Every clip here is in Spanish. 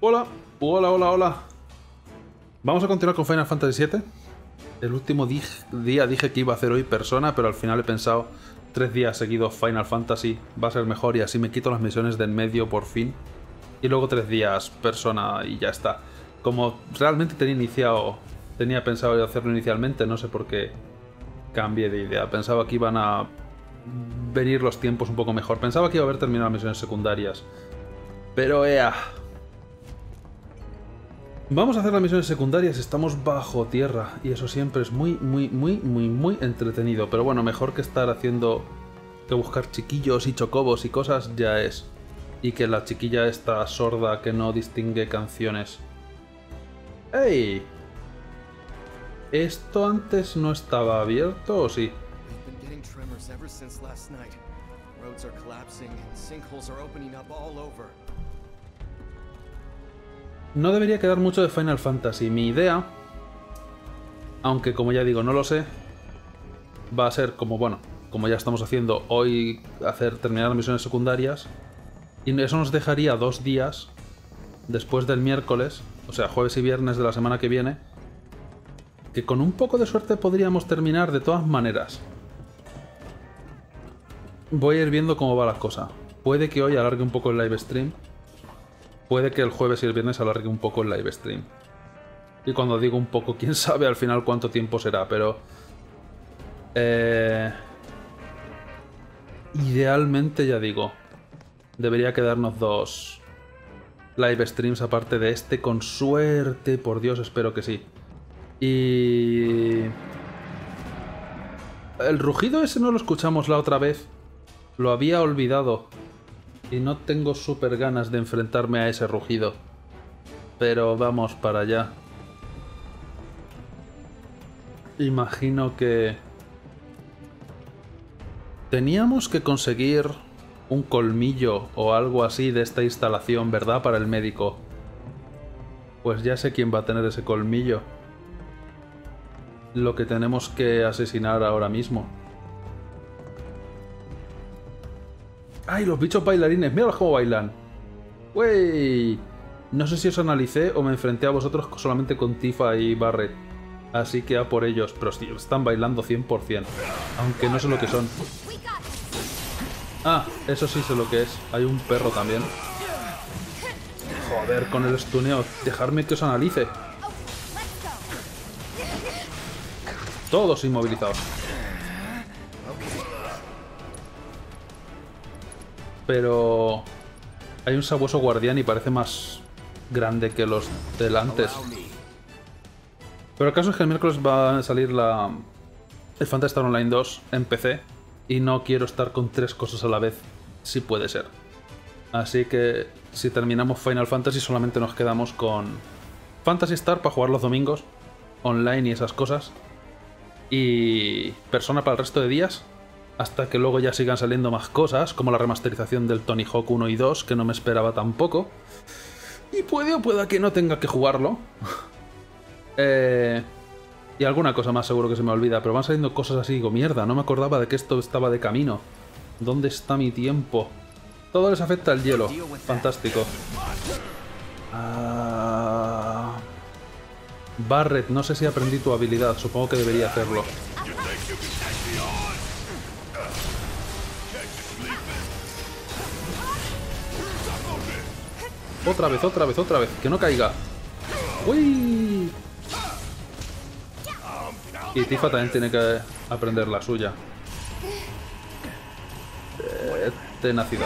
Hola, hola, hola, hola. Vamos a continuar con Final Fantasy VII. El último día dije que iba a hacer hoy Persona, pero al final he pensado 3 días seguidos Final Fantasy va a ser mejor y así me quito las misiones de en medio por fin. Y luego 3 días Persona y ya está. Como realmente tenía pensado hacerlo inicialmente, no sé por qué cambié de idea. Pensaba que iban a venir los tiempos un poco mejor. Pensaba que iba a haber terminado las misiones secundarias. Pero vamos a hacer las misiones secundarias, estamos bajo tierra y eso siempre es muy entretenido. Pero bueno, mejor que estar haciendo que buscar chiquillos y chocobos y cosas ya es. Y que la chiquilla esta sorda que no distingue canciones. ¡Ey! ¿Esto antes no estaba abierto o sí? No debería quedar mucho de Final Fantasy. Mi idea, aunque como ya digo no lo sé, va a ser como, bueno, como ya estamos haciendo hoy, terminar las misiones secundarias. Y eso nos dejaría 2 días después del miércoles, o sea, jueves y viernes de la semana que viene, que con un poco de suerte podríamos terminar de todas maneras. Voy a ir viendo cómo va la cosa. Puede que hoy alargue un poco el live stream. Puede que el jueves y el viernes alargue un poco el live stream. Y cuando digo un poco, quién sabe al final cuánto tiempo será, pero... idealmente, ya digo, debería quedarnos 2 live streams aparte de este, con suerte, por Dios, espero que sí. Y... el rugido ese no lo escuchamos la otra vez. Lo había olvidado. Y no tengo súper ganas de enfrentarme a ese rugido. Pero vamos para allá. Imagino que... teníamos que conseguir un colmillo o algo así de esta instalación, ¿verdad? Para el médico. Pues ya sé quién va a tener ese colmillo. Lo que tenemos que asesinar ahora mismo. ¡Ay, los bichos bailarines! ¡Mira cómo bailan! ¡Wey! No sé si os analicé o me enfrenté a vosotros solamente con Tifa y Barret. Así que a por ellos. Pero sí, están bailando 100%. Aunque no sé lo que son. Ah, eso sí sé lo que es. Hay un perro también. Joder, con el stuneo. Dejarme que os analice. Todos inmovilizados. Pero... hay un sabueso guardián y parece más grande que los del antes. Pero el caso es que el miércoles va a salir el Phantasy Star Online 2 en PC. Y no quiero estar con 3 cosas a la vez, si puede ser. Así que si terminamos Final Fantasy solamente nos quedamos con Phantasy Star para jugar los domingos, online y esas cosas. Y Persona para el resto de días. Hasta que luego ya sigan saliendo más cosas, como la remasterización del Tony Hawk 1 y 2, que no me esperaba tampoco. Y puede o pueda que no tenga que jugarlo. Y alguna cosa más seguro que se me olvida, pero van saliendo cosas así, digo, mierda, no me acordaba de que esto estaba de camino. ¿Dónde está mi tiempo? Todo les afecta el hielo. Fantástico. Barret, no sé si aprendí tu habilidad, supongo que debería hacerlo. Otra vez, otra vez, otra vez. Que no caiga. ¡Uy! Y Tifa también tiene que aprender la suya. Tenacidad.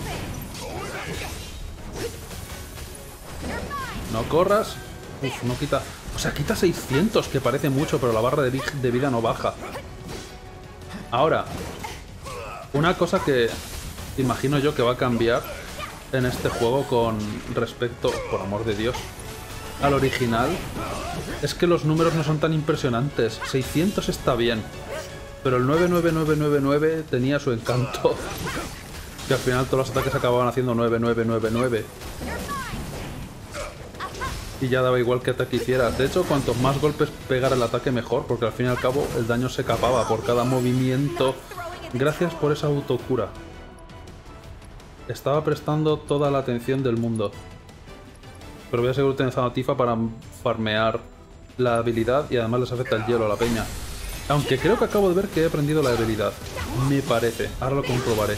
No corras. Uf, no quita... o sea, quita 600, que parece mucho, pero la barra de vida no baja. Ahora, una cosa que imagino yo que va a cambiar en este juego con respecto, por amor de Dios, al original, es que los números no son tan impresionantes. 600 está bien, pero el 99999 tenía su encanto. Que al final todos los ataques acababan haciendo 9999. Y ya daba igual qué ataque hicieras. De hecho, cuantos más golpes pegara el ataque mejor, porque al fin y al cabo el daño se capaba por cada movimiento. Gracias por esa autocura. Estaba prestando toda la atención del mundo. Pero voy a seguir utilizando a Tifa para farmear la habilidad y además les afecta el hielo a la peña. Aunque creo que acabo de ver que he aprendido la habilidad. Me parece. Ahora lo comprobaré.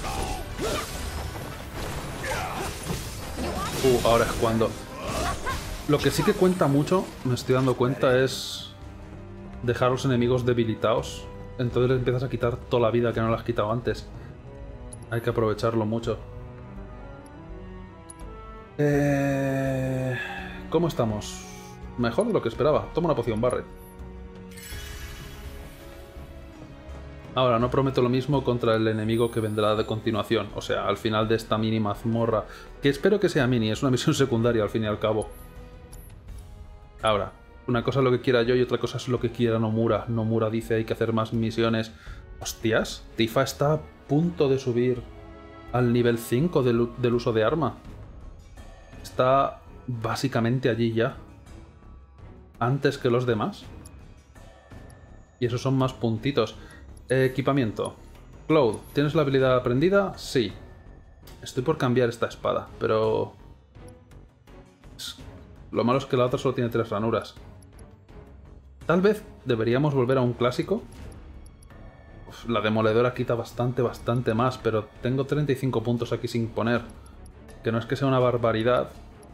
Ahora es cuando. Lo que sí que cuenta mucho, me estoy dando cuenta, es dejar a los enemigos debilitados. Entonces les empiezas a quitar toda la vida que no le has quitado antes. Hay que aprovecharlo mucho. ¿Cómo estamos? Mejor de lo que esperaba. Toma una poción, Barret. Ahora, no prometo lo mismo contra el enemigo que vendrá de continuación. O sea, al final de esta mini mazmorra. Que espero que sea mini, es una misión secundaria al fin y al cabo. Ahora, una cosa es lo que quiera yo y otra cosa es lo que quiera Nomura. Nomura dice hay que hacer más misiones. Hostias, Tifa está a punto de subir al nivel 5 del uso de arma. Está básicamente allí ya. Antes que los demás. Y esos son más puntitos. Equipamiento. Cloud, ¿tienes la habilidad aprendida? Sí. Estoy por cambiar esta espada, pero... Lo malo es que la otra solo tiene 3 ranuras. Tal vez deberíamos volver a un clásico. La demoledora quita bastante más, pero tengo 35 puntos aquí sin poner. Que no es que sea una barbaridad.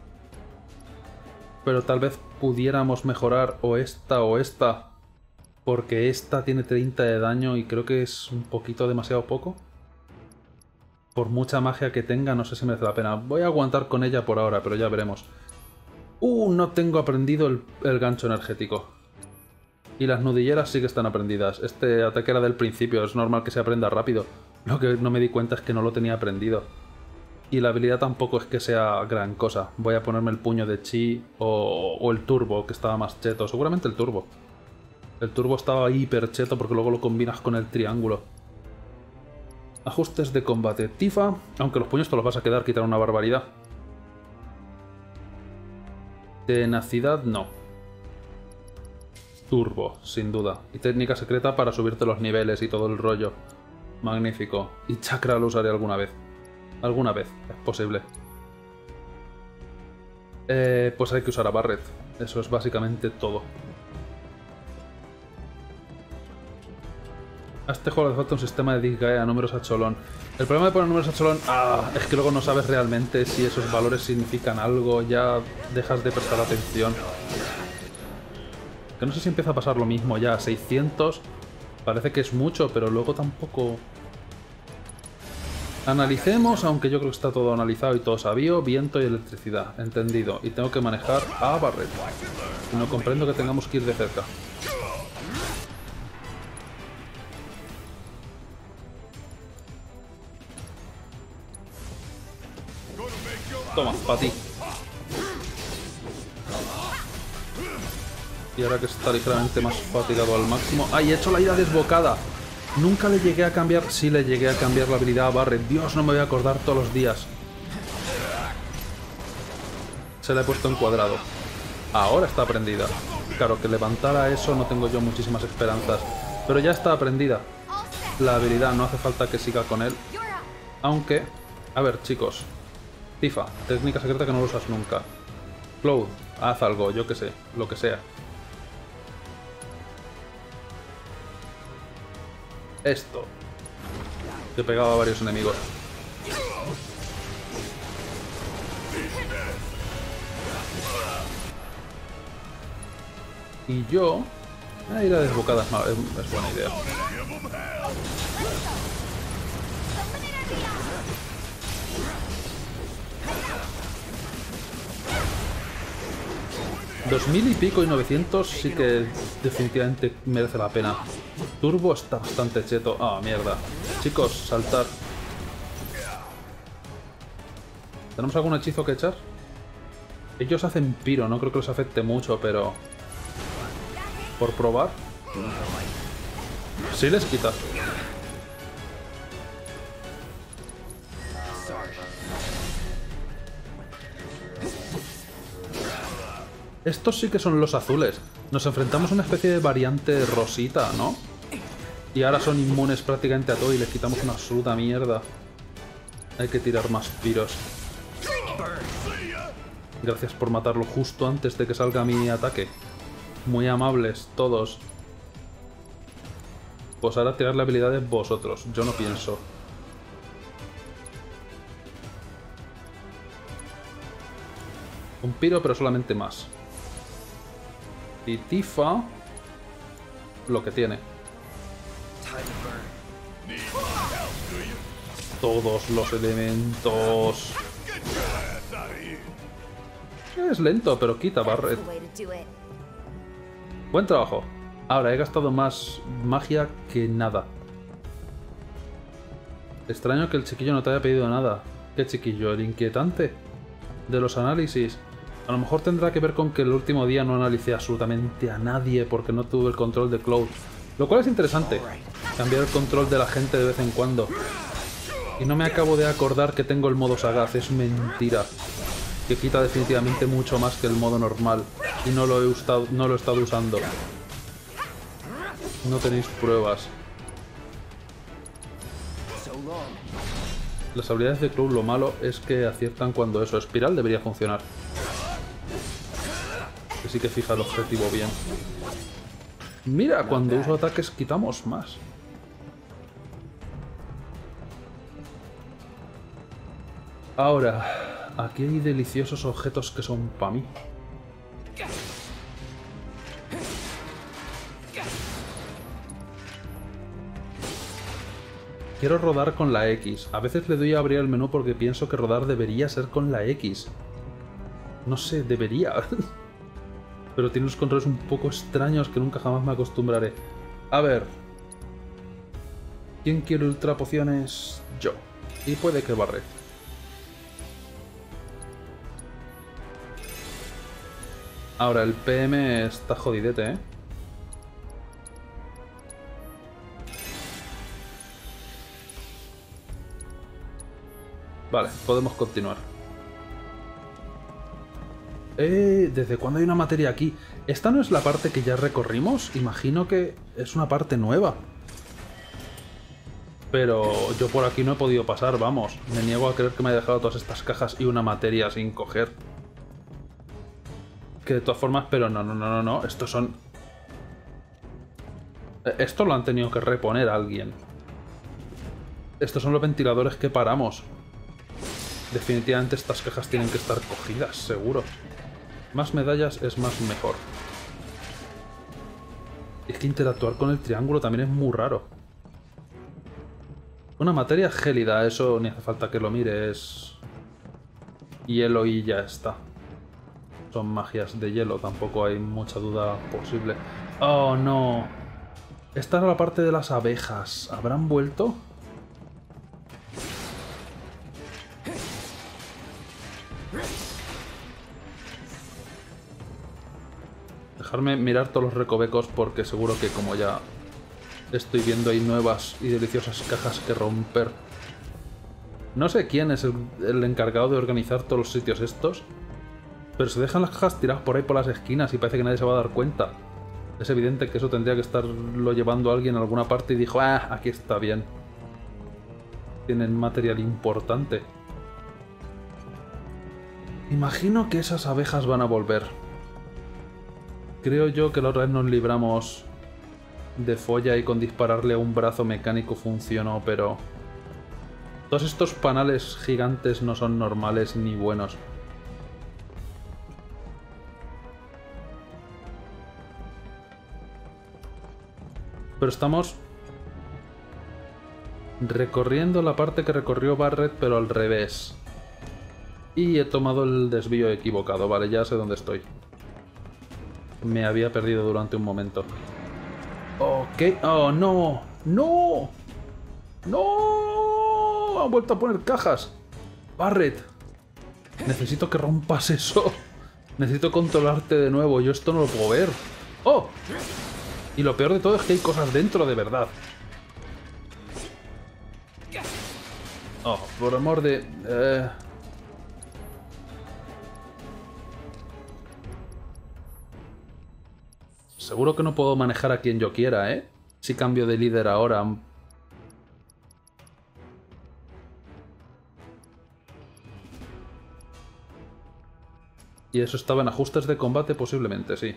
Pero tal vez pudiéramos mejorar o esta. Porque esta tiene 30 de daño y creo que es un poquito demasiado poco. Por mucha magia que tenga, no sé si merece la pena. Voy a aguantar con ella por ahora, pero ya veremos. No tengo aprendido el gancho energético. Y las nudilleras sí que están aprendidas. Este ataque era del principio, es normal que se aprenda rápido. Lo que no me di cuenta es que no lo tenía aprendido. Y la habilidad tampoco es que sea gran cosa. Voy a ponerme el puño de chi o el turbo, que estaba más cheto. Seguramente el turbo. El turbo estaba hiper cheto porque luego lo combinas con el triángulo. Ajustes de combate. Tifa, aunque los puños te los vas a quedar, quitar una barbaridad. Tenacidad, no. Turbo, sin duda. Y técnica secreta para subirte los niveles y todo el rollo. Magnífico. Y chakra lo usaré alguna vez. Alguna vez, es posible. Pues hay que usar a Barret. Eso es básicamente todo. A este juego le falta un sistema de disgaea a números a cholón. El problema de poner números a cholón es que luego no sabes realmente si esos valores significan algo, ya dejas de prestar atención. Que no sé si empieza a pasar lo mismo ya, 600 parece que es mucho, pero luego tampoco... Analicemos, aunque yo creo que está todo analizado y todo sabido, viento y electricidad, entendido. Y tengo que manejar a Barret. Y no comprendo que tengamos que ir de cerca. Toma, para ti. Y ahora que está ligeramente más fatigado al máximo... ¡Ay, he hecho la ira desbocada! Nunca le llegué a cambiar... Sí le llegué a cambiar la habilidad a Barret. Dios, no me voy a acordar todos los días. Se la he puesto en cuadrado. Ahora está aprendida. Claro, que levantara eso no tengo yo muchísimas esperanzas. Pero ya está aprendida. La habilidad, no hace falta que siga con él. Aunque... A ver, chicos... Tifa, técnica secreta que no lo usas nunca. Cloud, haz algo, yo que sé, lo que sea. Esto. Que pegaba a varios enemigos. Y yo... ir a desbocadas es buena idea. $2000 y pico y 900 sí que definitivamente merece la pena. Turbo está bastante cheto. Mierda. Chicos, saltar. ¿Tenemos algún hechizo que echar? Ellos hacen piro, no creo que les afecte mucho, pero... Por probar. Sí les quita. Estos sí que son los azules. Nos enfrentamos a una especie de variante rosita, ¿no? Y ahora son inmunes prácticamente a todo y les quitamos una absoluta mierda. Hay que tirar más piros. Gracias por matarlo justo antes de que salga mi ataque. Muy amables, todos. Pues ahora tirar la habilidad de vosotros. Yo no pienso. Un piro, pero solamente más. Y Tifa... lo que tiene. Todos los elementos. Es lento, pero quita Barret. Buen trabajo. Ahora, he gastado más magia que nada. Extraño que el chiquillo no te haya pedido nada. ¿Qué chiquillo? ¿El inquietante? De los análisis. A lo mejor tendrá que ver con que el último día no analicé absolutamente a nadie porque no tuve el control de Cloud. Lo cual es interesante. Cambiar el control de la gente de vez en cuando. Y no me acabo de acordar que tengo el modo sagaz. Es mentira. Que quita definitivamente mucho más que el modo normal. Y no lo he estado usando. No tenéis pruebas. Las habilidades de Cloud, lo malo es que aciertan cuando eso. Espiral debería funcionar. Que sí que fija el objetivo bien. Mira, cuando uso ataques quitamos más. Ahora, aquí hay deliciosos objetos que son para mí. Quiero rodar con la X. A veces le doy a abrir el menú porque pienso que rodar debería ser con la X. No sé, debería. Pero tiene unos controles un poco extraños que nunca jamás me acostumbraré. A ver. ¿Quién quiere ultra pociones? Yo. Y puede que Barret. Ahora, el PM está jodidete, ¿eh? Vale, podemos continuar. ¿Desde cuándo hay una materia aquí? ¿Esta no es la parte que ya recorrimos? Imagino que es una parte nueva. Pero yo por aquí no he podido pasar, vamos. Me niego a creer que me haya dejado todas estas cajas y una materia sin coger. Que de todas formas, pero no. Estos son... Esto lo han tenido que reponer a alguien. Estos son los ventiladores que paramos. Definitivamente estas cajas tienen que estar cogidas, seguro. Más medallas es más mejor. Es que interactuar con el triángulo también es muy raro. Una materia gélida, eso ni hace falta que lo mires. Hielo y ya está. Son magias de hielo, tampoco hay mucha duda posible. ¡Oh, no! Esta era la parte de las abejas. ¿Habrán vuelto? Dejarme mirar todos los recovecos porque seguro que como ya estoy viendo hay nuevas y deliciosas cajas que romper. No sé quién es el encargado de organizar todos los sitios estos, pero se dejan las cajas tiradas por ahí por las esquinas y parece que nadie se va a dar cuenta. Es evidente que eso tendría que estarlo llevando alguien a alguna parte y dijo, ah, aquí está bien. Tienen material importante. Imagino que esas abejas van a volver. Creo yo que la otra vez nos libramos de folla y con dispararle a un brazo mecánico funcionó, pero... Todos estos panales gigantes no son normales ni buenos. Pero estamos recorriendo la parte que recorrió Barret, pero al revés. Y he tomado el desvío equivocado. Vale, ya sé dónde estoy. Me había perdido durante un momento. Ok. ¡Oh, no! ¡No! ¡No! Han vuelto a poner cajas. Barret. Necesito que rompas eso. Necesito controlarte de nuevo. Yo esto no lo puedo ver. ¡Oh! Y lo peor de todo es que hay cosas dentro de verdad. Oh, por amor de... Seguro que no puedo manejar a quien yo quiera, ¿eh? Si cambio de líder ahora. Y eso estaba en ajustes de combate posiblemente, sí.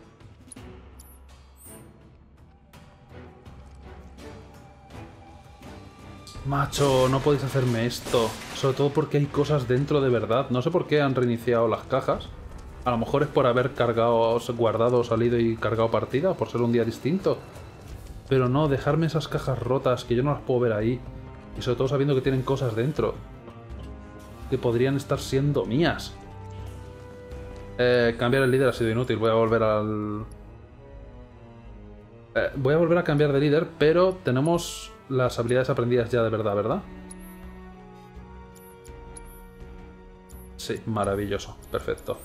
Macho, no podéis hacerme esto. Sobre todo porque hay cosas dentro de verdad. No sé por qué han reiniciado las cajas. A lo mejor es por haber cargado, guardado, salido y cargado partida, por ser un día distinto. Pero no, dejarme esas cajas rotas, que yo no las puedo ver ahí. Y sobre todo sabiendo que tienen cosas dentro. Que podrían estar siendo mías. Cambiar el líder ha sido inútil. Voy a volver al... voy a volver a cambiar de líder, pero tenemos las habilidades aprendidas ya de verdad, ¿verdad? Sí, maravilloso. Perfecto.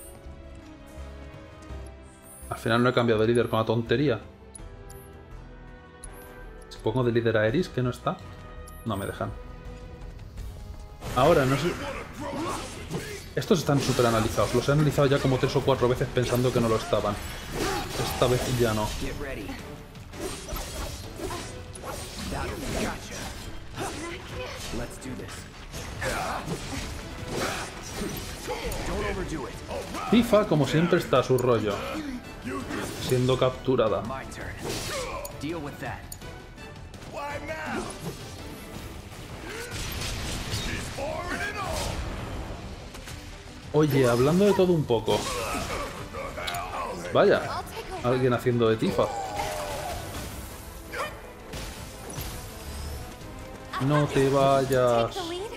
Al final no he cambiado de líder con la tontería. Si pongo de líder a Eris, que no está, no me dejan. Ahora, no sé... Estos están súper analizados. Los he analizado ya como 3 o 4 veces pensando que no lo estaban. Esta vez ya no. Tifa, como siempre, está a su rollo. Siendo capturada. Oye, hablando de todo un poco. Vaya, alguien haciendo de Tifa. No te vayas.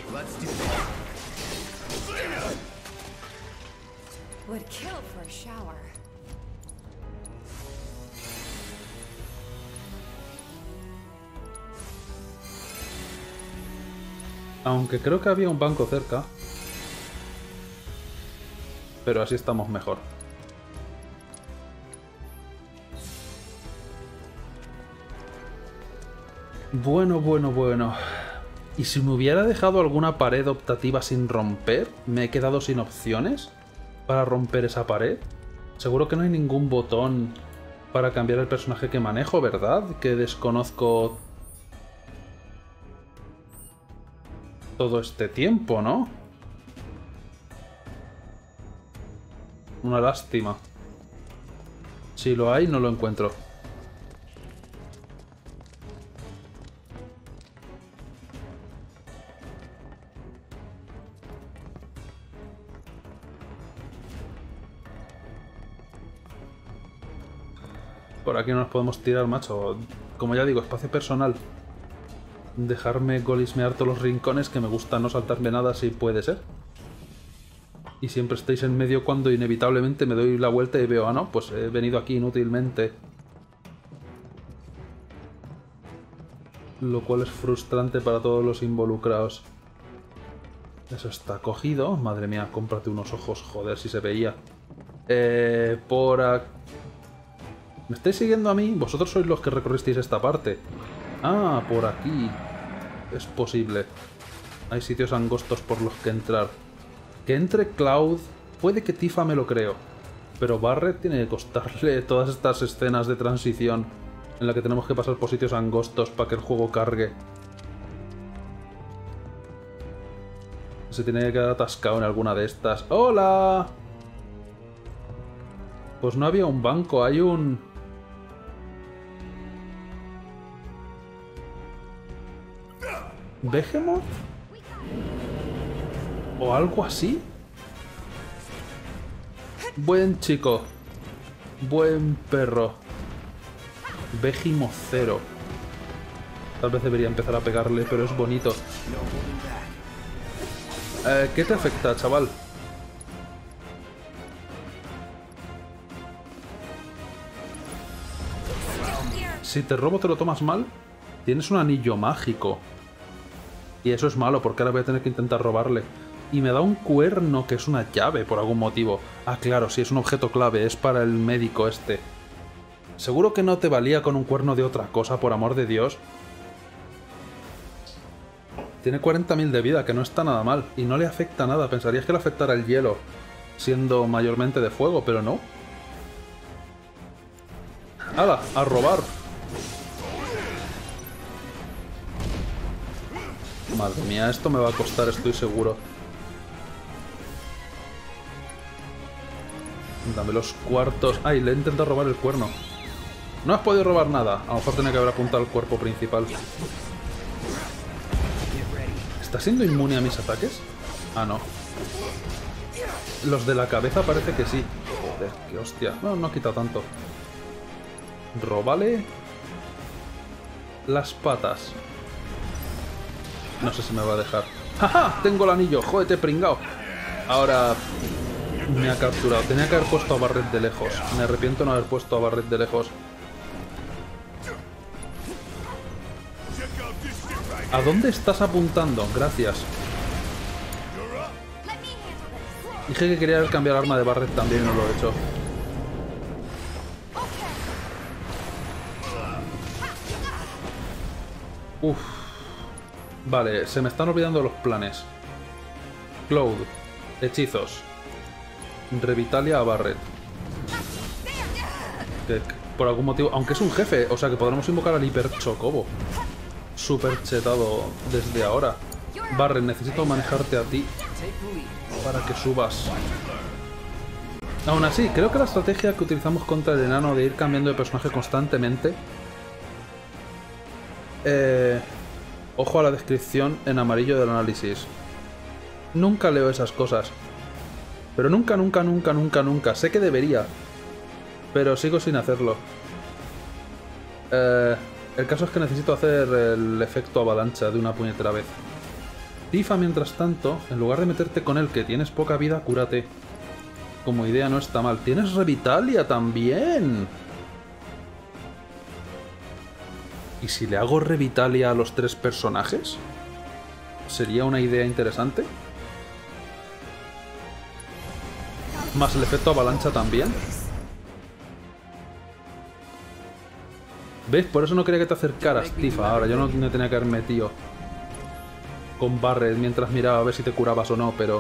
Aunque creo que había un banco cerca. Pero así estamos mejor. Bueno, bueno, bueno. ¿Y si me hubiera dejado alguna pared optativa sin romper? ¿Me he quedado sin opciones para romper esa pared? Seguro que no hay ningún botón para cambiar el personaje que manejo, ¿verdad? Que desconozco todo este tiempo, ¿no? Una lástima. Si lo hay, no lo encuentro. Por aquí no nos podemos tirar, macho. Como ya digo, espacio personal. Dejarme golismear todos los rincones, que me gusta no saltarme nada si puede ser. Y siempre estáis en medio cuando inevitablemente me doy la vuelta y veo, ah, no, pues he venido aquí inútilmente. Lo cual es frustrante para todos los involucrados. Eso está cogido. Madre mía, cómprate unos ojos, joder, si se veía. Por aquí... ¿Me estáis siguiendo a mí? Vosotros sois los que recorristeis esta parte. Ah, por aquí. Es posible. Hay sitios angostos por los que entrar. Que entre Cloud, puede que Tifa me lo creo. Pero Barret tiene que costarle todas estas escenas de transición en la que tenemos que pasar por sitios angostos para que el juego cargue. Se tiene que quedar atascado en alguna de estas. ¡Hola! Pues no había un banco, hay un... ¿Behemoth? ¿O algo así? Buen chico. Buen perro. Behemoth 0. Tal vez debería empezar a pegarle, pero es bonito. ¿Qué te afecta, chaval? Si te robo, ¿te lo tomas mal? Tienes un anillo mágico. Y eso es malo, porque ahora voy a tener que intentar robarle. Y me da un cuerno que es una llave, por algún motivo. Ah, claro, sí, es un objeto clave, es para el médico este. ¿Seguro que no te valía con un cuerno de otra cosa, por amor de Dios? Tiene 40.000 de vida, que no está nada mal. Y no le afecta nada, pensarías que le afectara el hielo, siendo mayormente de fuego, pero no. ¡Hala! ¡A robar! Madre mía, esto me va a costar, estoy seguro. Dame los cuartos. Ay, le he intentado robar el cuerno. No has podido robar nada. A lo mejor tenía que haber apuntado al cuerpo principal. ¿Está siendo inmune a mis ataques? Ah, no. Los de la cabeza parece que sí. Joder, qué hostia. No, no ha quitado tanto. Róbale las patas. No sé si me va a dejar. ¡Ja! Tengo el anillo. Jódete, pringao. Ahora me ha capturado. Tenía que haber puesto a Barret de lejos. Me arrepiento de no haber puesto a Barret de lejos. ¿A dónde estás apuntando? Gracias. Dije que quería cambiar el arma de Barret también y no lo he hecho. Uff. Vale, se me están olvidando los planes. Cloud. Hechizos. Revitalia a Barret. Que por algún motivo... Aunque es un jefe, o sea que podremos invocar al Hiper Chocobo. Súper chetado desde ahora. Barret, necesito manejarte a ti para que subas. Aún así, creo que la estrategia que utilizamos contra el enano de ir cambiando de personaje constantemente... ojo a la descripción en amarillo del análisis. Nunca leo esas cosas. Pero nunca, nunca, nunca, nunca, nunca. Sé que debería. Pero sigo sin hacerlo. El caso es que necesito hacer el efecto avalancha de una puñetera vez. Tifa, mientras tanto, en lugar de meterte con él, que tienes poca vida, cúrate. Como idea no está mal. ¡Tienes Revitalia también! ¿Y si le hago Revitalia a los 3 personajes? ¿Sería una idea interesante? Más el efecto avalancha también. ¿Ves? Por eso no quería que te acercaras, Tifa. Ahora, yo no me tenía que haber metido con Barret mientras miraba a ver si te curabas o no, pero...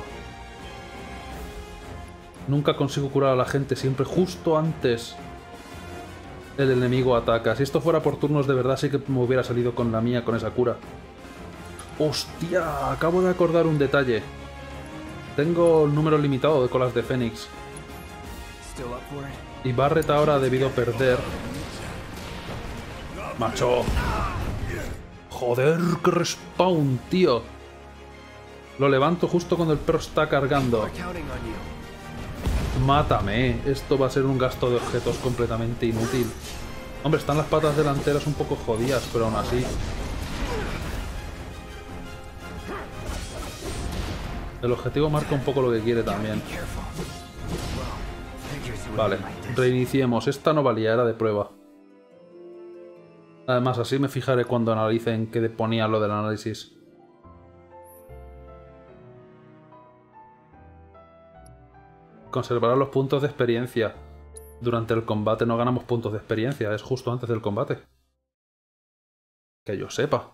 Nunca consigo curar a la gente, siempre justo antes el enemigo ataca. Si esto fuera por turnos de verdad, sí que me hubiera salido con la mía, con esa cura. ¡Hostia! Acabo de acordar un detalle. Tengo el número limitado de colas de Fénix. Y Barret ahora ha debido perder... ¡Macho! ¡Joder, qué respawn, tío! Lo levanto justo cuando el perro está cargando. ¡Mátame! Esto va a ser un gasto de objetos completamente inútil. Hombre, están las patas delanteras un poco jodidas, pero aún así... El objetivo marca un poco lo que quiere también. Vale, reiniciemos. Esta no valía, era de prueba. Además, así me fijaré cuando analicen qué ponía lo del análisis. Conservará los puntos de experiencia. Durante el combate no ganamos puntos de experiencia, es justo antes del combate. Que yo sepa.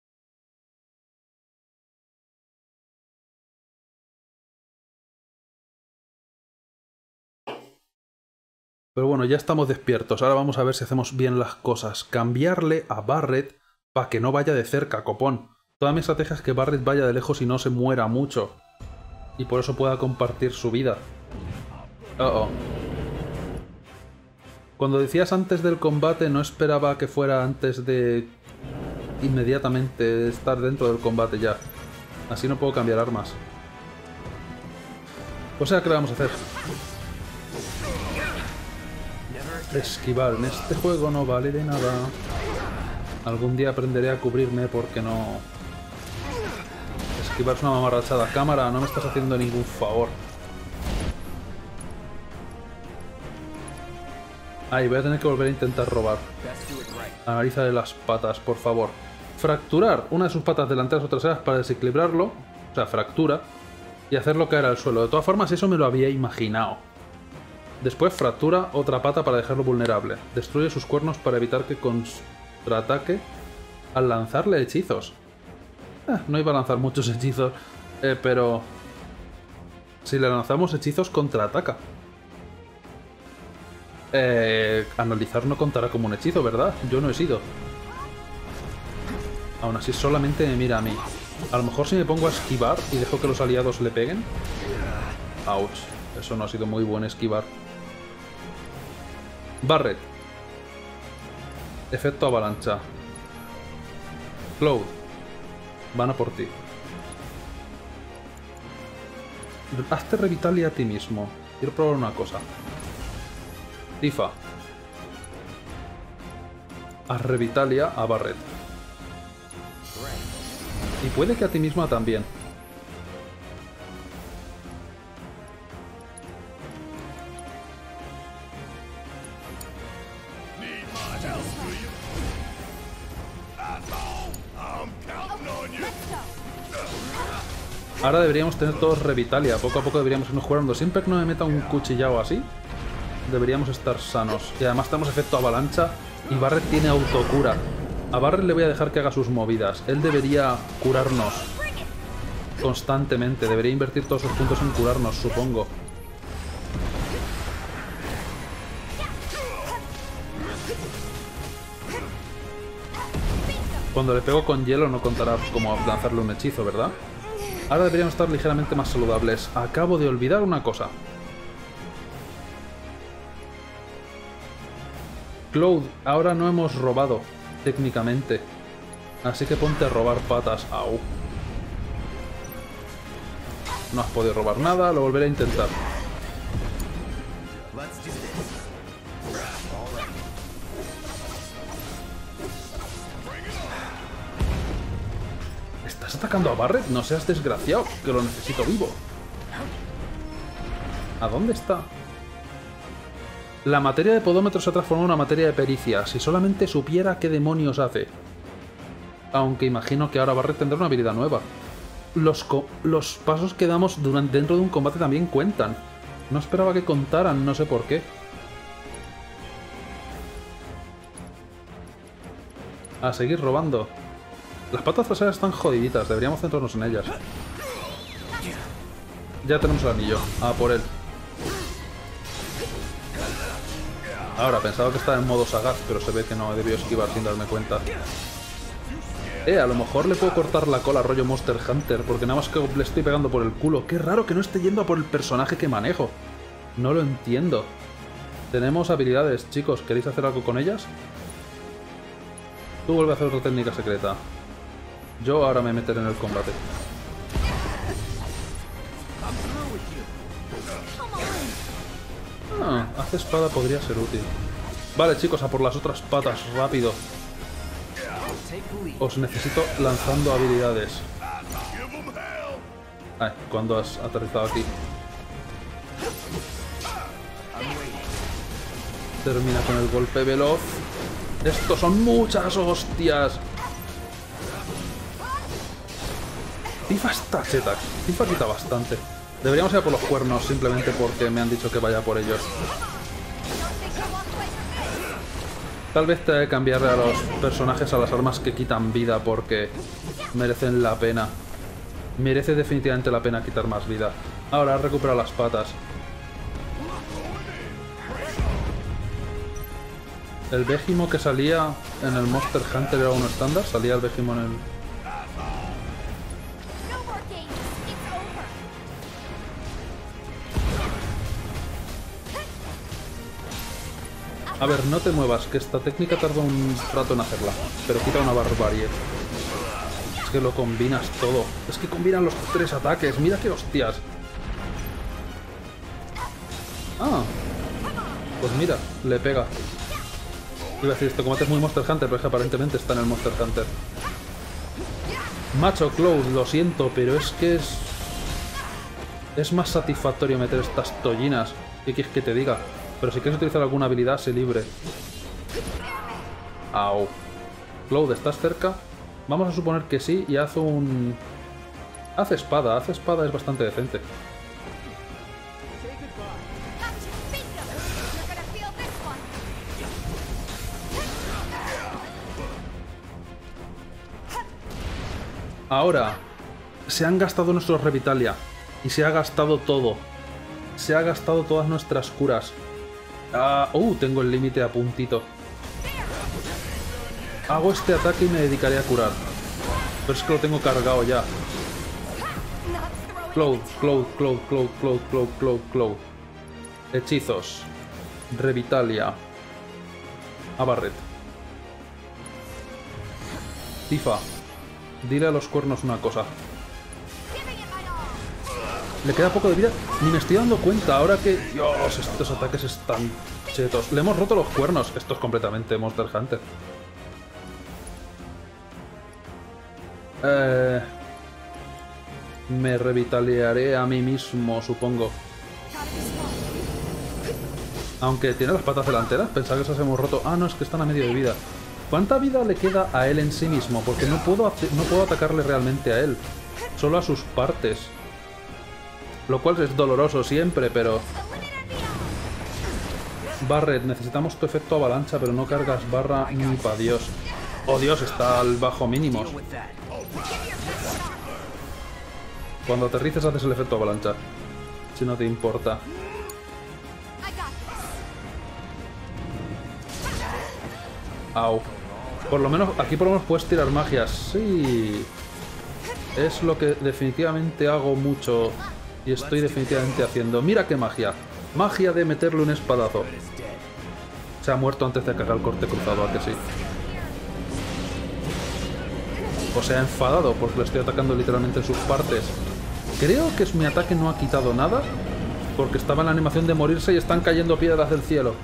Pero bueno, ya estamos despiertos. Ahora vamos a ver si hacemos bien las cosas. Cambiarle a Barret para que no vaya de cerca, copón. Toda mi estrategia es que Barret vaya de lejos y no se muera mucho. Y por eso pueda compartir su vida. Cuando decías antes del combate, no esperaba que fuera antes de... inmediatamente estar dentro del combate ya. Así no puedo cambiar armas. O sea, ¿qué le vamos a hacer? Esquivar en este juego no vale de nada. Algún día aprenderé a cubrirme porque no... Esquivar es una mamarrachada. Cámara, no me estás haciendo ningún favor. Ay, voy a tener que volver a intentar robar. Analízale las patas, por favor. Fracturar una de sus patas delanteras o traseras para desequilibrarlo. O sea, fractura. Y hacerlo caer al suelo. De todas formas, eso me lo había imaginado. Después fractura otra pata para dejarlo vulnerable. Destruye sus cuernos para evitar que contraataque al lanzarle hechizos. No iba a lanzar muchos hechizos, pero... Si le lanzamos hechizos, contraataca. Analizar no contará como un hechizo, ¿verdad? Yo no he sido. Aún así solamente me mira a mí. A lo mejor si me pongo a esquivar y dejo que los aliados le peguen... Ouch. Eso no ha sido muy buen esquivar. Barret. Efecto avalancha. Cloud. Van a por ti. Hazte Revitalia a ti mismo. Quiero probar una cosa. Tifa. Haz Revitalia a Barret. Y puede que a ti misma también. Ahora deberíamos tener todos Revitalia. Poco a poco deberíamos irnos jugando. Siempre que no me meta un cuchillado así, deberíamos estar sanos. Y además tenemos efecto avalancha y Barret tiene autocura. A Barret le voy a dejar que haga sus movidas. Él debería curarnos constantemente. Debería invertir todos sus puntos en curarnos, supongo. Cuando le pego con hielo no contará como lanzarle un hechizo, ¿verdad? Ahora deberíamos estar ligeramente más saludables. Acabo de olvidar una cosa. Cloud, ahora no hemos robado, técnicamente. Así que ponte a robar patas. Au. No has podido robar nada, lo volveré a intentar. ¿Estás atacando a Barret? No seas desgraciado, que lo necesito vivo. ¿A dónde está? La materia de podómetro se ha transformado en una materia de pericia. Si solamente supiera qué demonios hace. Aunque imagino que ahora Barret tendrá una habilidad nueva. Los pasos que damos dentro de un combate también cuentan. No esperaba que contaran, no sé por qué. A seguir robando. Las patas traseras están jodiditas, deberíamos centrarnos en ellas. Ya tenemos el anillo. A por él. Ahora, pensaba que estaba en modo sagaz, pero se ve que no, he debido esquivar sin darme cuenta. A lo mejor le puedo cortar la cola rollo Monster Hunter, porque nada más que le estoy pegando por el culo. Qué raro que no esté yendo a por el personaje que manejo. No lo entiendo. Tenemos habilidades, chicos. ¿Queréis hacer algo con ellas? Tú vuelve a hacer otra técnica secreta. Yo ahora me meteré en el combate. Ah, hace espada podría ser útil. Vale, chicos, a por las otras patas, rápido. Os necesito lanzando habilidades. Ay, ¿cuándo has aterrizado aquí? Termina con el golpe veloz. ¡Estos son muchas hostias! Tifa está cheta. Tifa quita bastante. Deberíamos ir a por los cuernos simplemente porque me han dicho que vaya por ellos. Tal vez te cambiarle a los personajes a las armas que quitan vida porque merecen la pena. Merece definitivamente la pena quitar más vida. Ahora recupera las patas. El Vegimo que salía en el Monster Hunter era uno estándar. Salía el Vegimo en el... A ver, no te muevas, que esta técnica tarda un rato en hacerla, pero quita una barbarie. Es que lo combinas todo. Es que combinan los tres ataques, mira qué hostias. Ah, pues mira, le pega. Iba a decir, este combate es muy Monster Hunter, pero es que aparentemente está en el Monster Hunter. Macho Cloud, lo siento, pero es que es más satisfactorio meter estas tollinas. ¿Qué quieres que te diga? Pero si quieres utilizar alguna habilidad, sé libre. Au. Cloud, ¿estás cerca? Vamos a suponer que sí y haz un... Hace espada es bastante decente. Ahora, se han gastado nuestros Revitalia y se ha gastado todo. Se ha gastado todas nuestras curas. Tengo el límite a puntito. Hago este ataque y me dedicaré a curar. Pero es que lo tengo cargado ya. Cloud. Hechizos. Revitalia. A Barret. Tifa. Dile a los cuernos una cosa. Le queda poco de vida. Ni me estoy dando cuenta ahora que... Dios, estos ataques están chetos. Le hemos roto los cuernos. Esto es completamente Monster Hunter. Me revitaliaré a mí mismo, supongo. Aunque tiene las patas delanteras. Pensaba que esas hemos roto. Ah, no, es que están a medio de vida. ¿Cuánta vida le queda a él en sí mismo? Porque no puedo atacarle realmente a él. Solo a sus partes. Lo cual es doloroso siempre, pero... Barret, necesitamos tu efecto avalancha, pero no cargas barra ni pa' Dios. Oh Dios, está al bajo mínimos. Cuando aterrices haces el efecto avalancha. Si no te importa. Au. Por lo menos, aquí por lo menos puedes tirar magias. Sí. Es lo que definitivamente hago mucho. Y estoy definitivamente haciendo. ¡Mira qué magia! Magia de meterle un espadazo. Se ha muerto antes de que haga el corte cruzado, ¿a que sí? O se ha enfadado porque le estoy atacando literalmente en sus partes. Creo que mi ataque no ha quitado nada. Porque estaba en la animación de morirse y están cayendo piedras del cielo.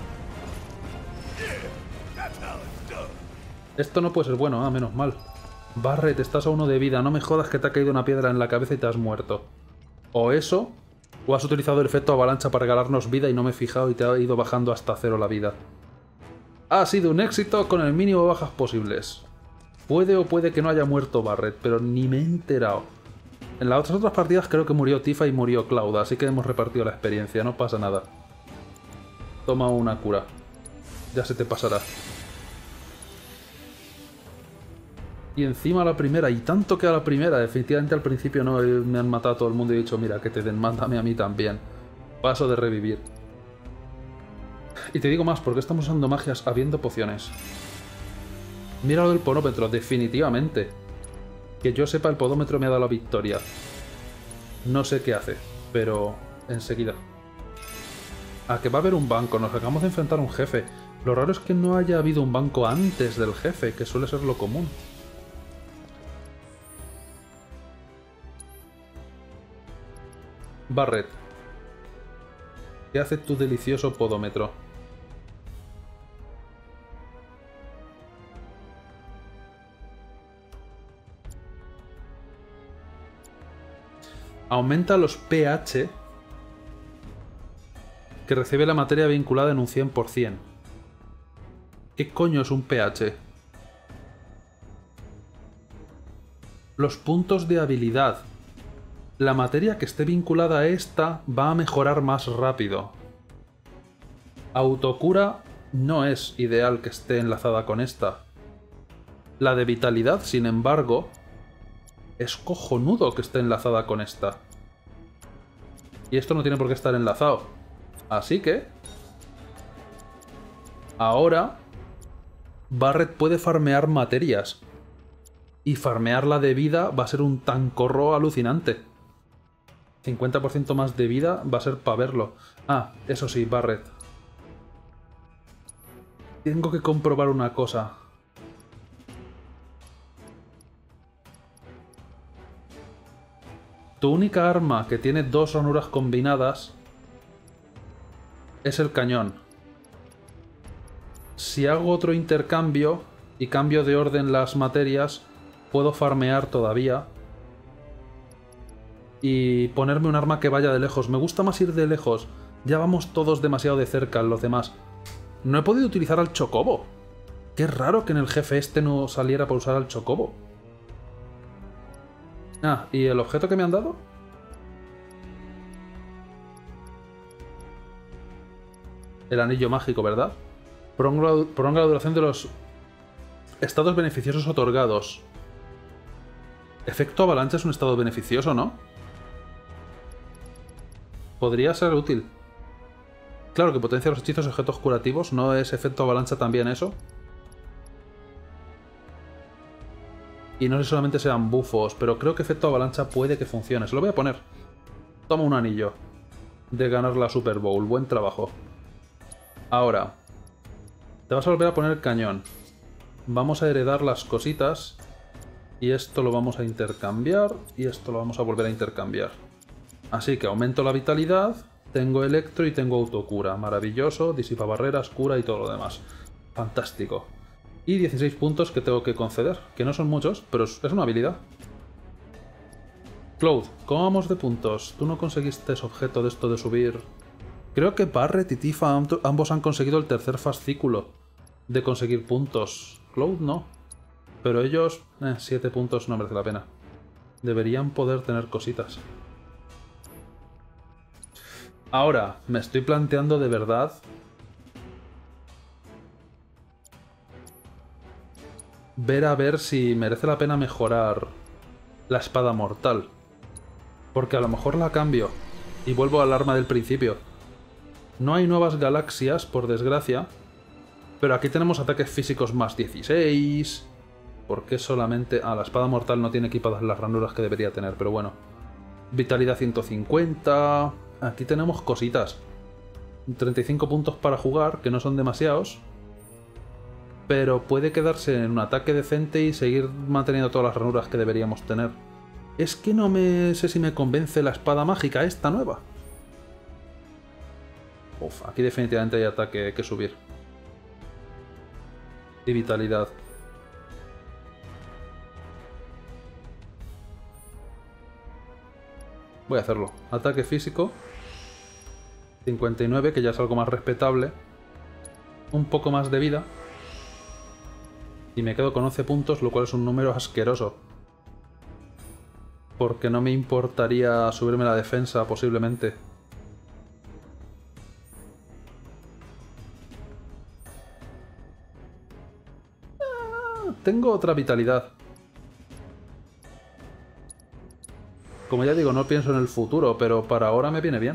Esto no puede ser bueno, ah, menos mal. Barret, estás a 1 de vida. No me jodas que te ha caído una piedra en la cabeza y te has muerto. O eso, o has utilizado el efecto avalancha para regalarnos vida y no me he fijado y te ha ido bajando hasta 0 la vida. Ha sido un éxito con el mínimo de bajas posibles. Puede o puede que no haya muerto Barret, pero ni me he enterado. En las otras partidas creo que murió Tifa y murió Cloud, así que hemos repartido la experiencia, no pasa nada. Toma una cura. Ya se te pasará. Y encima la primera, y tanto que a la primera, definitivamente al principio no me han matado a todo el mundo y he dicho, mira, que te den, mándame a mí también. Paso de revivir. Y te digo más, porque estamos usando magias habiendo pociones. Mira lo del podómetro, definitivamente. Que yo sepa, el podómetro me ha dado la victoria. No sé qué hace, pero enseguida. Ah, que va a haber un banco, nos acabamos de enfrentar a un jefe. Lo raro es que no haya habido un banco antes del jefe, que suele ser lo común. Barret. ¿Qué hace tu delicioso podómetro? Aumenta los pH que recibe la materia vinculada en un 100%. ¿Qué coño es un pH? Los puntos de habilidad. La materia que esté vinculada a esta va a mejorar más rápido. Autocura no es ideal que esté enlazada con esta. La de vitalidad, sin embargo, es cojonudo que esté enlazada con esta. Y esto no tiene por qué estar enlazado. Así que... ahora... Barret puede farmear materias. Y farmearla de vida va a ser un tancorro alucinante. 50% más de vida va a ser para verlo. Ah, eso sí, Barret. Tengo que comprobar una cosa. Tu única arma que tiene 2 ranuras combinadas es el cañón. Si hago otro intercambio y cambio de orden las materias, puedo farmear todavía y ponerme un arma que vaya de lejos. Me gusta más ir de lejos. Ya vamos todos demasiado de cerca los demás. No he podido utilizar al chocobo. Qué raro que en el jefe este no saliera para usar al chocobo. Ah, ¿y el objeto que me han dado? El anillo mágico, ¿verdad? Prolonga la duración de los estados beneficiosos otorgados. Efecto avalancha es un estado beneficioso, ¿no? Podría ser útil. Claro que potencia los hechizos y objetos curativos. ¿No es efecto avalancha también eso? Y no sé si solamente sean bufos, pero creo que efecto avalancha puede que funcione. Se lo voy a poner. Toma un anillo de ganar la Super Bowl. Buen trabajo. Ahora, te vas a volver a poner el cañón. Vamos a heredar las cositas. Y esto lo vamos a intercambiar. Y esto lo vamos a volver a intercambiar. Así que aumento la vitalidad. Tengo electro y tengo autocura. Maravilloso. Disipa barreras, cura y todo lo demás. Fantástico. Y 16 puntos que tengo que conceder. Que no son muchos, pero es una habilidad. Cloud, ¿cómo vamos de puntos? Tú no conseguiste ese objeto de esto de subir. Creo que Barret y Tifa ambos han conseguido el tercer fascículo de conseguir puntos. Cloud no. Pero ellos, 7 puntos no merece la pena. Deberían poder tener cositas. Ahora, me estoy planteando de verdad ver a ver si merece la pena mejorar la espada mortal. Porque a lo mejor la cambio y vuelvo al arma del principio. No hay nuevas galaxias, por desgracia. Pero aquí tenemos ataques físicos más 16. ¿Por qué solamente...? Ah, la espada mortal no tiene equipadas las ranuras que debería tener, pero bueno. Vitalidad 150... Aquí tenemos cositas. 35 puntos para jugar, que no son demasiados. Pero puede quedarse en un ataque decente y seguir manteniendo todas las ranuras que deberíamos tener. Es que no sé si me convence la espada mágica esta nueva. Uf, aquí definitivamente hay ataque que subir. Y vitalidad. Voy a hacerlo. Ataque físico. 59, que ya es algo más respetable. Un poco más de vida. Y me quedo con 11 puntos, lo cual es un número asqueroso. Porque no me importaría subirme la defensa, posiblemente. Tengo otra vitalidad. Como ya digo, no pienso en el futuro, pero para ahora me viene bien.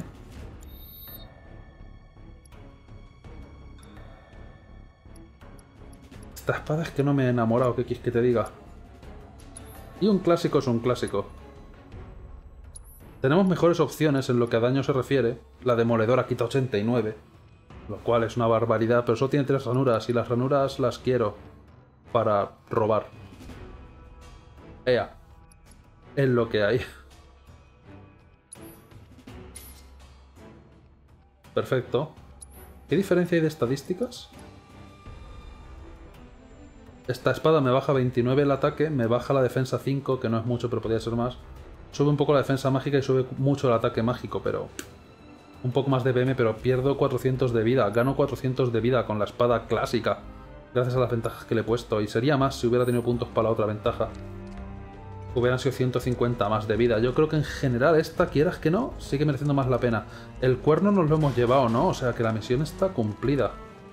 Esta espada es que no me he enamorado, ¿qué quieres que te diga? Y un clásico es un clásico. Tenemos mejores opciones en lo que a daño se refiere. La demoledora quita 89, lo cual es una barbaridad, pero solo tiene 3 ranuras y las ranuras las quiero para robar. Ea. Es lo que hay. Perfecto. ¿Qué diferencia hay de estadísticas? Esta espada me baja 29 el ataque, me baja la defensa 5, que no es mucho, pero podría ser más. Sube un poco la defensa mágica y sube mucho el ataque mágico, pero... Un poco más de PM, pero pierdo 400 de vida. Gano 400 de vida con la espada clásica, gracias a las ventajas que le he puesto. Y sería más si hubiera tenido puntos para la otra ventaja. Hubieran sido 150 más de vida. Yo creo que en general esta, quieras que no, sigue mereciendo más la pena. El cuerno nos lo hemos llevado, ¿no? O sea que la misión está cumplida.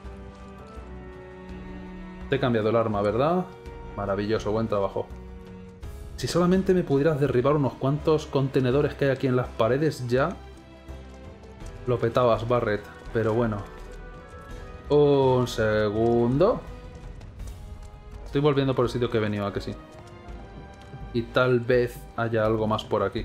Te he cambiado el arma, ¿verdad? Maravilloso, buen trabajo. Si solamente me pudieras derribar unos cuantos contenedores que hay aquí en las paredes ya... Lo petabas, Barret. Pero bueno. Un segundo. Estoy volviendo por el sitio que he venido, ¿a que sí? Y tal vez haya algo más por aquí.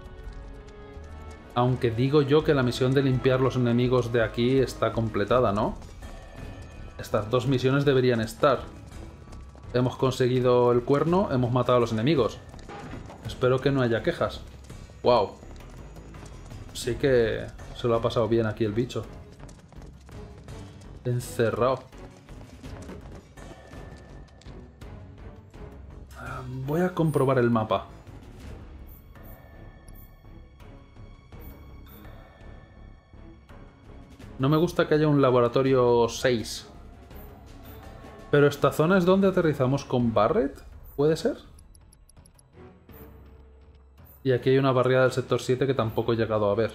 Aunque digo yo que la misión de limpiar los enemigos de aquí está completada, ¿no? Estas dos misiones deberían estar. Hemos conseguido el cuerno, hemos matado a los enemigos. Espero que no haya quejas. ¡Wow! Sí que se lo ha pasado bien aquí el bicho. Encerrado. Voy a comprobar el mapa. No me gusta que haya un laboratorio 6. Pero esta zona es donde aterrizamos con Barret, ¿puede ser? Y aquí hay una barriada del sector 7 que tampoco he llegado a ver.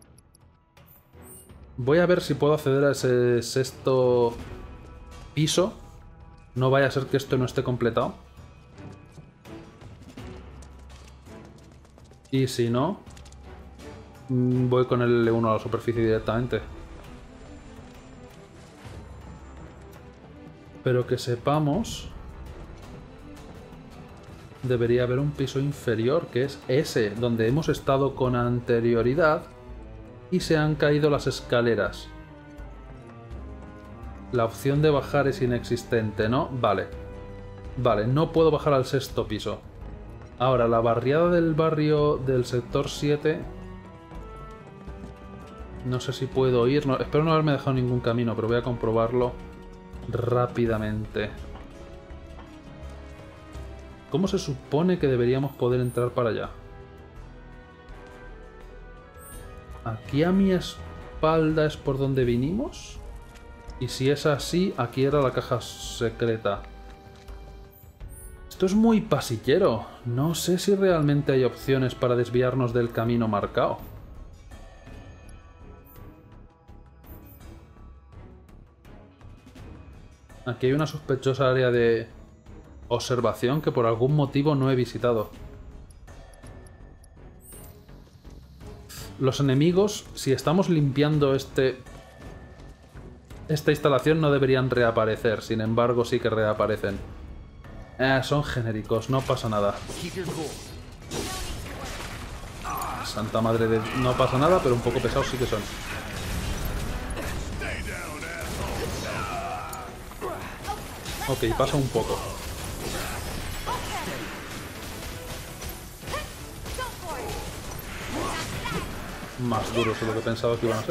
Voy a ver si puedo acceder a ese sexto piso. No vaya a ser que esto no esté completado. Y si no, voy con el L1 a la superficie directamente. Pero que sepamos... Debería haber un piso inferior, que es ese, donde hemos estado con anterioridad y se han caído las escaleras. La opción de bajar es inexistente, ¿no? Vale. Vale, no puedo bajar al 6º piso. Ahora, la barriada del barrio del sector 7... No sé si puedo ir. No, espero no haberme dejado ningún camino, pero voy a comprobarlo rápidamente. ¿Cómo se supone que deberíamos poder entrar para allá? ¿Aquí a mi espalda es por donde vinimos? Y si es así, aquí era la caja secreta. Esto es muy pasillero. No sé si realmente hay opciones para desviarnos del camino marcado. Aquí hay una sospechosa área de observación que por algún motivo no he visitado. Los enemigos, si estamos limpiando esta instalación, no deberían reaparecer. Sin embargo, sí que reaparecen. Son genéricos, no pasa nada. Santa madre de... No pasa nada, pero un poco pesados sí que son. Ok, pasa un poco. Más duros de lo que pensaba que iban a ser.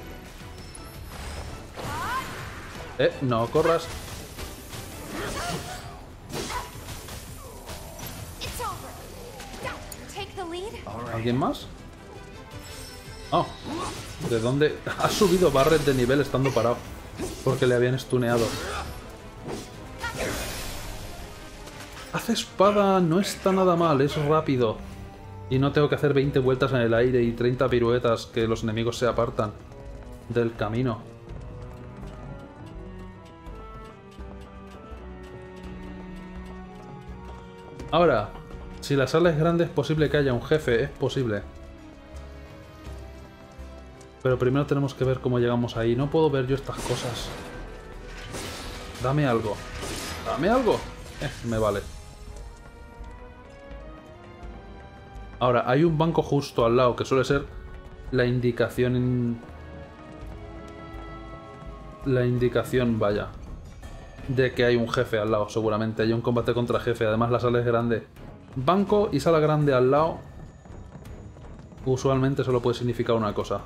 No corras. ¿Alguien más? Oh, ¿de dónde? Ha subido Barret de nivel estando parado. Porque le habían stuneado. Hace espada, no está nada mal, es rápido. Y no tengo que hacer 20 vueltas en el aire y 30 piruetas que los enemigos se apartan del camino. Ahora, si la sala es grande es posible que haya un jefe, es posible. Pero primero tenemos que ver cómo llegamos ahí. No puedo ver yo estas cosas. Dame algo. Dame algo. Me vale. Ahora, hay un banco justo al lado que suele ser la indicación... La indicación, vaya, de que hay un jefe al lado, seguramente. Hay un combate contra jefe, además la sala es grande. Banco y sala grande al lado usualmente solo puede significar una cosa.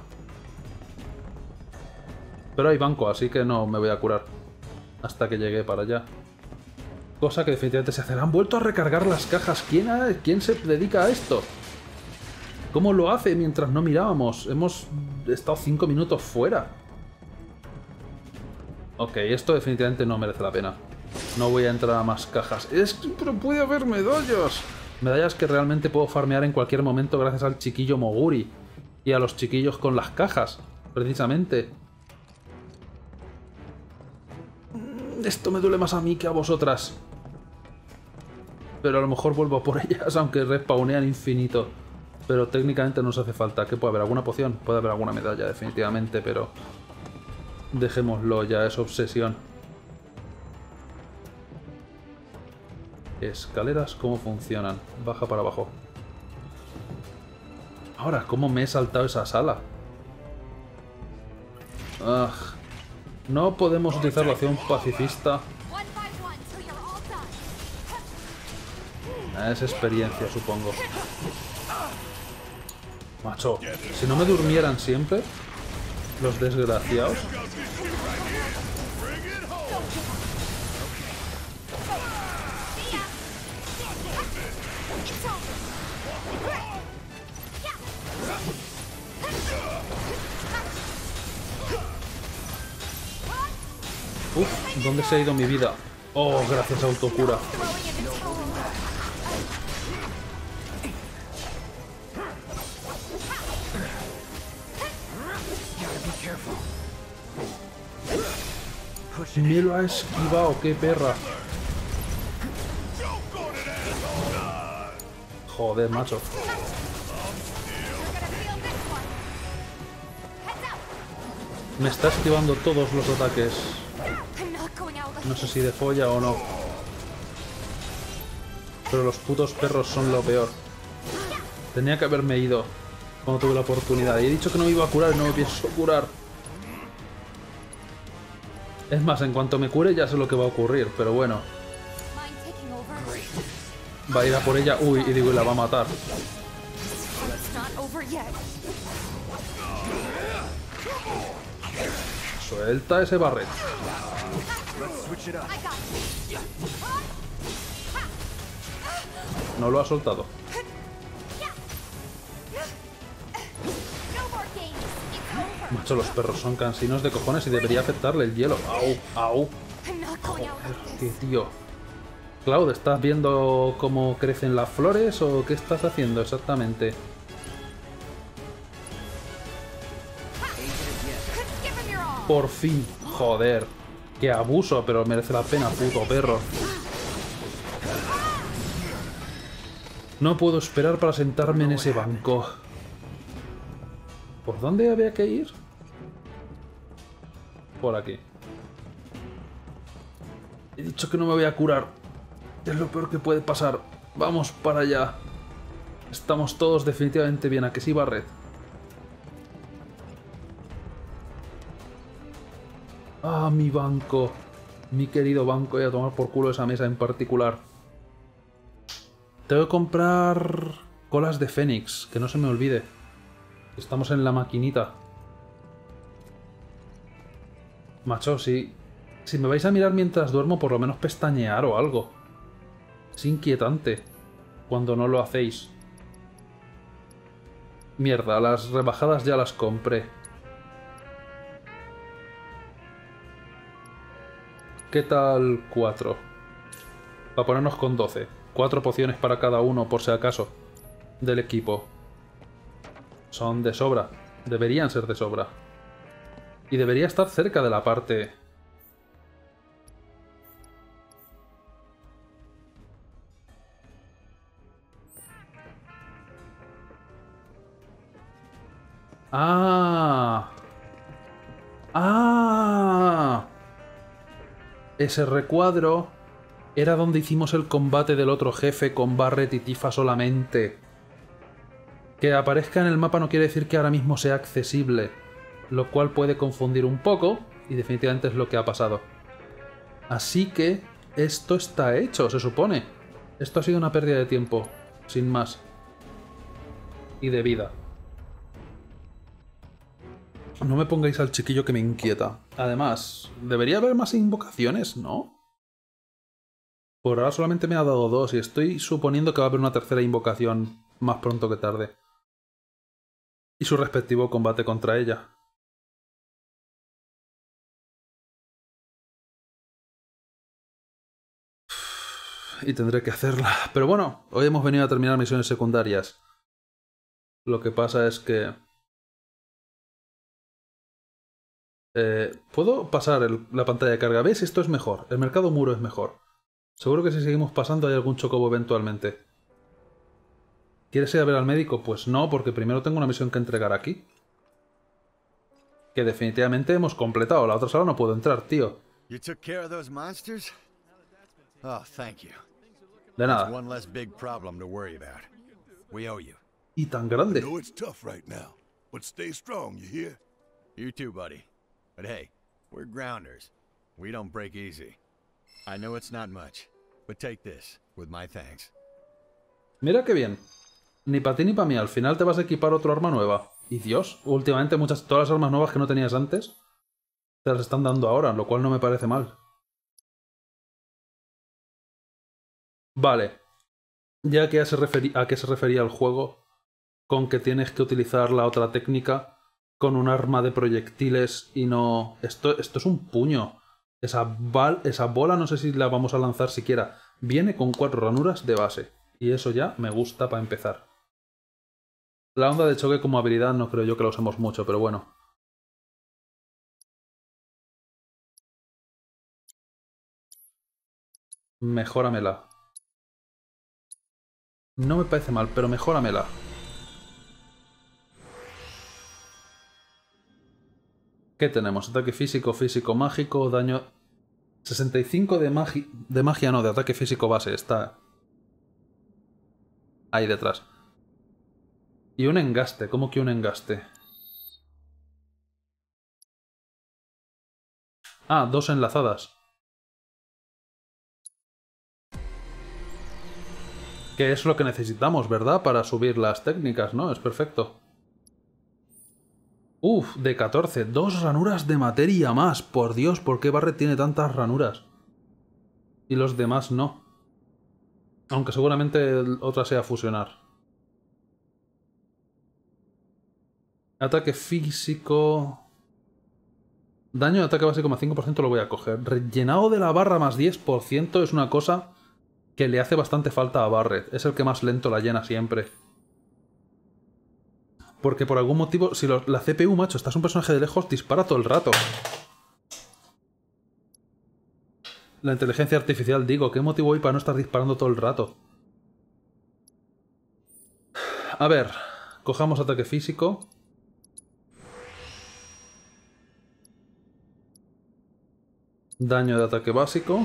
Pero hay banco, así que no me voy a curar hasta que llegue para allá. Cosa que definitivamente se hace. Han vuelto a recargar las cajas. ¿Quién se dedica a esto? ¿Cómo lo hace mientras no mirábamos? Hemos estado 5 minutos fuera. Ok, esto definitivamente no merece la pena. No voy a entrar a más cajas. Pero puede haber medallas. Medallas que realmente puedo farmear en cualquier momento gracias al chiquillo Moguri. Y a los chiquillos con las cajas, precisamente. Esto me duele más a mí que a vosotras. Pero a lo mejor vuelvo por ellas, aunque respawnean infinito. Pero técnicamente no nos hace falta. ¿Qué puede haber? ¿Alguna poción? Puede haber alguna medalla, definitivamente, pero... Dejémoslo ya, es obsesión. Escaleras, ¿cómo funcionan? Baja para abajo. Ahora, ¿cómo me he saltado esa sala? No podemos utilizar la opción pacifista. Es experiencia, supongo. Macho, si no me durmieran siempre, los desgraciados. Uf, ¿dónde se ha ido mi vida? Oh, gracias a autocura. Me lo ha esquivado, qué perra. Joder, macho. Me está esquivando todos los ataques. No sé si de folla o no. Pero los putos perros son lo peor. Tenía que haberme ido cuando tuve la oportunidad. Y he dicho que no me iba a curar y no me pienso curar. Es más, en cuanto me cure ya sé lo que va a ocurrir, pero bueno. Va a ir a por ella, uy, y digo, y la va a matar. Suelta ese Barret. No lo ha soltado. Macho, los perros son cansinos de cojones y debería afectarle el hielo. Au, au. Joder, qué tío. Cloud, ¿estás viendo cómo crecen las flores o qué estás haciendo exactamente? Por fin, joder. Qué abuso, pero merece la pena, puto perro. No puedo esperar para sentarme en ese banco. ¿Por dónde había que ir? Por aquí. He dicho que no me voy a curar. Es lo peor que puede pasar. Vamos para allá. Estamos todos definitivamente bien. ¿A que sí, Barret? Ah, mi banco. Mi querido banco. Voy a tomar por culo esa mesa en particular. Tengo que comprar colas de Fénix. Que no se me olvide. Estamos en la maquinita. Macho, si me vais a mirar mientras duermo, por lo menos pestañear o algo. Es inquietante cuando no lo hacéis. Mierda, las rebajadas ya las compré. ¿Qué tal 4? Para ponernos con 12. 4 pociones para cada uno, por si acaso, del equipo. Son de sobra. Deberían ser de sobra. Y debería estar cerca de la parte... ¡Ah! ¡Ah! Ese recuadro era donde hicimos el combate del otro jefe con Barret y Tifa solamente. Que aparezca en el mapa no quiere decir que ahora mismo sea accesible, lo cual puede confundir un poco, y definitivamente es lo que ha pasado. Así que esto está hecho, se supone. Esto ha sido una pérdida de tiempo, sin más. Y de vida. No me pongáis al chiquillo que me inquieta. Además, debería haber más invocaciones, ¿no? Por ahora solamente me ha dado 2 y estoy suponiendo que va a haber una tercera invocación más pronto que tarde. Y su respectivo combate contra ella. Y tendré que hacerla. Pero bueno, hoy hemos venido a terminar misiones secundarias. Lo que pasa es que... puedo pasar la pantalla de carga. ¿Ves? Esto es mejor. El mercado muro es mejor. Seguro que si seguimos pasando hay algún chocobo eventualmente. ¿Quieres ir a ver al médico? Pues no, porque primero tengo una misión que entregar aquí. Que definitivamente hemos completado. La otra sala no puedo entrar, tío. You took care of those monsters? Oh, thank you. De That's nada. one less big problem to worry about. We owe you. Y tan I grande. know it's tough right now, but stay strong, you hear? You too, buddy. But hey, we're grounders. We don't break easy. I know it's not much, but take this with my thanks. Mira qué bien. Ni para ti ni para mí. Al final te vas a equipar otro arma nueva. Y Dios, últimamente todas las armas nuevas que no tenías antes te las están dando ahora, lo cual no me parece mal. Vale. Ya que a qué se refería el juego con que tienes que utilizar la otra técnica con un arma de proyectiles y no... Esto es un puño. Esa bola no sé si la vamos a lanzar siquiera. Viene con 4 ranuras de base. Y eso ya me gusta para empezar. La onda de choque como habilidad no creo yo que la usemos mucho, pero bueno. Mejóramela. No me parece mal, pero mejóramela. ¿Qué tenemos? Ataque físico, físico mágico, daño... 65 de magia, no, de ataque físico base. Está ahí detrás. Y un engaste. ¿Cómo que un engaste? Ah, 2 enlazadas. Que es lo que necesitamos, ¿verdad? Para subir las técnicas, ¿no? Es perfecto. Uf, de 14. 2 ranuras de materia más. Por Dios, ¿por qué Barret tiene tantas ranuras? Y los demás no. Aunque seguramente otra sea fusionar. Ataque físico... Daño de ataque básico más 5% lo voy a coger. Rellenado de la barra más 10% es una cosa que le hace bastante falta a Barret. Es el que más lento la llena siempre. Porque por algún motivo, si la CPU, macho, estás un personaje de lejos, dispara todo el rato. La inteligencia artificial, digo, ¿qué motivo hay para no estar disparando todo el rato? A ver, cojamos ataque físico. Daño de ataque básico.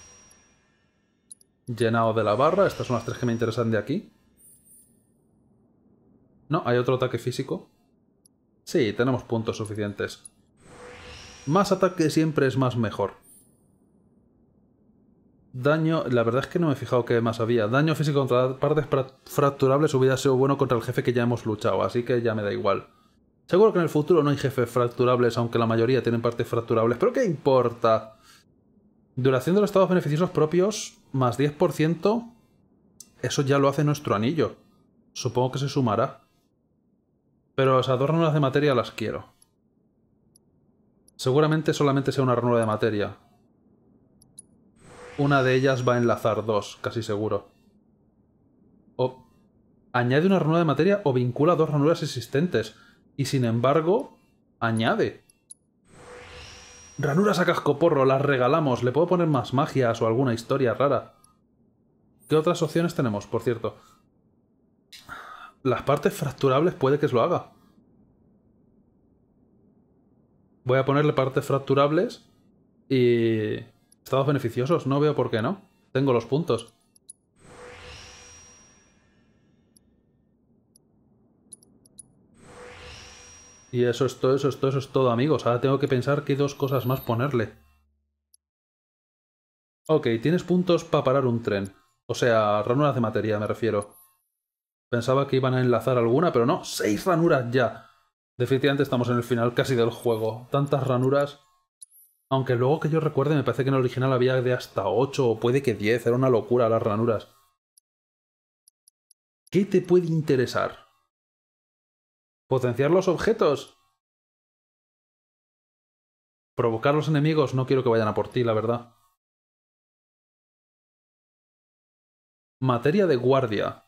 Llenado de la barra. Estas son las 3 que me interesan de aquí. No, hay otro ataque físico. Sí, tenemos puntos suficientes. Más ataque siempre es más mejor. Daño... La verdad es que no me he fijado qué más había. Daño físico contra partes fracturables hubiera sido bueno contra el jefe que ya hemos luchado, así que ya me da igual. Seguro que en el futuro no hay jefes fracturables, aunque la mayoría tienen partes fracturables. ¿Pero qué importa? Duración de los estados beneficiosos propios, más 10%. Eso ya lo hace nuestro anillo. Supongo que se sumará. Pero esas 2 ranuras de materia las quiero. Seguramente solamente sea una ranura de materia. Una de ellas va a enlazar 2, casi seguro. O añade una ranura de materia o vincula 2 ranuras existentes. Y sin embargo, añade. Ranuras a cascoporro, las regalamos. Le puedo poner más magias o alguna historia rara. ¿Qué otras opciones tenemos, por cierto? Las partes fracturables puede que lo haga. Voy a ponerle partes fracturables y... estados beneficiosos, no veo por qué no. Tengo los puntos. Y eso es todo, eso es todo, amigos. Ahora tengo que pensar qué 2 cosas más ponerle. Ok, tienes puntos para parar un tren. O sea, ranuras de materia, me refiero. Pensaba que iban a enlazar alguna, pero no. 6 ranuras ya. Definitivamente estamos en el final casi del juego. Tantas ranuras. Aunque luego que yo recuerde, me parece que en el original había de hasta 8 o puede que 10. Era una locura las ranuras. ¿Qué te puede interesar? ¿Potenciar los objetos? Provocar los enemigos, no quiero que vayan a por ti, la verdad. Materia de guardia.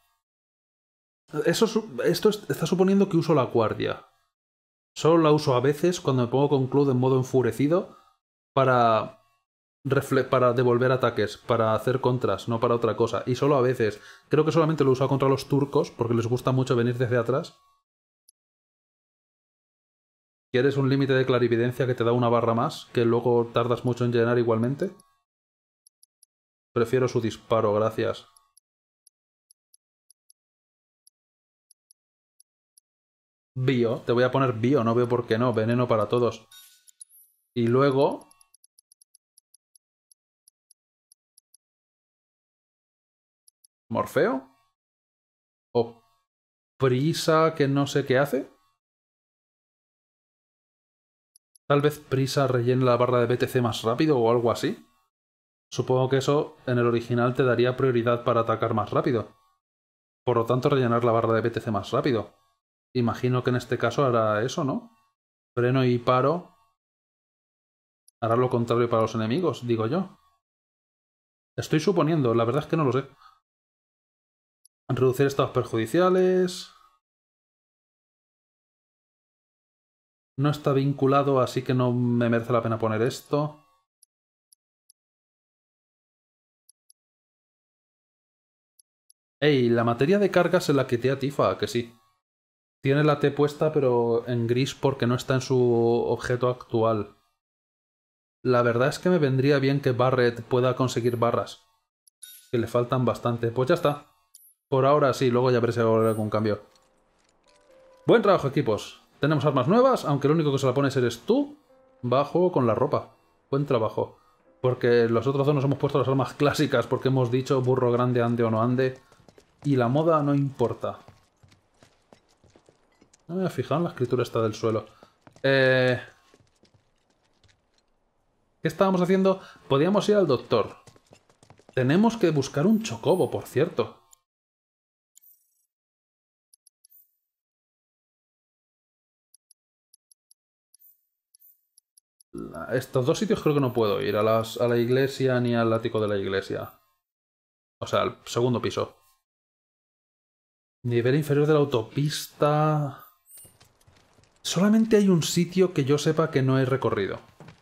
Esto está suponiendo que uso la guardia. Solo la uso a veces cuando me pongo con Cloud en modo enfurecido para devolver ataques, para hacer contras, no para otra cosa. Y solo a veces. Creo que solamente lo he usado contra los turcos porque les gusta mucho venir desde atrás. ¿Quieres un límite de clarividencia que te da una barra más, que luego tardas mucho en llenar igualmente? Prefiero su disparo, gracias. Bio, te voy a poner bio, no veo por qué no, veneno para todos. Y luego... ¿Morfeo? ¿O prisa que no sé qué hace? Tal vez prisa rellene la barra de BTC más rápido o algo así. Supongo que eso en el original te daría prioridad para atacar más rápido. Por lo tanto, rellenar la barra de BTC más rápido. Imagino que en este caso hará eso, ¿no? Freno y paro. Hará lo contrario para los enemigos, digo yo. Estoy suponiendo, la verdad es que no lo sé. Reducir estados perjudiciales. No está vinculado, así que no me merece la pena poner esto. Ey, la materia de cargas es la que te a Tifa, que sí. Tiene la T puesta, pero en gris porque no está en su objeto actual. La verdad es que me vendría bien que Barret pueda conseguir barras. Que le faltan bastante. Pues ya está. Por ahora sí, luego ya veré si va a haber algún cambio. Buen trabajo, equipos. Tenemos armas nuevas, aunque el único que se la pones eres tú. Va a juego con la ropa. Buen trabajo. Porque los otros dos nos hemos puesto las armas clásicas porque hemos dicho burro grande ande o no ande. Y la moda no importa. No me voy a fijar en la escritura esta del suelo. ¿Qué estábamos haciendo? Podíamos ir al doctor. Tenemos que buscar un chocobo, por cierto. Estos dos sitios creo que no puedo ir. A la iglesia ni al ático de la iglesia. O sea, al segundo piso. Nivel inferior de la autopista... Solamente hay un sitio que yo sepa que no he recorrido.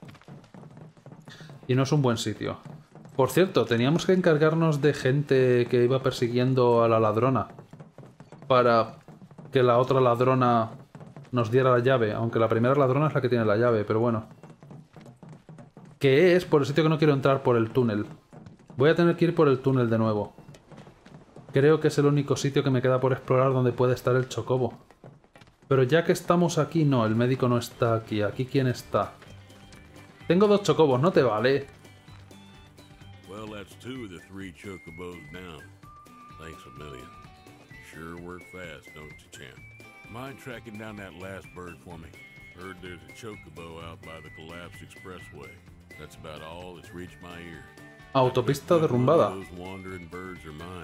Y no es un buen sitio. Por cierto, teníamos que encargarnos de gente que iba persiguiendo a la ladrona. Para que la otra ladrona nos diera la llave. Aunque la primera ladrona es la que tiene la llave, pero bueno. Que es por el sitio que no quiero entrar, por el túnel. Voy a tener que ir por el túnel de nuevo. Creo que es el único sitio que me queda por explorar donde puede estar el chocobo. Pero ya que estamos aquí, no, el médico no está aquí. ¿Aquí quién está? Tengo 2 chocobos, ¿no te vale? Well, that's 2 of the 3 chocobos down. Thanks a million. Sure work fast, don't you, champ? Mind tracking down that last bird for me? Heard there's a chocobo out by the collapsed expressway. That's about all that's reached my ear. Autopista derrumbada. Those wandering birds are mine.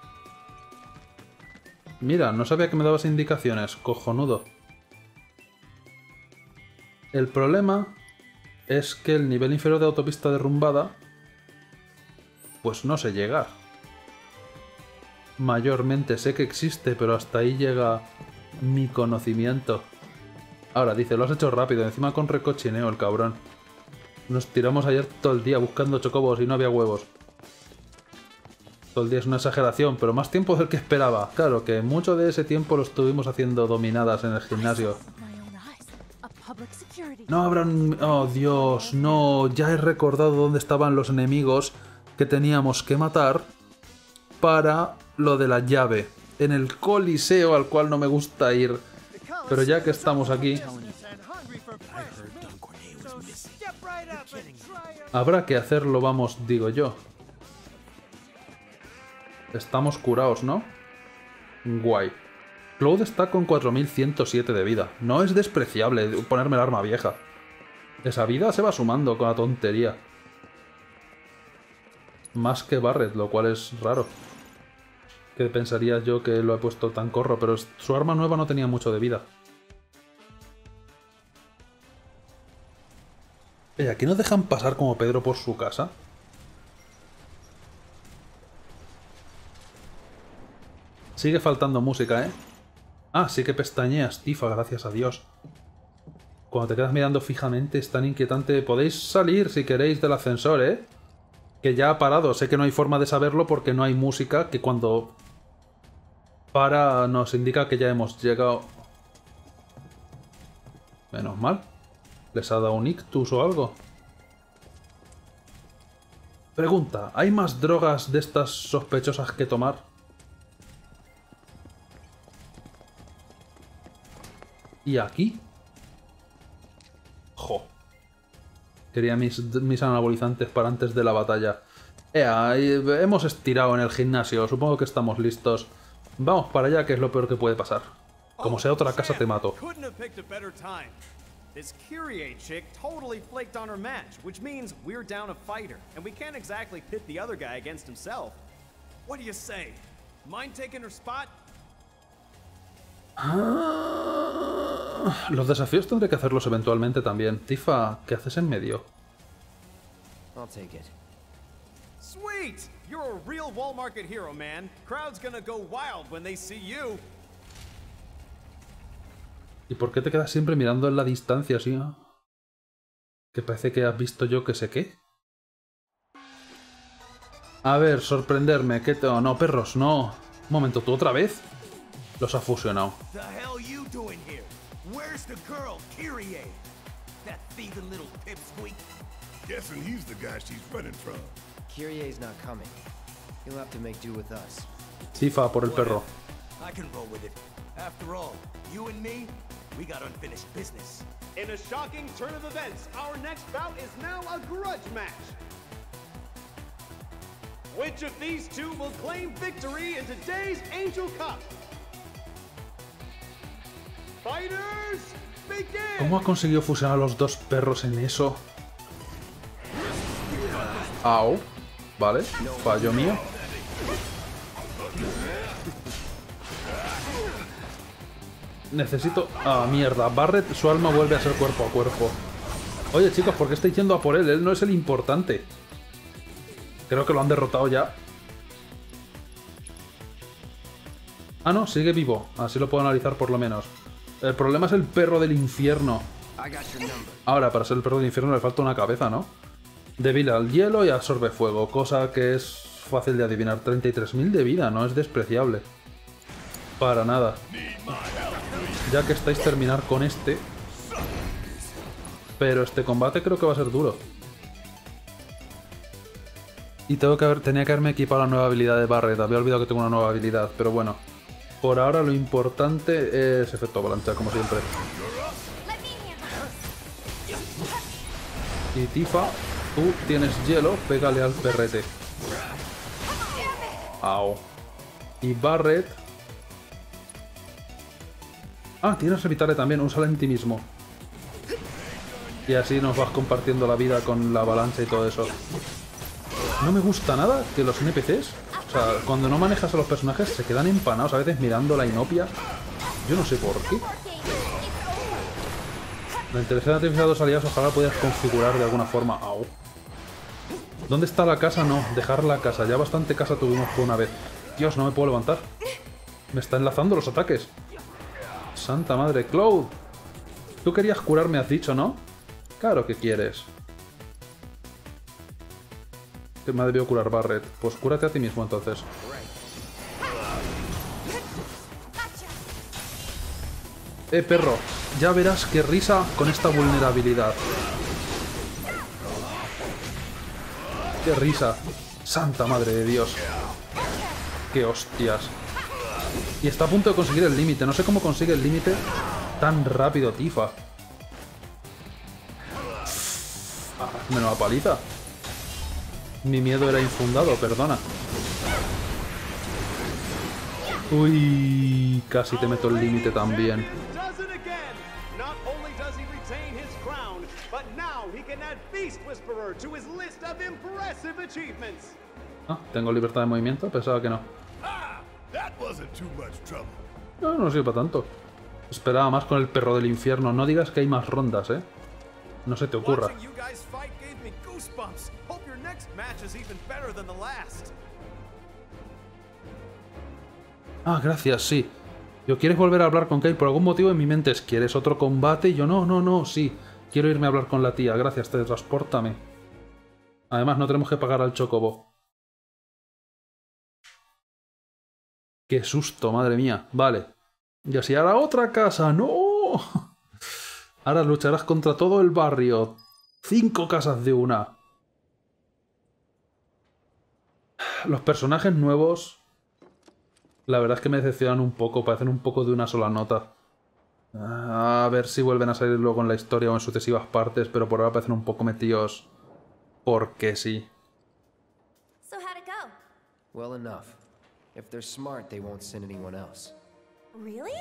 Mira, no sabía que me dabas indicaciones. Cojonudo. El problema es que el nivel inferior de autopista derrumbada... Pues no sé llegar. Mayormente sé que existe, pero hasta ahí llega mi conocimiento. Ahora, dice, lo has hecho rápido, encima con recochineo el cabrón. Nos tiramos ayer todo el día buscando chocobos y no había huevos. Todo el día es una exageración, pero más tiempo del que esperaba. Claro, que mucho de ese tiempo lo estuvimos haciendo dominadas en el gimnasio. No habrán... Oh, Dios, no. Ya he recordado dónde estaban los enemigos que teníamos que matar para lo de la llave. En el Coliseo, al cual no me gusta ir. Pero ya que estamos aquí... Habrá que hacerlo, vamos, digo yo. Estamos curados, ¿no? Guay. Cloud está con 4107 de vida. No es despreciable ponerme el arma vieja. Esa vida se va sumando con la tontería. Más que Barret, lo cual es raro. Que pensaría yo que lo he puesto tan corro, pero su arma nueva no tenía mucho de vida. ¿Aquí no dejan pasar como Pedro por su casa? Sigue faltando música, ¿eh? Ah, sí que pestañeas, Tifa, gracias a Dios. Cuando te quedas mirando fijamente es tan inquietante. Podéis salir si queréis del ascensor, ¿eh? Que ya ha parado. Sé que no hay forma de saberlo porque no hay música, que cuando para nos indica que ya hemos llegado. Menos mal. ¿Les ha dado un ictus o algo? Pregunta, ¿hay más drogas de estas sospechosas que tomar? ¿Y aquí? Jo. Quería mis anabolizantes para antes de la batalla. Hemos estirado en el gimnasio. Supongo que estamos listos. Vamos para allá, que es lo peor que puede pasar. Como sea otra casa, te mato. This Kyrie chick totally flaked on her match, which means we're down a fighter, and we can't exactly pit the other guy against himself. What do you say? Mind taking her spot? Los desafíos tendré que hacerlos eventualmente también. Tifa, ¿qué haces en medio? I'll take it. Sweet! You're a real Wall Market hero, man. Crowd's gonna go wild when they see you. ¿Y por qué te quedas siempre mirando en la distancia así? Que parece que has visto yo que sé qué. A ver, sorprenderme. ¿Qué tengo? No, perros, no. Un momento, ¿tú otra vez? Los ha fusionado. The hell you doing here? Where's the girl, Kyrie? That thieving little pipsqueak? Guessing he's the guy she's running from. Kyrie's not coming. He'll have to make do with us. Tifa por el perro. I can roll with it. After all, you and me, we got unfinished business. In a shocking turn of events, our next bout is now a grudge match. Which of these two will claim victory in today's Angel Cup? Fighters, begin! ¿Cómo ha conseguido fusionar a los dos perros en eso? Au. Vale, fallo mío. Necesito... Ah, mierda. Barret, su alma vuelve a ser cuerpo a cuerpo. Oye, chicos, ¿por qué estáis yendo a por él? Él no es el importante. Creo que lo han derrotado ya. Ah, no, sigue vivo. Así lo puedo analizar por lo menos. El problema es el perro del infierno. Ahora, para ser el perro del infierno le falta una cabeza, ¿no? Débil al hielo y absorbe fuego, cosa que es fácil de adivinar. 33.000 de vida, no es despreciable. Para nada. Ya que estáis, terminar con este. Pero este combate creo que va a ser duro. Y tenía que haberme equipado la nueva habilidad de Barret. Había olvidado que tengo una nueva habilidad, pero bueno. Por ahora lo importante es efecto avalancha, como siempre. Y Tifa, tú tienes hielo, pégale al perrete. Au. Y Barret... Ah, tienes Revitale también, úsala en ti mismo. Y así nos vas compartiendo la vida con la avalancha y todo eso. No me gusta nada que los NPCs, o sea, cuando no manejas a los personajes se quedan empanados a veces mirando la inopia. Yo no sé por qué. La inteligencia artificial de los aliados ojalá la pudieras configurar de alguna forma. Au. ¿Dónde está la casa? No, dejar la casa. Ya bastante casa tuvimos por una vez. Dios, no me puedo levantar. Me está enlazando los ataques. Santa madre, Cloud. Tú querías curarme, has dicho, ¿no? Claro que quieres. Que me ha debido curar Barret. Pues cúrate a ti mismo entonces. Perro. Ya verás qué risa con esta vulnerabilidad. Qué risa. Santa madre de Dios. Qué hostias. Y está a punto de conseguir el límite. No sé cómo consigue el límite tan rápido, Tifa. Menuda paliza. Mi miedo era infundado, perdona. Uy, casi te meto el límite también. Ah, tengo libertad de movimiento, pensaba que no. No, no sirve para tanto. Esperaba más con el perro del infierno. No digas que hay más rondas, ¿eh? No se te ocurra. Ah, gracias, sí. Yo quieres volver a hablar con Kate por algún motivo en mi mente es ¿quieres otro combate? Y yo no, sí. Quiero irme a hablar con la tía. Gracias, teletranspórtame. Además, no tenemos que pagar al chocobo. Qué susto, madre mía. Vale. Y así ahora otra casa. ¡No! Ahora lucharás contra todo el barrio. 5 casas de una. Los personajes nuevos... La verdad es que me decepcionan un poco. Parecen un poco de una sola nota. A ver si vuelven a salir luego en la historia o en sucesivas partes. Pero por ahora parecen un poco metidos... Porque sí. So how'd it go? Well enough. If they're smart, they won't send anyone else. Really?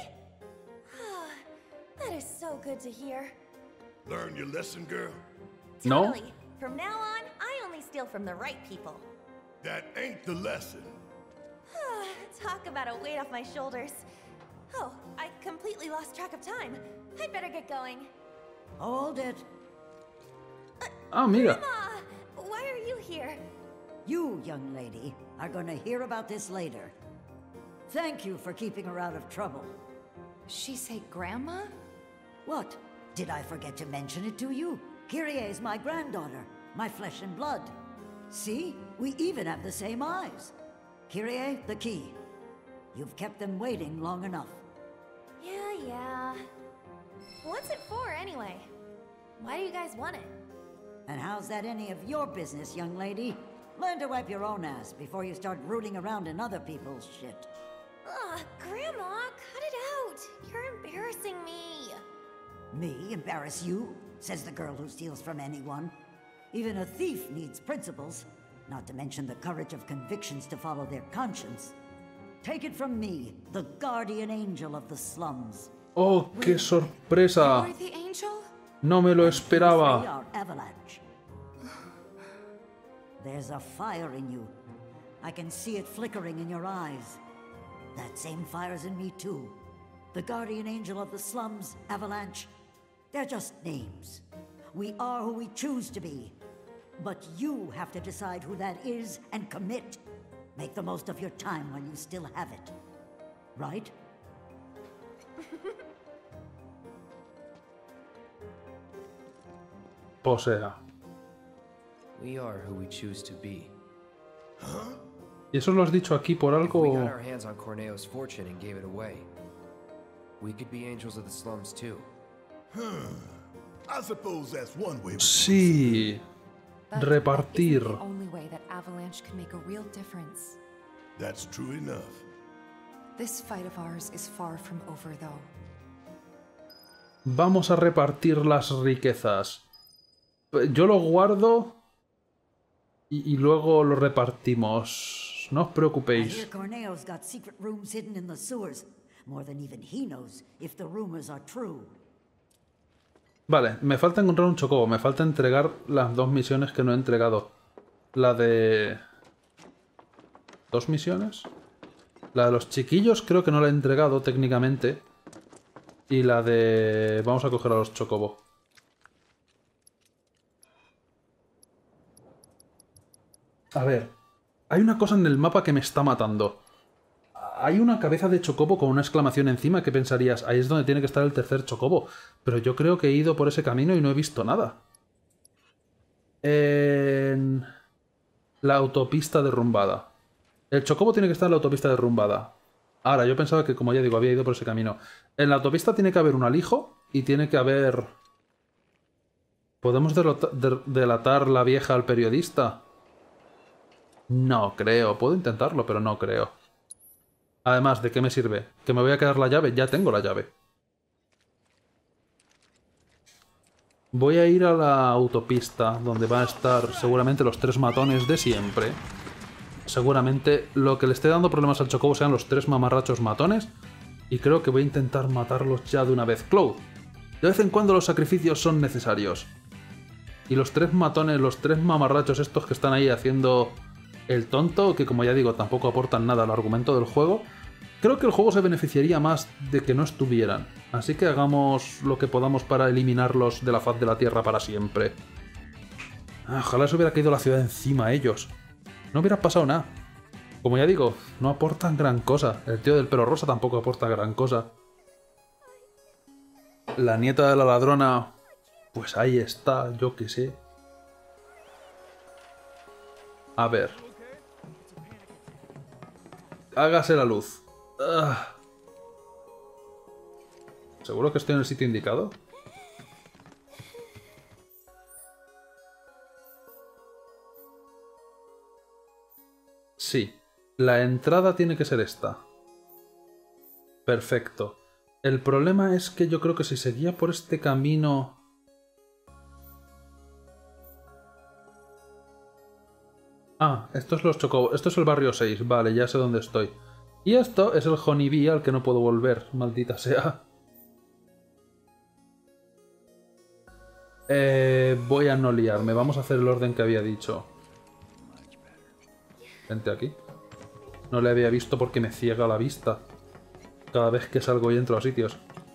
That is so good to hear. Learn your lesson, girl? No. Totally. From now on, I only steal from the right people. That ain't the lesson. Talk about a weight off my shoulders. Oh, I completely lost track of time. I'd better get going. Hold it. Ah, mira. Grandma, why are you here? You, young lady, are gonna hear about this later. Thank you for keeping her out of trouble. She say Grandma? What? Did I forget to mention it to you? Kyrie's my granddaughter, my flesh and blood. See? We even have the same eyes. Kyrie, the key. You've kept them waiting long enough. Yeah. What's it for, anyway? Why do you guys want it? And how's that any of your business, young lady? Learn to wipe your own ass before you start rooting around in other people's shit. Ugh, Grandma, cut it out. You're embarrassing me. Me embarrass you? Says the girl who steals from anyone. Even a thief needs principles, not to mention the courage of convictions to follow their conscience. Take it from me, the guardian angel of the slums. ¡Oh, qué sorpresa! You're the angel? No me lo They esperaba. are Avalanche. There's a fire in you. I can see it flickering in your eyes. That same fire's in me too. The guardian angel of the slums, Avalanche. They're just names. We are who we choose to be. But you have to decide who that is and commit. Make the most of your time while you still have it. Right? Posea. We are who we choose to be. ¿Y eso lo has dicho aquí por If we got algo? our hands on Corneo's fortune and gave it away, we could be angels of the slums too. I suppose that's one way. Sí. But Repartir. that isn't the only way that Avalanche can make a real difference. That's true enough. This fight of ours is far from over, though. Vamos a repartir las riquezas. Yo lo guardo y luego lo repartimos. No os I hear preocupéis. Corneo's got secret rooms hidden in the sewers. More than even he knows, if the rumors are true. Vale, me falta encontrar un chocobo. Me falta entregar las 2 misiones que no he entregado. La de... ¿2 misiones? La de los chiquillos creo que no la he entregado técnicamente. Y la de... Vamos a coger a los chocobos. A ver. Hay una cosa en el mapa que me está matando. Hay una cabeza de chocobo con una exclamación encima que pensarías, ahí es donde tiene que estar el tercer chocobo. Pero yo creo que he ido por ese camino y no he visto nada. En... La autopista derrumbada. El chocobo tiene que estar en la autopista derrumbada. Ahora, yo pensaba que, como ya digo, había ido por ese camino. En la autopista tiene que haber un alijo y tiene que haber... ¿Podemos delatar la vieja al periodista? No creo. Puedo intentarlo, pero no creo. Además, ¿de qué me sirve? ¿Que me voy a quedar la llave? Ya tengo la llave. Voy a ir a la autopista, donde van a estar seguramente los 3 matones de siempre. Seguramente lo que le esté dando problemas al chocobo sean los 3 mamarrachos matones. Y creo que voy a intentar matarlos ya de una vez. Cloud, de vez en cuando los sacrificios son necesarios. Y los 3 matones, los 3 mamarrachos estos que están ahí haciendo el tonto, que como ya digo tampoco aportan nada al argumento del juego, creo que el juego se beneficiaría más de que no estuvieran. Así que hagamos lo que podamos para eliminarlos de la faz de la tierra para siempre. Ojalá se hubiera caído la ciudad encima a ellos. No hubiera pasado nada. Como ya digo, no aportan gran cosa. El tío del pelo rosa tampoco aporta gran cosa. La nieta de la ladrona... Pues ahí está, yo qué sé. A ver. Hágase la luz. ¿Seguro que estoy en el sitio indicado? Sí. La entrada tiene que ser esta. Perfecto. El problema es que yo creo que si seguía por este camino... Ah, esto es los chocobos. Esto es el barrio 6. Vale, ya sé dónde estoy. Y esto es el Honeybee al que no puedo volver. Maldita sea. Voy a no liarme. Vamos a hacer el orden que había dicho. Vente aquí. No le había visto porque me ciega la vista. Cada vez que salgo y entro a sitios.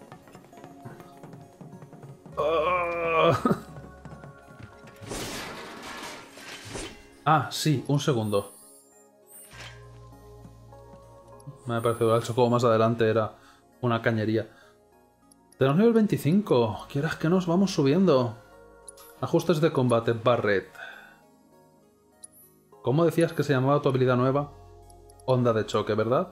Ah, sí, un segundo. Me parece que el chocobo más adelante era una cañería. Tenemos nivel 25. Quieras que nos vamos subiendo. Ajustes de combate, Barret. ¿Cómo decías que se llamaba tu habilidad nueva? Onda de choque, ¿verdad?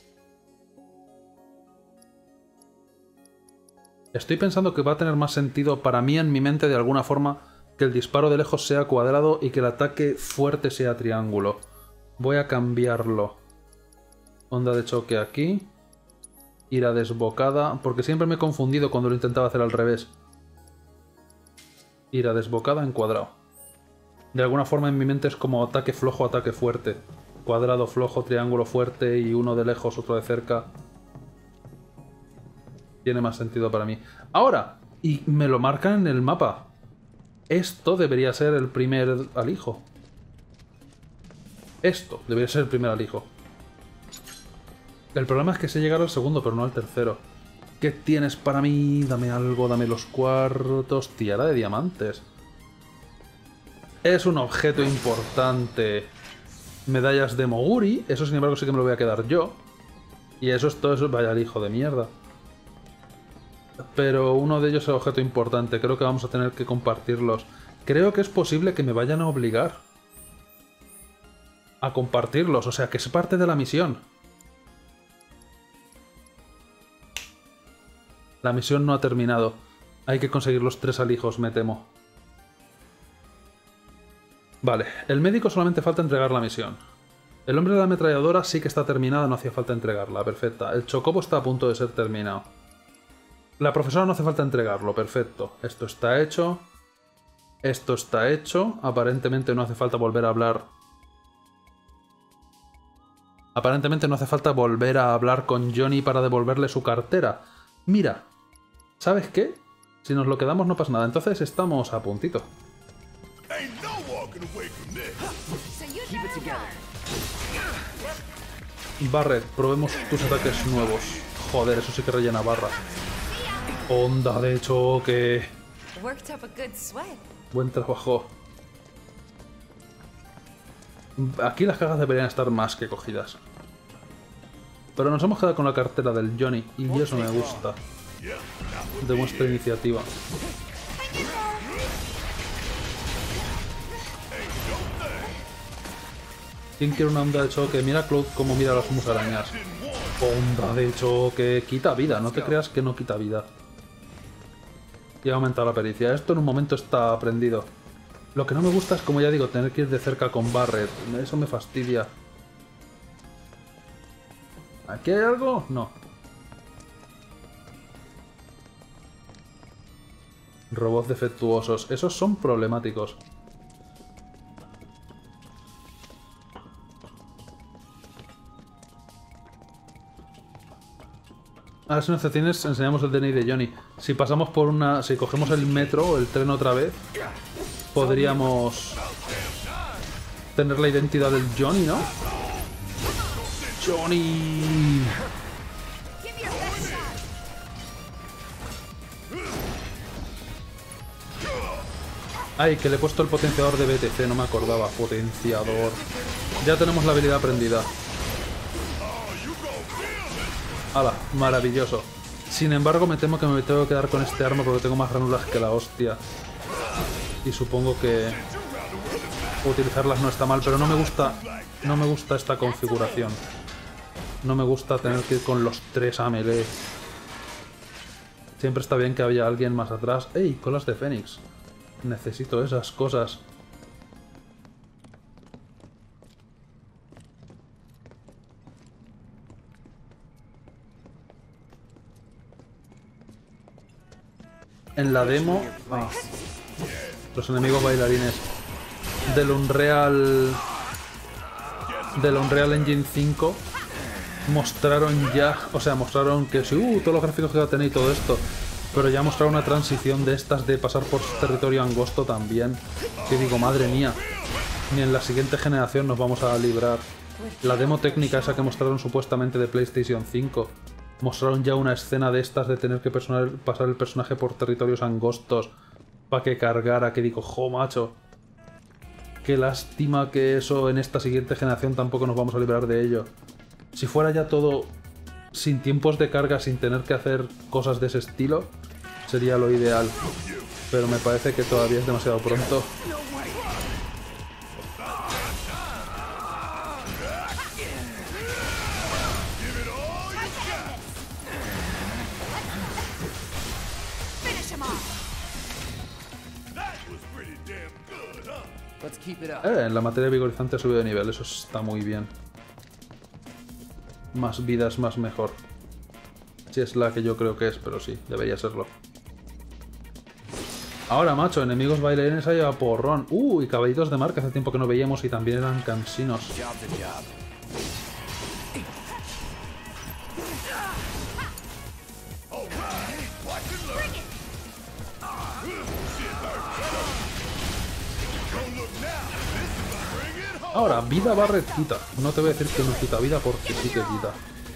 Estoy pensando que va a tener más sentido para mí en mi mente de alguna forma que el disparo de lejos sea cuadrado y que el ataque fuerte sea triángulo. Voy a cambiarlo. Onda de choque aquí. Ira desbocada, porque siempre me he confundido cuando lo intentaba hacer al revés. Ira desbocada en cuadrado. De alguna forma en mi mente es como ataque flojo, ataque fuerte. Cuadrado flojo, triángulo fuerte y uno de lejos, otro de cerca. Tiene más sentido para mí. Ahora, y me lo marcan en el mapa. Esto debería ser el primer alijo. Esto debería ser el primer alijo. El problema es que sé llegar al segundo, pero no al tercero. ¿Qué tienes para mí? Dame algo, dame los cuartos. Tiara de diamantes. Es un objeto importante. Medallas de Moguri. Eso, sin embargo, sí que me lo voy a quedar yo. Y eso es todo eso. Vaya el hijo de mierda. Pero uno de ellos es el objeto importante. Creo que vamos a tener que compartirlos. Creo que es posible que me vayan a obligar a compartirlos. O sea, que es parte de la misión. La misión no ha terminado. Hay que conseguir los 3 alijos, me temo. Vale, el médico solamente falta entregar la misión. El hombre de la ametralladora sí que está terminada, no hacía falta entregarla, perfecta. El chocobo está a punto de ser terminado. La profesora no hace falta entregarlo, perfecto. Esto está hecho. Esto está hecho. Aparentemente no hace falta volver a hablar. Aparentemente no hace falta volver a hablar con Johnny para devolverle su cartera. Mira, ¿sabes qué? Si nos lo quedamos no pasa nada, entonces estamos a puntito. Barret, probemos tus ataques nuevos. Joder, eso sí que rellena barras. Onda de choque. Buen trabajo. Aquí las cajas deberían estar más que cogidas. Pero nos hemos quedado con la cartera del Johnny y eso me gusta. Demuestra iniciativa. ¿Quién quiere una onda de choque? Mira Cloud cómo mira las musarañas. Onda de choque. Quita vida, no te creas que no quita vida. Y ha aumentado la pericia. Esto en un momento está aprendido. Lo que no me gusta es, como ya digo, tener que ir de cerca con Barret. Eso me fastidia. ¿Aquí hay algo? No. Robots defectuosos. Esos son problemáticos. Ahora si nos detienes, enseñamos el DNI de Johnny. Si pasamos por una... Si cogemos el metro o el tren otra vez, podríamos tener la identidad del Johnny, ¿no? ¡Johnny! Ay, que le he puesto el potenciador de BTC, no me acordaba. Potenciador. Ya tenemos la habilidad aprendida. ¡Hala! Maravilloso. Sin embargo, me temo que me tengo que quedar con este arma porque tengo más granulas que la hostia. Y supongo que utilizarlas no está mal, pero no me gusta esta configuración. No me gusta tener que ir con los 3 a melee. Siempre está bien que haya alguien más atrás. ¡Ey! Colas de Fénix. Necesito esas cosas. En la demo... los enemigos bailarines del Unreal Engine 5 mostraron ya... O sea, mostraron que sí, todos los gráficos que va a tener y todo esto. Pero ya mostraron una transición de estas de pasar por territorio angosto también. Que digo, madre mía, ni en la siguiente generación nos vamos a librar. La demo técnica esa que mostraron supuestamente de PlayStation 5. Mostraron ya una escena de estas de tener que pasar el personaje por territorios angostos para que cargara, que digo, jo, macho. Qué lástima que eso en esta siguiente generación tampoco nos vamos a librar de ello. Si fuera ya todo sin tiempos de carga, sin tener que hacer cosas de ese estilo, sería lo ideal. Pero me parece que todavía es demasiado pronto. En la materia vigorizante ha subido de nivel, eso está muy bien. Más vidas, más mejor. Si es la que yo creo que es, pero sí, debería serlo. Ahora, macho, enemigos bailarines hay a porrón. Y caballitos de mar que hace tiempo que no veíamos y también eran cansinos. Ahora, vida Barret quita. No te voy a decir que no quita vida porque sí que quita.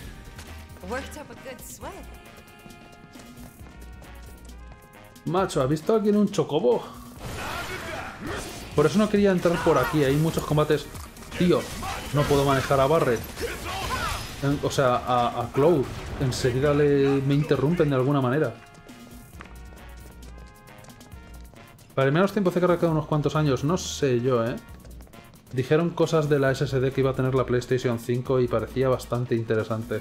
Macho, ¿has visto a alguien un chocobo? Por eso no quería entrar por aquí. Hay muchos combates. Tío, no puedo manejar a Barret. O sea, a Cloud. Enseguida me interrumpen de alguna manera. Para el menos tiempo hace que ha quedado unos cuantos años. No sé yo, ¿eh? Dijeron cosas de la SSD que iba a tener la PlayStation 5 y parecía bastante interesante.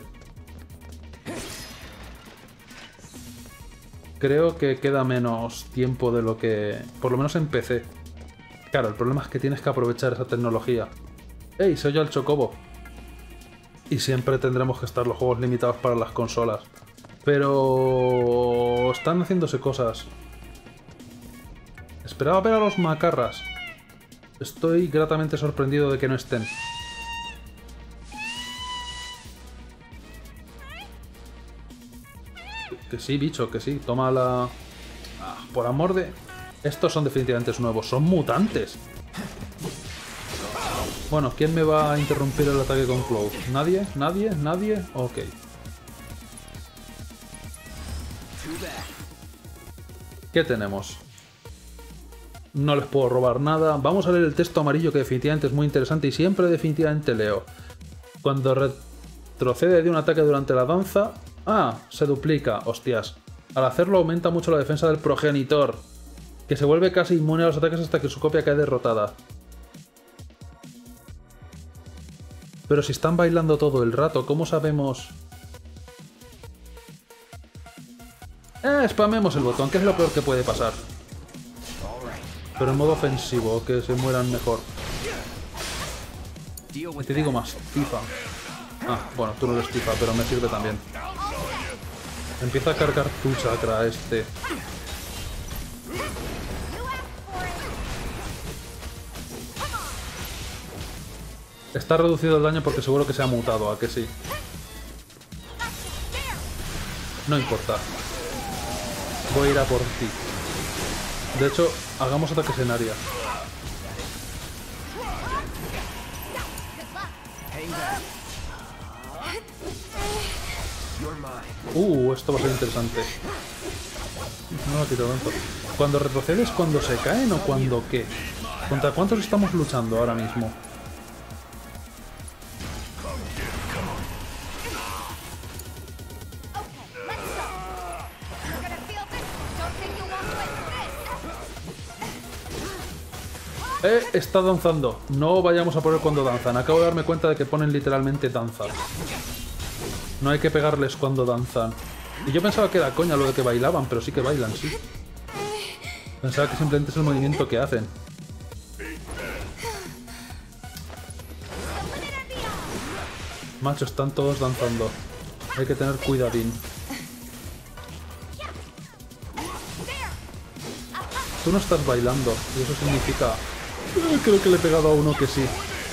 Creo que queda menos tiempo de lo que... Por lo menos en PC. Claro, el problema es que tienes que aprovechar esa tecnología. ¡Ey! Soy yo el Chocobo. Y siempre tendremos que estar los juegos limitados para las consolas. Pero... están haciéndose cosas. Esperaba ver a los macarras. Estoy gratamente sorprendido de que no estén. Que sí, bicho, que sí. Toma la... por amor de... Estos son definitivamente nuevos. Son mutantes. Bueno, ¿quién me va a interrumpir el ataque con Cloud? ¿Nadie? ¿Nadie? ¿Nadie? Ok. ¿Qué tenemos? No les puedo robar nada. Vamos a leer el texto amarillo que definitivamente es muy interesante y siempre definitivamente leo. Cuando retrocede de un ataque durante la danza... se duplica. Hostias. Al hacerlo aumenta mucho la defensa del progenitor, que se vuelve casi inmune a los ataques hasta que su copia cae derrotada. Pero si están bailando todo el rato, ¿cómo sabemos...? Spamemos el botón, que es lo peor que puede pasar. Pero en modo ofensivo, que se mueran mejor. Y te digo más, Tifa. Bueno, tú no eres Tifa, pero me sirve también. Empieza a cargar tu chakra este. Está reducido el daño porque seguro que se ha mutado, ¿a que sí? No importa. Voy a ir a por ti. De hecho, hagamos ataques en área. Esto va a ser interesante. No lo quito tanto. ¿Cuando retrocedes, cuando se caen o cuando qué? ¿Contra cuántos estamos luchando ahora mismo? Está danzando. No vayamos a poner cuando danzan. Acabo de darme cuenta de que ponen literalmente danzar. No hay que pegarles cuando danzan. Y yo pensaba que era coña lo de que bailaban, pero sí que bailan, sí. Pensaba que simplemente es el movimiento que hacen. Macho, están todos danzando. Hay que tener cuidadín. Tú no estás bailando, y eso significa... creo que le he pegado a uno que sí.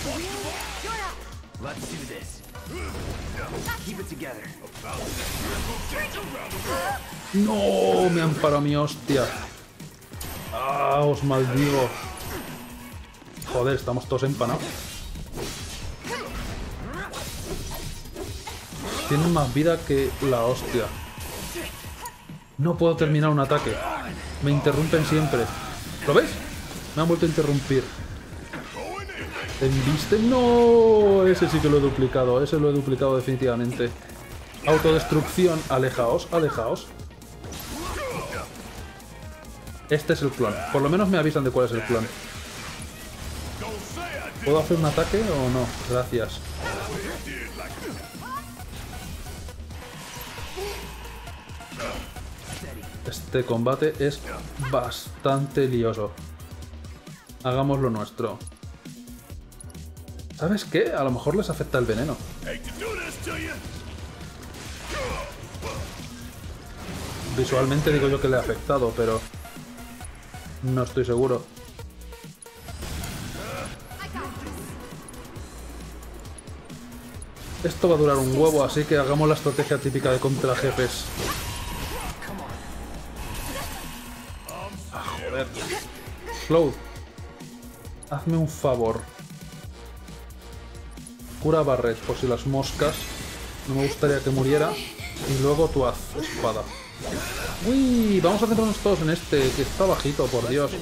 No, me han parado mi hostia. Os maldigo. Joder, estamos todos empanados. Tienen más vida que la hostia. No puedo terminar un ataque. Me interrumpen siempre. ¿Lo ves? Me han vuelto a interrumpir. ¿Enviste? ¡No! Ese sí que lo he duplicado. Ese lo he duplicado definitivamente. Autodestrucción. Alejaos, alejaos. Este es el clon. Por lo menos me avisan de cuál es el clon. ¿Puedo hacer un ataque o no? Gracias. Este combate es bastante lioso. Hagamos lo nuestro. ¿Sabes qué? A lo mejor les afecta el veneno. Visualmente digo yo que le ha afectado, pero... No estoy seguro. Esto va a durar un huevo, así que hagamos la estrategia típica de contra jefes. Ah, joder. Cloud, hazme un favor. Cura a Barret por si las moscas. No me gustaría que muriera. Y luego tú haz espada. Uy, vamos a centrarnos todos en este, que está bajito, por Dios.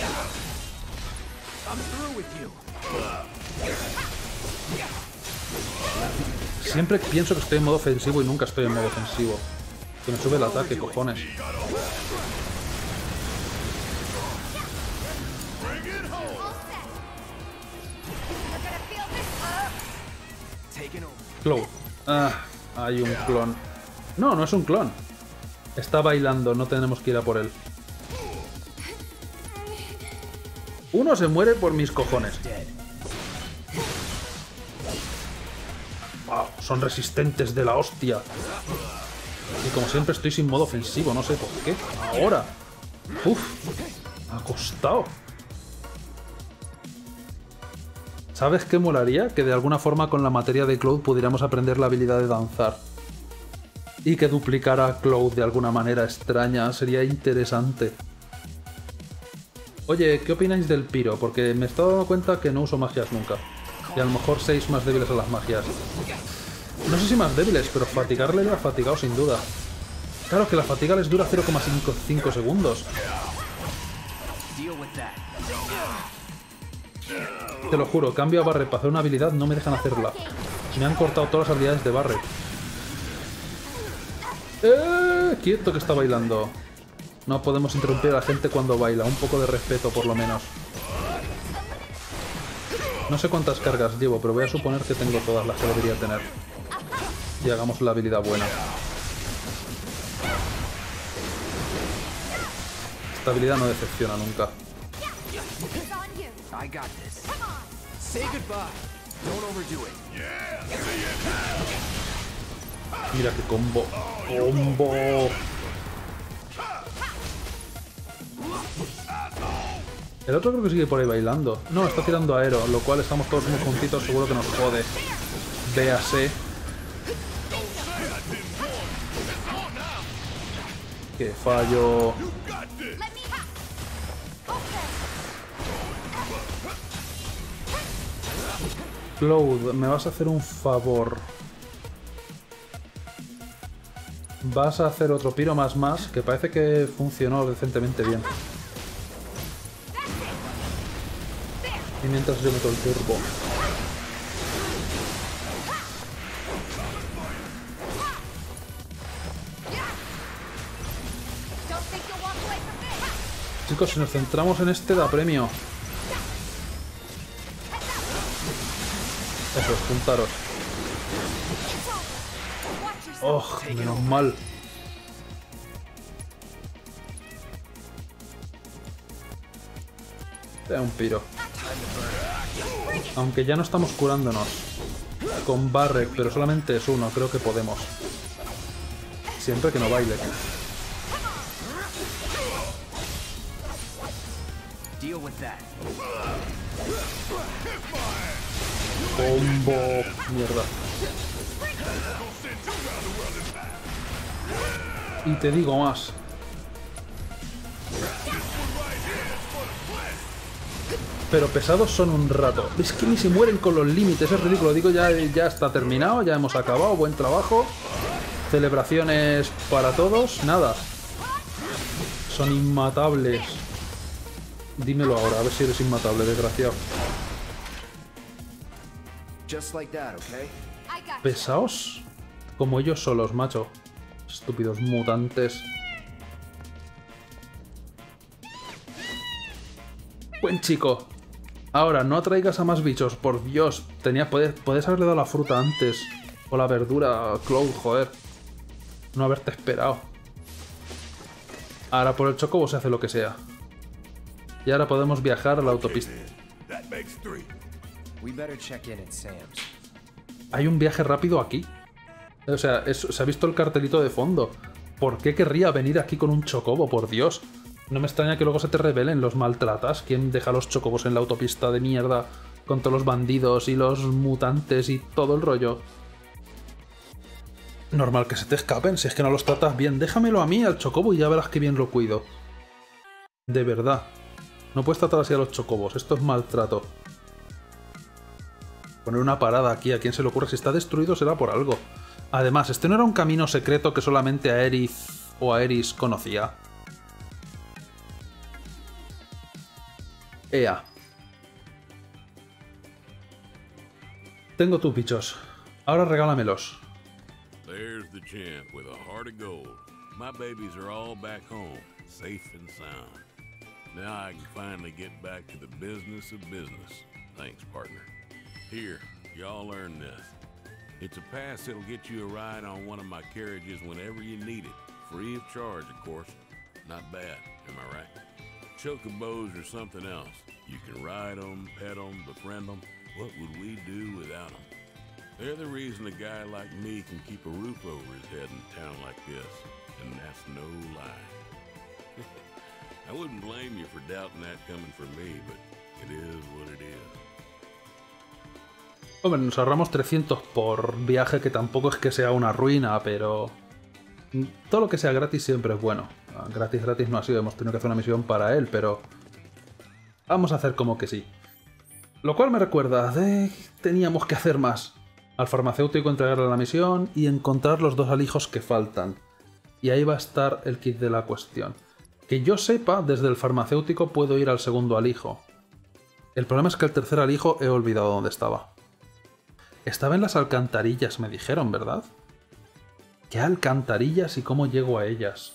Siempre pienso que estoy en modo ofensivo y nunca estoy en modo ofensivo. Que me sube el ataque, cojones. Cloud. Ah, hay un clon. No, no es un clon. Está bailando, no tenemos que ir a por él. Uno se muere por mis cojones. Wow, son resistentes de la hostia. Y como siempre estoy sin modo ofensivo, no sé por qué. Ahora. Uf, ha costado. ¿Sabes qué molaría? Que de alguna forma con la materia de Cloud pudiéramos aprender la habilidad de danzar. Y que duplicara a Cloud de alguna manera extraña. Sería interesante. Oye, ¿qué opináis del Piro? Porque me he estado dando cuenta que no uso magias nunca. Y a lo mejor 6 más débiles a las magias. No sé si más débiles, pero fatigarle le ha fatigado sin duda. Claro que la fatiga les dura 0,5 segundos. Te lo juro, cambio a Barret para hacer una habilidad, no me dejan hacerla. Me han cortado todas las habilidades de Barret. Quieto que está bailando. No podemos interrumpir a la gente cuando baila. Un poco de respeto, por lo menos. No sé cuántas cargas llevo, pero voy a suponer que tengo todas las que debería tener. Y hagamos la habilidad buena. Esta habilidad no decepciona nunca. Mira qué combo. ¡Combo! El otro creo que sigue por ahí bailando. No, está tirando aero, lo cual estamos todos muy juntitos, seguro que nos jode. Véase. ¡Qué fallo! Cloud, me vas a hacer un favor. Vas a hacer otro piro más que parece que funcionó decentemente bien. Y mientras yo meto el turbo. Chicos, si nos centramos en este, da premio. Eso, juntaros. Oh, menos mal. Da un piro. Aunque ya no estamos curándonos con Barret, pero solamente es uno, creo que podemos. Siempre que no baile. Combo. Mierda. Y te digo más. Pero pesados son un rato. Es que ni se mueren con los límites, es ridículo. Digo, ya está terminado, ya hemos acabado, buen trabajo. Celebraciones para todos, nada. Son inmatables. Dímelo ahora, a ver si eres inmatable, desgraciado. Pesaos como ellos solos, macho. Estúpidos mutantes. Buen chico. Ahora, no atraigas a más bichos, por Dios. Podés haberle dado la fruta antes. O la verdura, Cloud, joder. No haberte esperado. Ahora por el chocobo se hace lo que sea. Y ahora podemos viajar a la autopista. Hay un viaje rápido aquí. O sea, se ha visto el cartelito de fondo. ¿Por qué querría venir aquí con un chocobo, por Dios? No me extraña que luego se te rebelen, los maltratas. ¿Quién deja los chocobos en la autopista de mierda con todos los bandidos y los mutantes y todo el rollo? Normal que se te escapen, si es que no los tratas bien. Déjamelo a mí, al chocobo, y ya verás que bien lo cuido. De verdad. No puedes tratar así a los chocobos, esto es maltrato. Poner una parada aquí, ¿a quién se le ocurre? Si está destruido será por algo. Además, este no era un camino secreto que solamente Aerith o Aeris conocía. Ea. Tengo tus bichos. Ahora regálamelos. There's the champ with a heart of gold. My babies are all back home, safe and sound. Now I can finally get back to the business of business. Thanks, partner. Here, y'all earn this. It's a pass that'll get you a ride on one of my carriages whenever you need it. Free of charge, of course. Not bad, am I right? Chocobos are something else. You can ride them, pet them, befriend them. What would we do without them? They're the reason a guy like me can keep a roof over his head in a town like this. And that's no lie. I wouldn't blame you for doubting that coming from me, but it is what it is. Hombre, nos ahorramos 300 por viaje, que tampoco es que sea una ruina, pero... todo lo que sea gratis siempre es bueno. Gratis no ha sido, hemos tenido que hacer una misión para él, pero... vamos a hacer como que sí. Lo cual me recuerda de... teníamos que hacer más. Al farmacéutico entregarle la misión y encontrar los 2 alijos que faltan. Y ahí va a estar el kit de la cuestión. Que yo sepa, desde el farmacéutico puedo ir al segundo alijo. El problema es que el tercer alijo he olvidado dónde estaba. Estaba en las alcantarillas, me dijeron, ¿verdad? ¿Qué alcantarillas y cómo llego a ellas?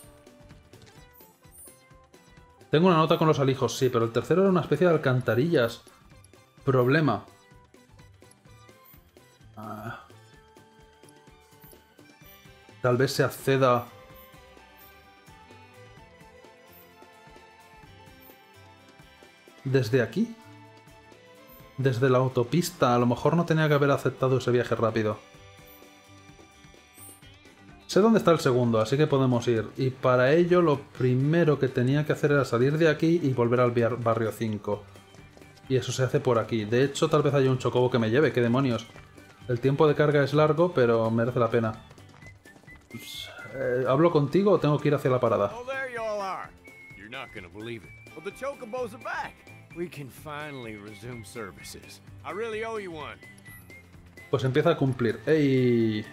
Tengo una nota con los alijos, sí, pero el tercero era una especie de alcantarillas. Problema. Tal vez se acceda... ¿desde aquí? Desde la autopista. A lo mejor no tenía que haber aceptado ese viaje rápido. Sé dónde está el segundo, así que podemos ir. Y para ello lo primero que tenía que hacer era salir de aquí y volver al barrio 5. Y eso se hace por aquí. De hecho, tal vez haya un chocobo que me lleve. ¡Qué demonios! El tiempo de carga es largo, pero merece la pena. ¿Hablo contigo o tengo que ir hacia la parada? Oh, there you all are. You're not gonna believe it. Well, the chocobos are back. We can finally resume services. I really owe you one. Pues empieza a cumplir. ¡Ey!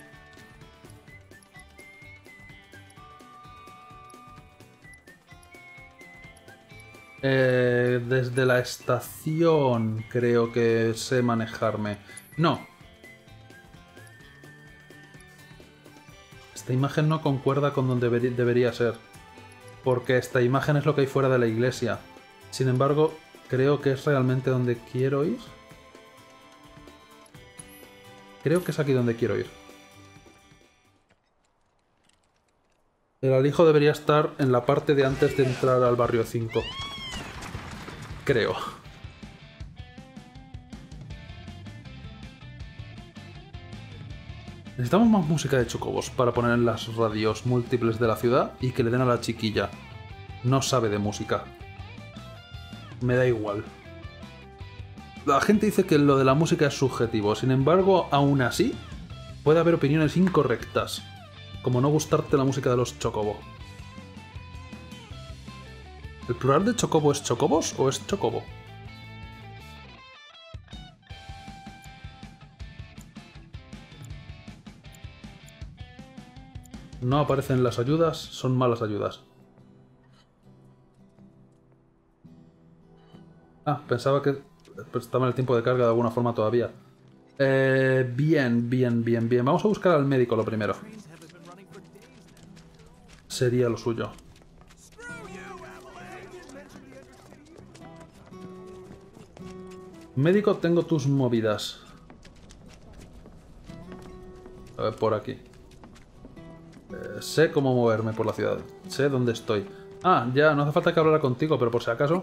Desde la estación creo que sé manejarme. No. Esta imagen no concuerda con donde debería ser. Porque esta imagen es lo que hay fuera de la iglesia. Sin embargo, creo que es realmente donde quiero ir. Creo que es aquí donde quiero ir. El alijo debería estar en la parte de antes de entrar al barrio 5. Creo. Necesitamos más música de chocobos para poner en las radios múltiples de la ciudad y que le den a la chiquilla. No sabe de música. Me da igual. La gente dice que lo de la música es subjetivo, sin embargo, aún así, puede haber opiniones incorrectas, como no gustarte la música de los chocobo. ¿El plural de chocobo es chocobos o es chocobo? No aparecen las ayudas, son malas ayudas. Ah, pensaba que estaba en el tiempo de carga de alguna forma todavía. Bien. Vamos a buscar al médico lo primero. Sería lo suyo. Médico, tengo tus movidas. A ver, por aquí. Sé cómo moverme por la ciudad. Sé dónde estoy. Ah, ya, no hace falta que hablara contigo, pero por si acaso...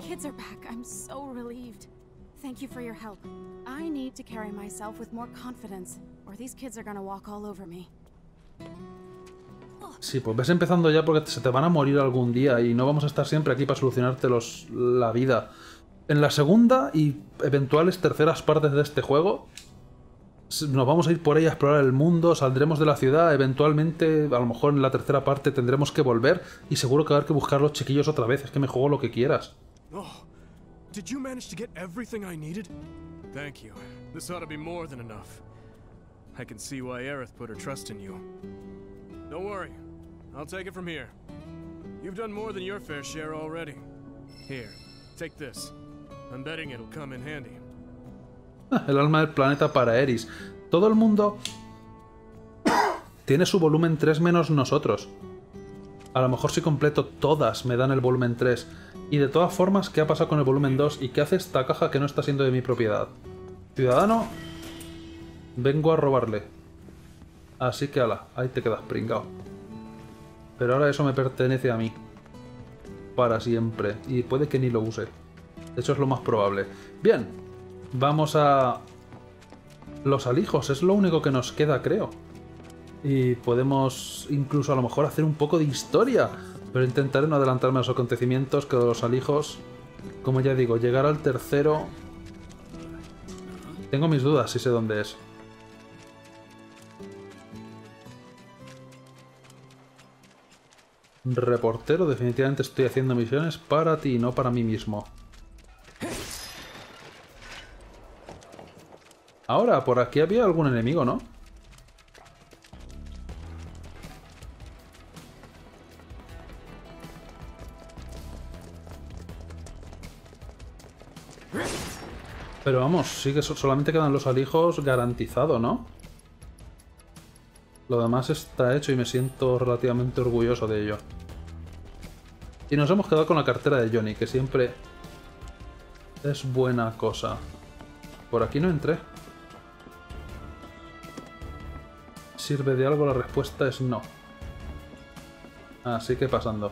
Thank you for your help. I need to carry myself with more confidence, or these kids are gonna walk all over me. Oh, Sí, pues ves empezando ya porque se te van a morir algún día y no vamos a estar siempre aquí para solucionarte la vida. En la segunda y eventuales terceras partes de este juego nos vamos a ir por ahí a explorar el mundo, saldremos de la ciudad, eventualmente, a lo mejor en la tercera parte tendremos que volver y seguro que va a haber que buscar a los chiquillos otra vez, es que me juego lo que quieras. Oh, did you manage to get everything I needed? Thank you. This ought to be more than enough. I can see why Aerith put her trust in you. Don't worry, I'll take it from here. You've done more than your fair share already. Here, take this. I'm betting it'll come in handy. El alma del planeta para Eris. Todo el mundo tiene su volumen 3 menos nosotros. A lo mejor si completo todas me dan el volumen 3. Y de todas formas, ¿qué ha pasado con el volumen 2? ¿Y qué hace esta caja que no está siendo de mi propiedad? Ciudadano, vengo a robarle. Así que ala, ahí te quedas pringao. Pero ahora eso me pertenece a mí. Para siempre. Y puede que ni lo use. Eso es lo más probable. Bien, vamos a... Los alijos, es lo único que nos queda, creo. Y podemos incluso a lo mejor hacer un poco de historia. Pero intentaré no adelantarme a los acontecimientos, que los alijos, como ya digo, llegar al tercero... Tengo mis dudas si sé dónde es. Reportero, definitivamente estoy haciendo misiones para ti, no para mí mismo. Ahora, por aquí había algún enemigo, ¿no? Pero vamos, sí que solamente quedan los alijos garantizado, ¿no? Lo demás está hecho y me siento relativamente orgulloso de ello. Y nos hemos quedado con la cartera de Johnny, que siempre es buena cosa. Por aquí no entré. ¿Sirve de algo? La respuesta es no. Así que pasando.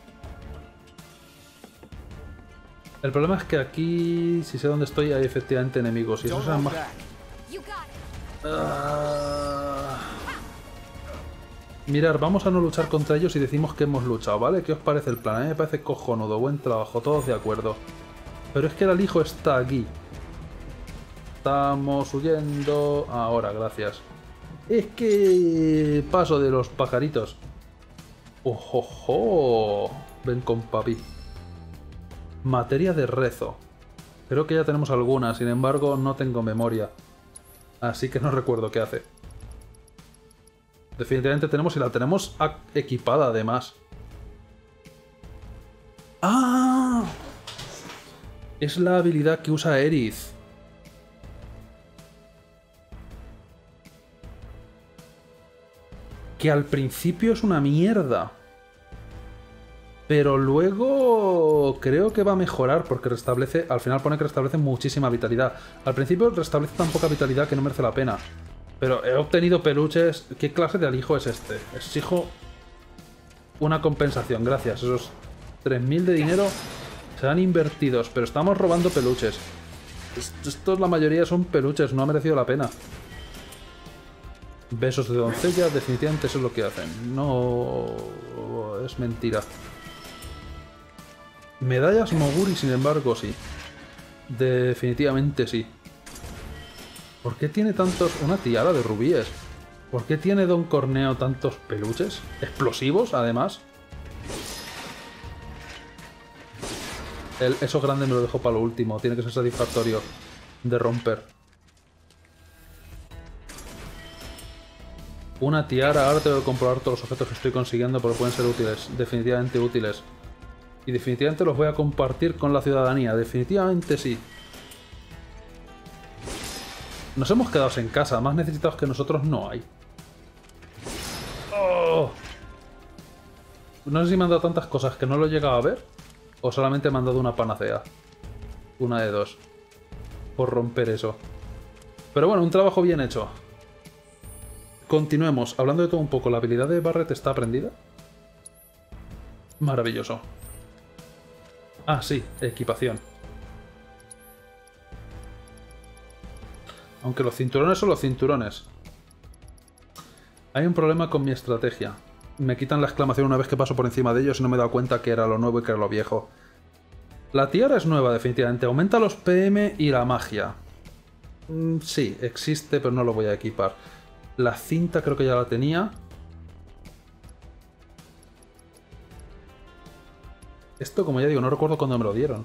El problema es que aquí, si sé dónde estoy, hay efectivamente enemigos. Y eso es más... Mirad, vamos a no luchar contra ellos y decimos que hemos luchado, ¿vale? ¿Qué os parece el plan? A mí me parece cojonudo, buen trabajo, todos de acuerdo. Pero es que el alijo está aquí. Estamos huyendo... Ahora, gracias. Es que... Paso de los pajaritos. ¡Ojojo! Ven con papi. Materia de rezo. Creo que ya tenemos alguna, sin embargo no tengo memoria. Así que no recuerdo qué hace. Definitivamente tenemos y la tenemos equipada además. ¡Ah! Es la habilidad que usa Aerith. Que al principio es una mierda. Pero luego creo que va a mejorar porque restablece... Al final pone que restablece muchísima vitalidad. Al principio restablece tan poca vitalidad que no merece la pena. Pero he obtenido peluches... ¿Qué clase de alijo es este? Exijo una compensación, gracias. Esos 3.000 de dinero serán invertidos, pero estamos robando peluches. Estos la mayoría son peluches, no ha merecido la pena. Besos de doncella, definitivamente eso es lo que hacen. No... es mentira. Medallas Moguri, sin embargo, sí. Definitivamente sí. ¿Por qué tiene tantos... Una tiara de rubíes? ¿Por qué tiene Don Corneo tantos peluches? ¿Explosivos, además? Eso grande me lo dejo para lo último. Tiene que ser satisfactorio de romper. Una tiara. Ahora tengo que comprobar todos los objetos que estoy consiguiendo porque pueden ser útiles. Definitivamente útiles. Y definitivamente los voy a compartir con la ciudadanía. Definitivamente sí. Nos hemos quedado en casa. Más necesitados que nosotros no hay. Oh. No sé si me han dado tantas cosas que no lo he llegado a ver. O solamente me han dado una panacea. Una de dos. Por romper eso. Pero bueno, un trabajo bien hecho. Continuemos. Hablando de todo un poco. ¿La habilidad de Barret está aprendida? Maravilloso. Ah, sí. Equipación. Aunque los cinturones son los cinturones. Hay un problema con mi estrategia. me quitan la exclamación una vez que paso por encima de ellos y no me he dado cuenta que era lo nuevo y que era lo viejo. La tiara es nueva, definitivamente. Aumenta los PM y la magia. Sí, existe, pero no lo voy a equipar. La cinta creo que ya la tenía. Esto, como ya digo, no recuerdo cuándo me lo dieron.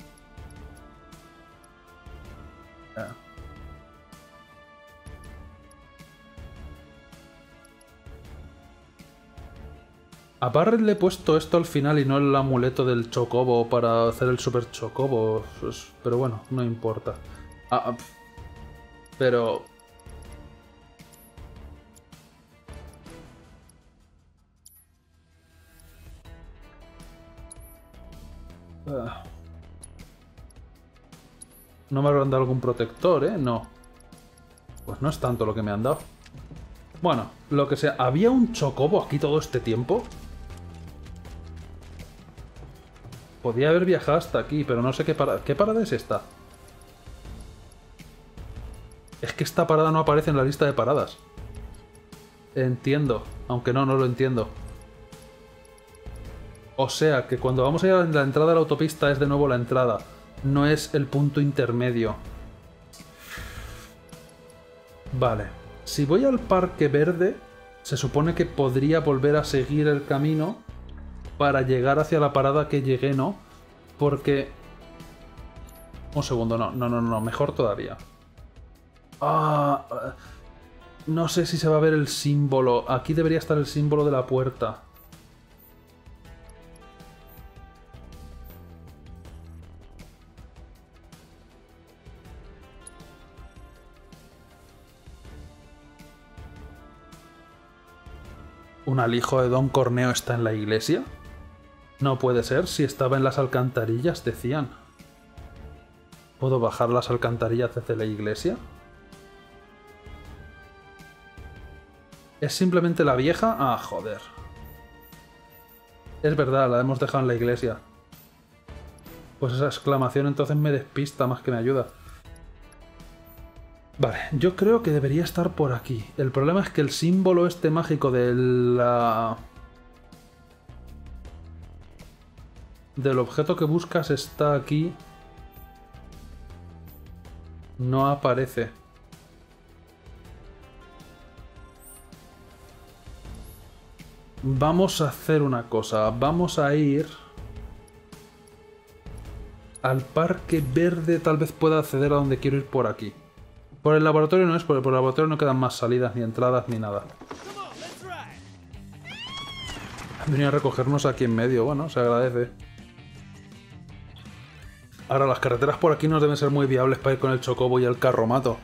A Barret le he puesto esto al final y no el amuleto del chocobo para hacer el super chocobo. Pero bueno, no importa. Pero... ¿No me habrán dado algún protector, No. Pues no es tanto lo que me han dado. Bueno, lo que sea. ¿Había un chocobo aquí todo este tiempo? Podía haber viajado hasta aquí, pero no sé qué parada... ¿Qué parada es esta? Es que esta parada no aparece en la lista de paradas. Entiendo. Aunque no lo entiendo. O sea, que cuando vamos a ir a la entrada de la autopista es de nuevo la entrada. No es el punto intermedio. Vale. Si voy al Parque Verde, se supone que podría volver a seguir el camino para llegar hacia la parada que llegué, ¿no? Porque... Un segundo, no, mejor todavía. No sé si se va a ver el símbolo. Aquí debería estar el símbolo de la puerta. ¿Un alijo de Don Corneo está en la iglesia? No puede ser, si estaba en las alcantarillas, decían. ¿Puedo bajar las alcantarillas desde la iglesia? ¿Es simplemente la vieja? Ah, joder. Es verdad, la hemos dejado en la iglesia. Pues esa exclamación entonces me despista más que me ayuda. Vale, yo creo que debería estar por aquí. El problema es que el símbolo este mágico de la... del objeto que buscas está aquí. No aparece. Vamos a hacer una cosa. Vamos a ir al Parque Verde. Tal vez pueda acceder a donde quiero ir por aquí. Por el laboratorio no es, porque por el laboratorio no quedan más salidas, ni entradas, ni nada. Han venido a recogernos aquí en medio. Bueno, se agradece. Ahora, las carreteras por aquí no deben ser muy viables para ir con el chocobo y el carromato.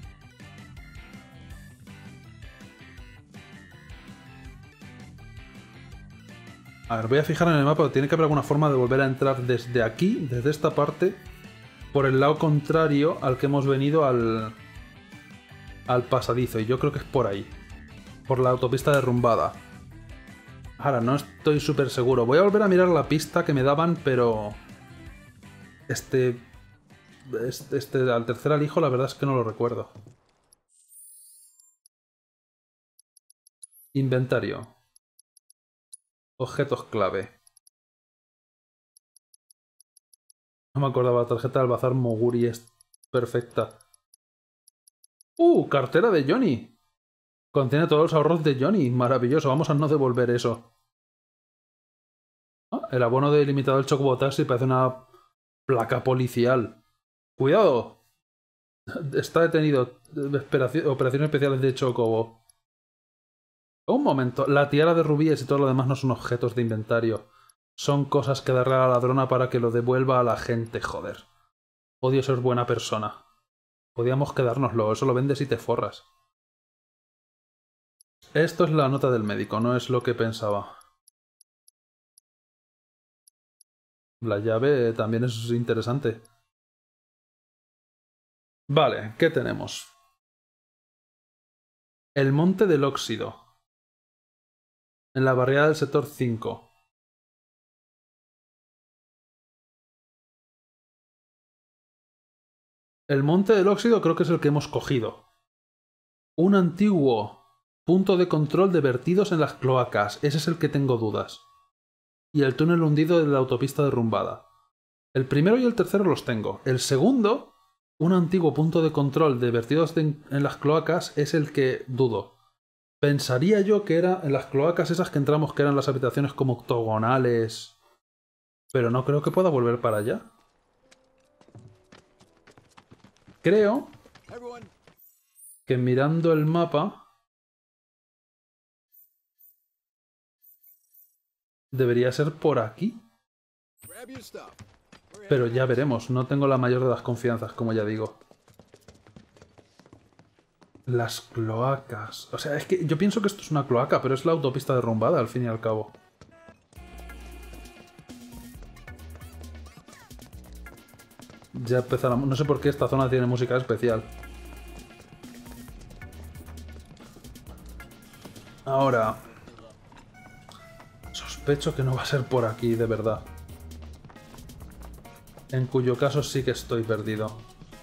A ver, voy a fijar en el mapa. Tiene que haber alguna forma de volver a entrar desde aquí, desde esta parte, por el lado contrario al que hemos venido al pasadizo. Y yo creo que es por ahí. Por la autopista derrumbada. Ahora, no estoy súper seguro. Voy a volver a mirar la pista que me daban, pero... al tercer alijo la verdad es que no lo recuerdo. Inventario. Objetos clave. No me acordaba, la tarjeta del bazar Moguri es perfecta. Cartera de Johnny. Contiene todos los ahorros de Johnny. Maravilloso, vamos a no devolver eso. El abono de limitado del Chocobo Taxi parece una placa policial. ¡Cuidado! Está detenido. Operaciones especiales de Chocobo. Un momento. La tiara de rubíes y todo lo demás no son objetos de inventario. Son cosas que darle a la ladrona para que lo devuelva a la gente, joder. Odio ser buena persona. Podíamos quedárnoslo. Eso lo vendes y te forras. Esto es la nota del médico. No es lo que pensaba. La llave también es interesante. Vale, ¿qué tenemos? El Monte del Óxido. En la barriada del sector 5. El Monte del Óxido creo que es el que hemos cogido. Un antiguo punto de control de vertidos en las cloacas. Ese es el que tengo dudas. Y el túnel hundido de la autopista derrumbada. El primero y el tercero los tengo. El segundo, un antiguo punto de control de vertidos en las cloacas, es el que dudo. Pensaría yo que era en las cloacas esas que entramos, que eran las habitaciones como octogonales. Pero no creo que pueda volver para allá. Creo que mirando el mapa debería ser por aquí. Pero ya veremos, no tengo la mayor de las confianzas, como ya digo. Las cloacas. O sea, es que yo pienso que esto es una cloaca, pero es la autopista derrumbada al fin y al cabo. Ya empezaremos. No sé por qué esta zona tiene música especial. Ahora, sospecho que no va a ser por aquí, de verdad. En cuyo caso sí que estoy perdido.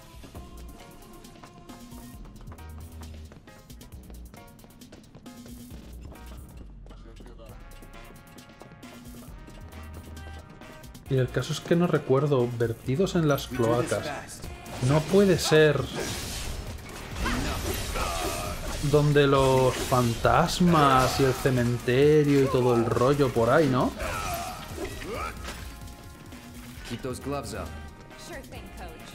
Y el caso es que no recuerdo vertidos en las cloacas. No puede ser donde los fantasmas y el cementerio y todo el rollo por ahí, ¿no? Keep those gloves up. Sure thing, coach.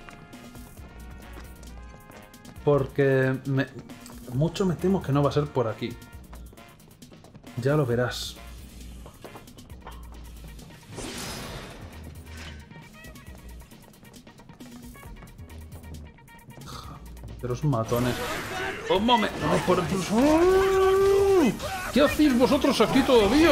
Porque mucho me temo que no va a ser por aquí. Ya lo verás. Los matones. ¡Oh, mame! ¿Qué hacéis vosotros aquí todavía?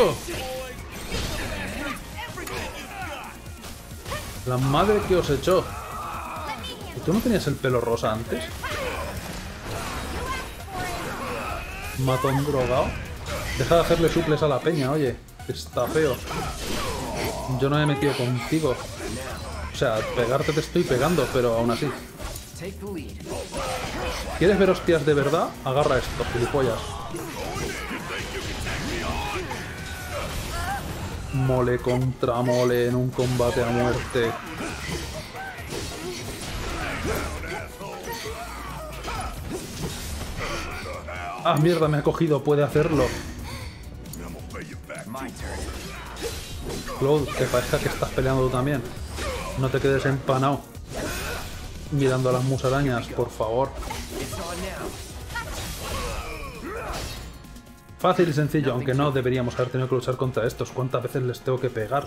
La madre que os echó. ¿Y tú no tenías el pelo rosa antes? Matón drogado. Deja de hacerle suples a la peña, oye. Está feo. Yo no me he metido contigo. O sea, pegarte te estoy pegando, pero aún así. ¿Quieres ver hostias de verdad? Agarra esto, gilipollas. Mole contra mole en un combate a muerte. Ah, mierda, me ha cogido, puede hacerlo. Cloud, que parezca que estás peleando tú también. No te quedes empanado mirando a las musarañas, por favor. Fácil y sencillo, aunque no deberíamos haber tenido que luchar contra estos. ¿Cuántas veces les tengo que pegar?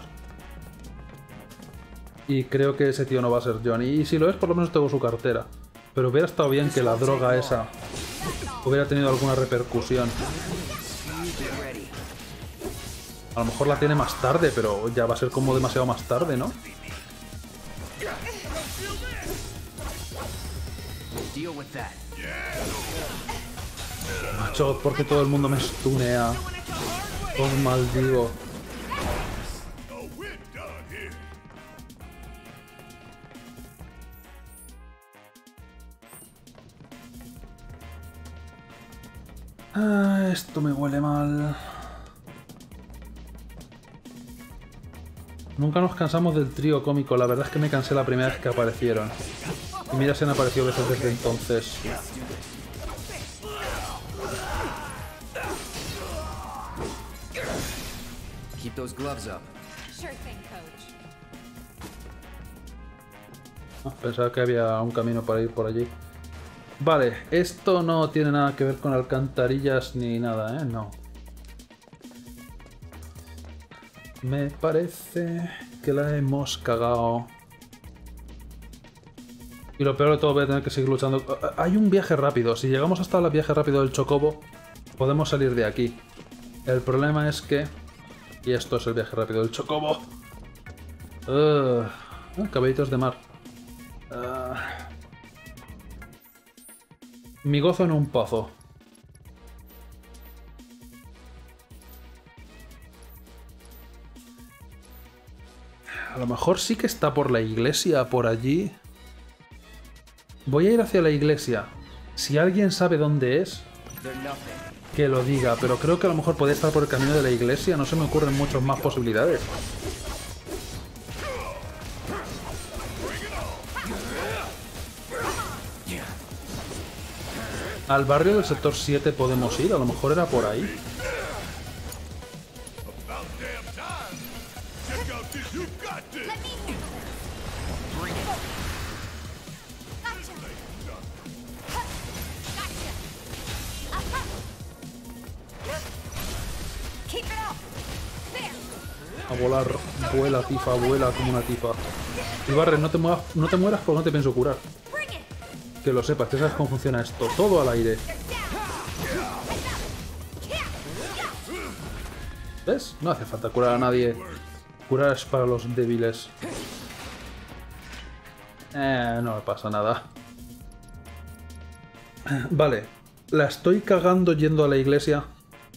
Y creo que ese tío no va a ser Johnny. Y si lo es, por lo menos tengo su cartera. Pero hubiera estado bien que la droga esa hubiera tenido alguna repercusión. A lo mejor la tiene más tarde, pero ya va a ser como demasiado más tarde, ¿no? Macho, porque todo el mundo me stunea. Os maldigo. Ah, esto me huele mal. Nunca nos cansamos del trío cómico. La verdad es que me cansé la primera vez que aparecieron. Y mira, se han aparecido veces desde entonces. Keep those gloves up. Sure thing, coach. Pensaba que había un camino para ir por allí. Vale, esto no tiene nada que ver con alcantarillas ni nada, ¿eh? No. Me parece que la hemos cagado. Y lo peor de todo, voy a tener que seguir luchando. Hay un viaje rápido. Si llegamos hasta el viaje rápido del Chocobo, podemos salir de aquí. El problema es que... Y esto es el viaje rápido del Chocobo. Caballitos de mar. Mi gozo en un pozo. A lo mejor sí que está por la iglesia, por allí. Voy a ir hacia la iglesia. Si alguien sabe dónde es... que lo diga, pero creo que a lo mejor podría estar por el camino de la iglesia. No se me ocurren muchas más posibilidades. Al barrio del sector 7 podemos ir, a lo mejor era por ahí. A volar, vuela, tifa, vuela como una tifa. Y Barret, no te mueras porque no te pienso curar. Que lo sepas, que sabes cómo funciona esto. Todo al aire. ¿Ves? No hace falta curar a nadie. Curar es para los débiles. No me pasa nada. Vale. La estoy cagando yendo a la iglesia.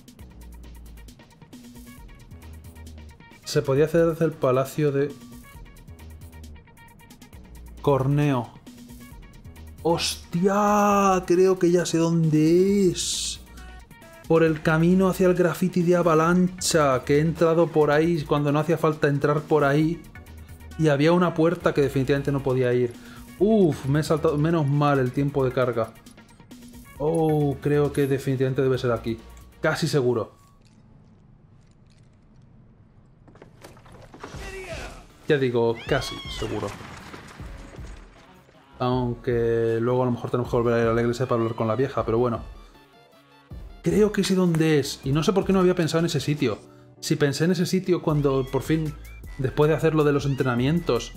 Se podía hacer desde el palacio de Corneo. ¡Hostia! Creo que ya sé dónde es. Por el camino hacia el graffiti de Avalancha. Que he entrado por ahí cuando no hacía falta entrar por ahí. Y había una puerta que definitivamente no podía ir. Uf, me he saltado. Menos mal el tiempo de carga. Oh, creo que definitivamente debe ser aquí. Casi seguro. Ya digo, casi seguro. Aunque luego a lo mejor tenemos que volver a ir a la iglesia para hablar con la vieja, pero bueno. Creo que sé dónde es. Y no sé por qué no había pensado en ese sitio. Si pensé en ese sitio cuando por fin, después de hacer lo de los entrenamientos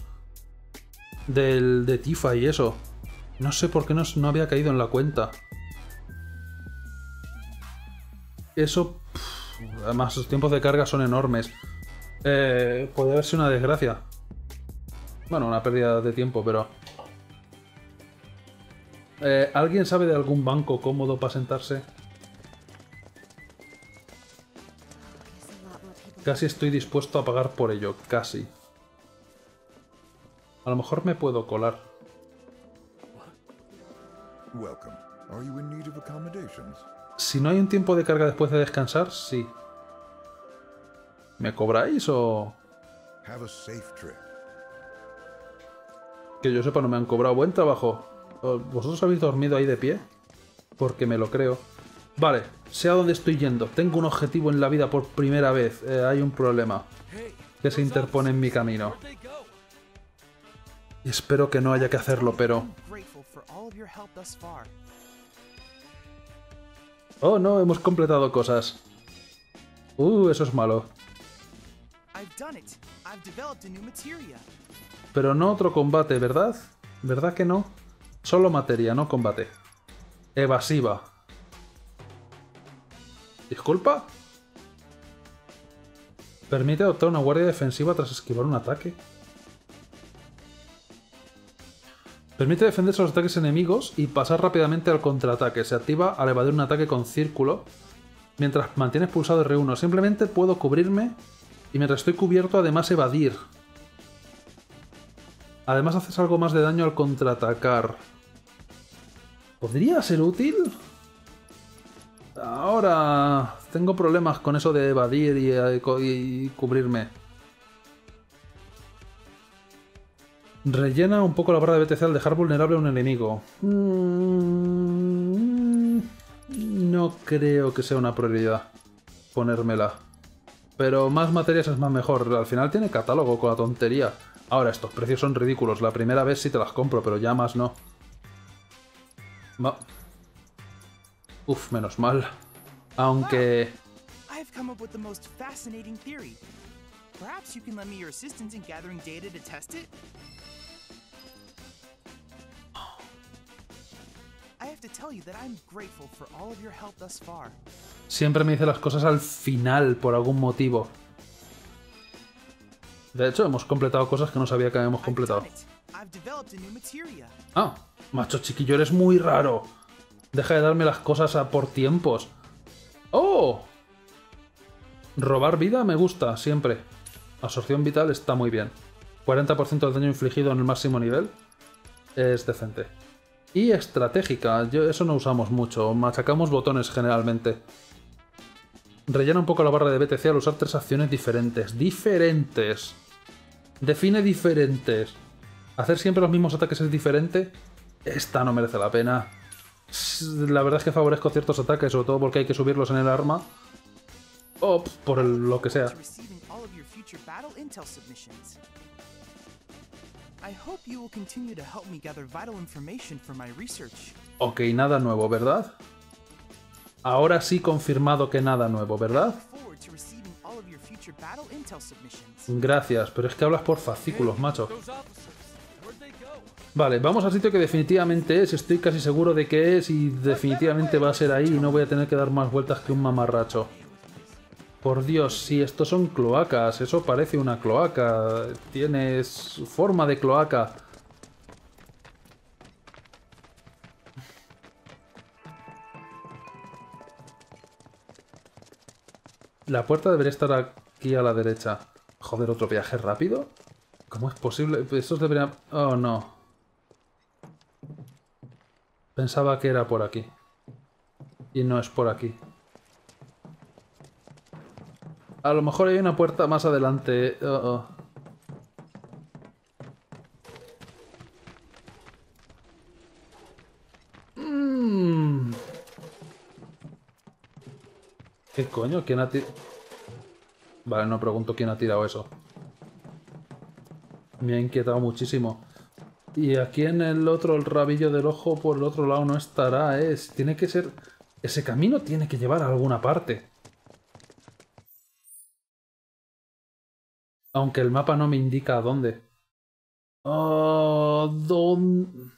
de Tifa y eso, no sé por qué no había caído en la cuenta. Eso... además, los tiempos de carga son enormes. Puede haber sido una desgracia. Bueno, una pérdida de tiempo, pero... ¿alguien sabe de algún banco cómodo para sentarse? Casi estoy dispuesto a pagar por ello, casi. A lo mejor me puedo colar. Si no hay un tiempo de carga después de descansar, sí. ¿Me cobráis o...? Que yo sepa, no me han cobrado. Buen trabajo. ¿Vosotros habéis dormido ahí de pie? Porque me lo creo. Vale, sé a dónde estoy yendo. Tengo un objetivo en la vida por primera vez. Hay un problema que se interpone en mi camino. Y espero que no haya que hacerlo, pero... Oh, no, hemos completado cosas. Eso es malo. Pero no otro combate, ¿verdad? ¿Verdad que no? Solo materia, no combate. Evasiva. ¿Disculpa? Permite adoptar una guardia defensiva tras esquivar un ataque. Permite defenderse a los ataques enemigos y pasar rápidamente al contraataque. Se activa al evadir un ataque con círculo mientras mantienes pulsado R1. Simplemente puedo cubrirme y mientras estoy cubierto además evadir. Además haces algo más de daño al contraatacar. ¿Podría ser útil? Ahora tengo problemas con eso de evadir y cubrirme. Rellena un poco la barra de BTC al dejar vulnerable a un enemigo. No creo que sea una prioridad ponérmela. Pero más materias es más mejor. Al final tiene catálogo con la tontería. Ahora, estos precios son ridículos. La primera vez sí te las compro, pero ya más no. Uf, menos mal. Aunque... Siempre me dice las cosas al final, por algún motivo. De hecho, hemos completado cosas que no sabía que habíamos completado. Ah, macho chiquillo, eres muy raro. Deja de darme las cosas por tiempos. ¡Oh! Robar vida me gusta, siempre. Absorción vital está muy bien. 40% del daño infligido en el máximo nivel. Es decente. Y estratégica, eso no usamos mucho. Machacamos botones generalmente. Rellena un poco la barra de BTC al usar 3 acciones diferentes. ¡Diferentes! Define diferentes. ¿Hacer siempre los mismos ataques es diferente? Esta no merece la pena. La verdad es que favorezco ciertos ataques, sobre todo porque hay que subirlos en el arma. O por lo que sea. Ok, nada nuevo, ¿verdad? Ahora sí confirmado que nada nuevo, ¿verdad? Gracias, pero es que hablas por fascículos, macho. Vale, vamos al sitio que definitivamente es, estoy casi seguro de que es y definitivamente va a ser ahí y no voy a tener que dar más vueltas que un mamarracho. Por Dios, si estos son cloacas, eso parece una cloaca, tienes forma de cloaca. La puerta debería estar aquí a la derecha. Joder, ¿otro viaje rápido? ¿Cómo es posible? Estos deberían... Oh, no. Pensaba que era por aquí. Y no es por aquí. A lo mejor hay una puerta más adelante. ¿Qué coño? ¿Quién ha tirado? Vale, no pregunto quién ha tirado eso. Me ha inquietado muchísimo. Y aquí en el otro, el rabillo del ojo, por el otro lado no estará, ¿eh? Tiene que ser... Ese camino tiene que llevar a alguna parte. Aunque el mapa no me indica a dónde. Oh, ¿dónde?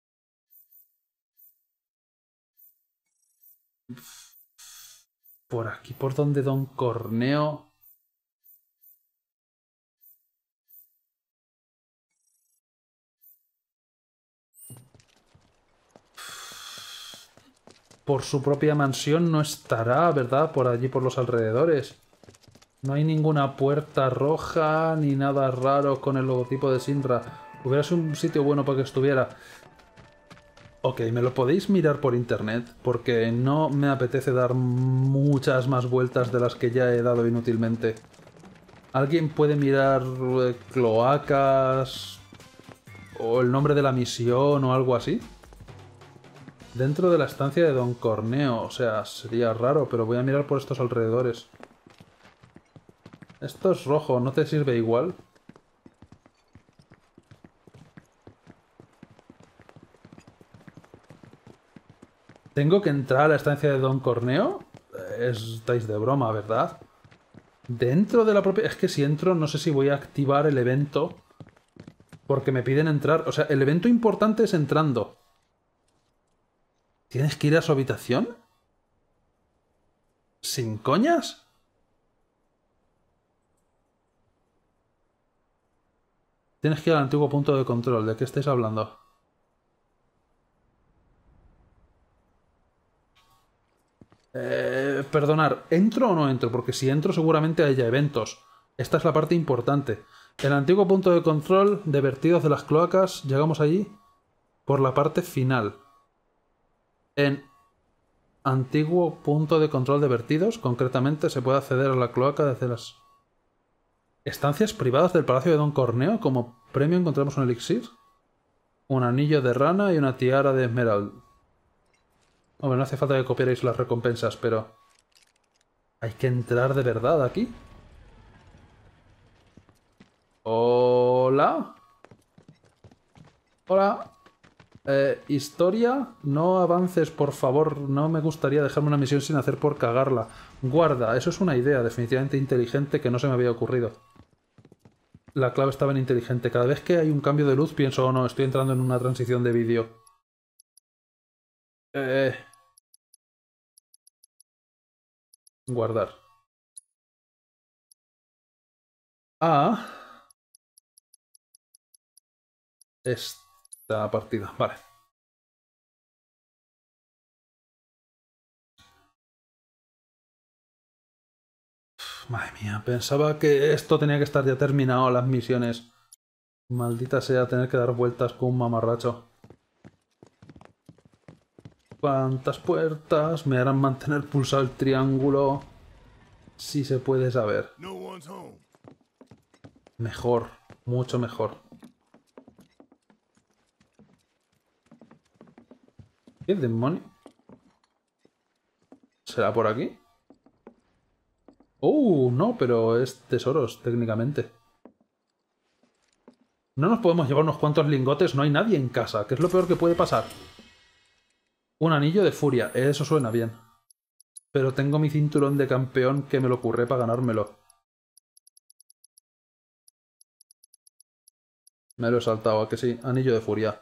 Por aquí, por donde Don Corneo... Por su propia mansión no estará, ¿verdad? Por allí, por los alrededores. No hay ninguna puerta roja ni nada raro con el logotipo de Shinra. Hubiera sido un sitio bueno para que estuviera. Ok, ¿me lo podéis mirar por internet? Porque no me apetece dar muchas más vueltas de las que ya he dado inútilmente. ¿Alguien puede mirar cloacas? ¿O el nombre de la misión o algo así? Dentro de la estancia de Don Corneo. O sea, sería raro, pero voy a mirar por estos alrededores. Esto es rojo, ¿no te sirve igual? ¿Tengo que entrar a la estancia de Don Corneo? Estáis de broma, ¿verdad? Dentro de la propia... Es que si entro no sé si voy a activar el evento. Porque me piden entrar... O sea, el evento importante es entrando. ¿Tienes que ir a su habitación? ¿Sin coñas? Tienes que ir al antiguo punto de control. ¿De qué estáis hablando? Perdonar, ¿entro o no entro? Porque si entro seguramente haya eventos. Esta es la parte importante. El antiguo punto de control de vertidos de las cloacas. Llegamos allí por la parte final. En antiguo punto de control de vertidos, concretamente, se puede acceder a la cloaca desde las estancias privadas del Palacio de Don Corneo. Como premio encontramos un elixir, un anillo de rana y una tiara de esmeralda. Hombre, no hace falta que copiarais las recompensas, pero... ¿Hay que entrar de verdad aquí? ¿Hola? ¿Hola? Historia, no avances, por favor. No me gustaría dejarme una misión sin hacer por cagarla. Guarda, eso es una idea definitivamente inteligente que no se me había ocurrido. La clave estaba en inteligente. Cada vez que hay un cambio de luz pienso, oh no, estoy entrando en una transición de vídeo. Guardar. Esta partida, vale. Madre mía, pensaba que esto tenía que estar ya terminado, las misiones. Maldita sea tener que dar vueltas con un mamarracho. ¿Cuántas puertas me harán mantener pulsado el triángulo? Si se puede saber. No one's home. Mejor. Mucho mejor. ¿Qué demonio? ¿Será por aquí? No, pero es tesoros, técnicamente. No nos podemos llevar unos cuantos lingotes, no hay nadie en casa. ¿Qué es lo peor que puede pasar? Un anillo de furia, eso suena bien. Pero tengo mi cinturón de campeón que me lo curré para ganármelo. Me lo he saltado, ¿a que sí? Anillo de furia.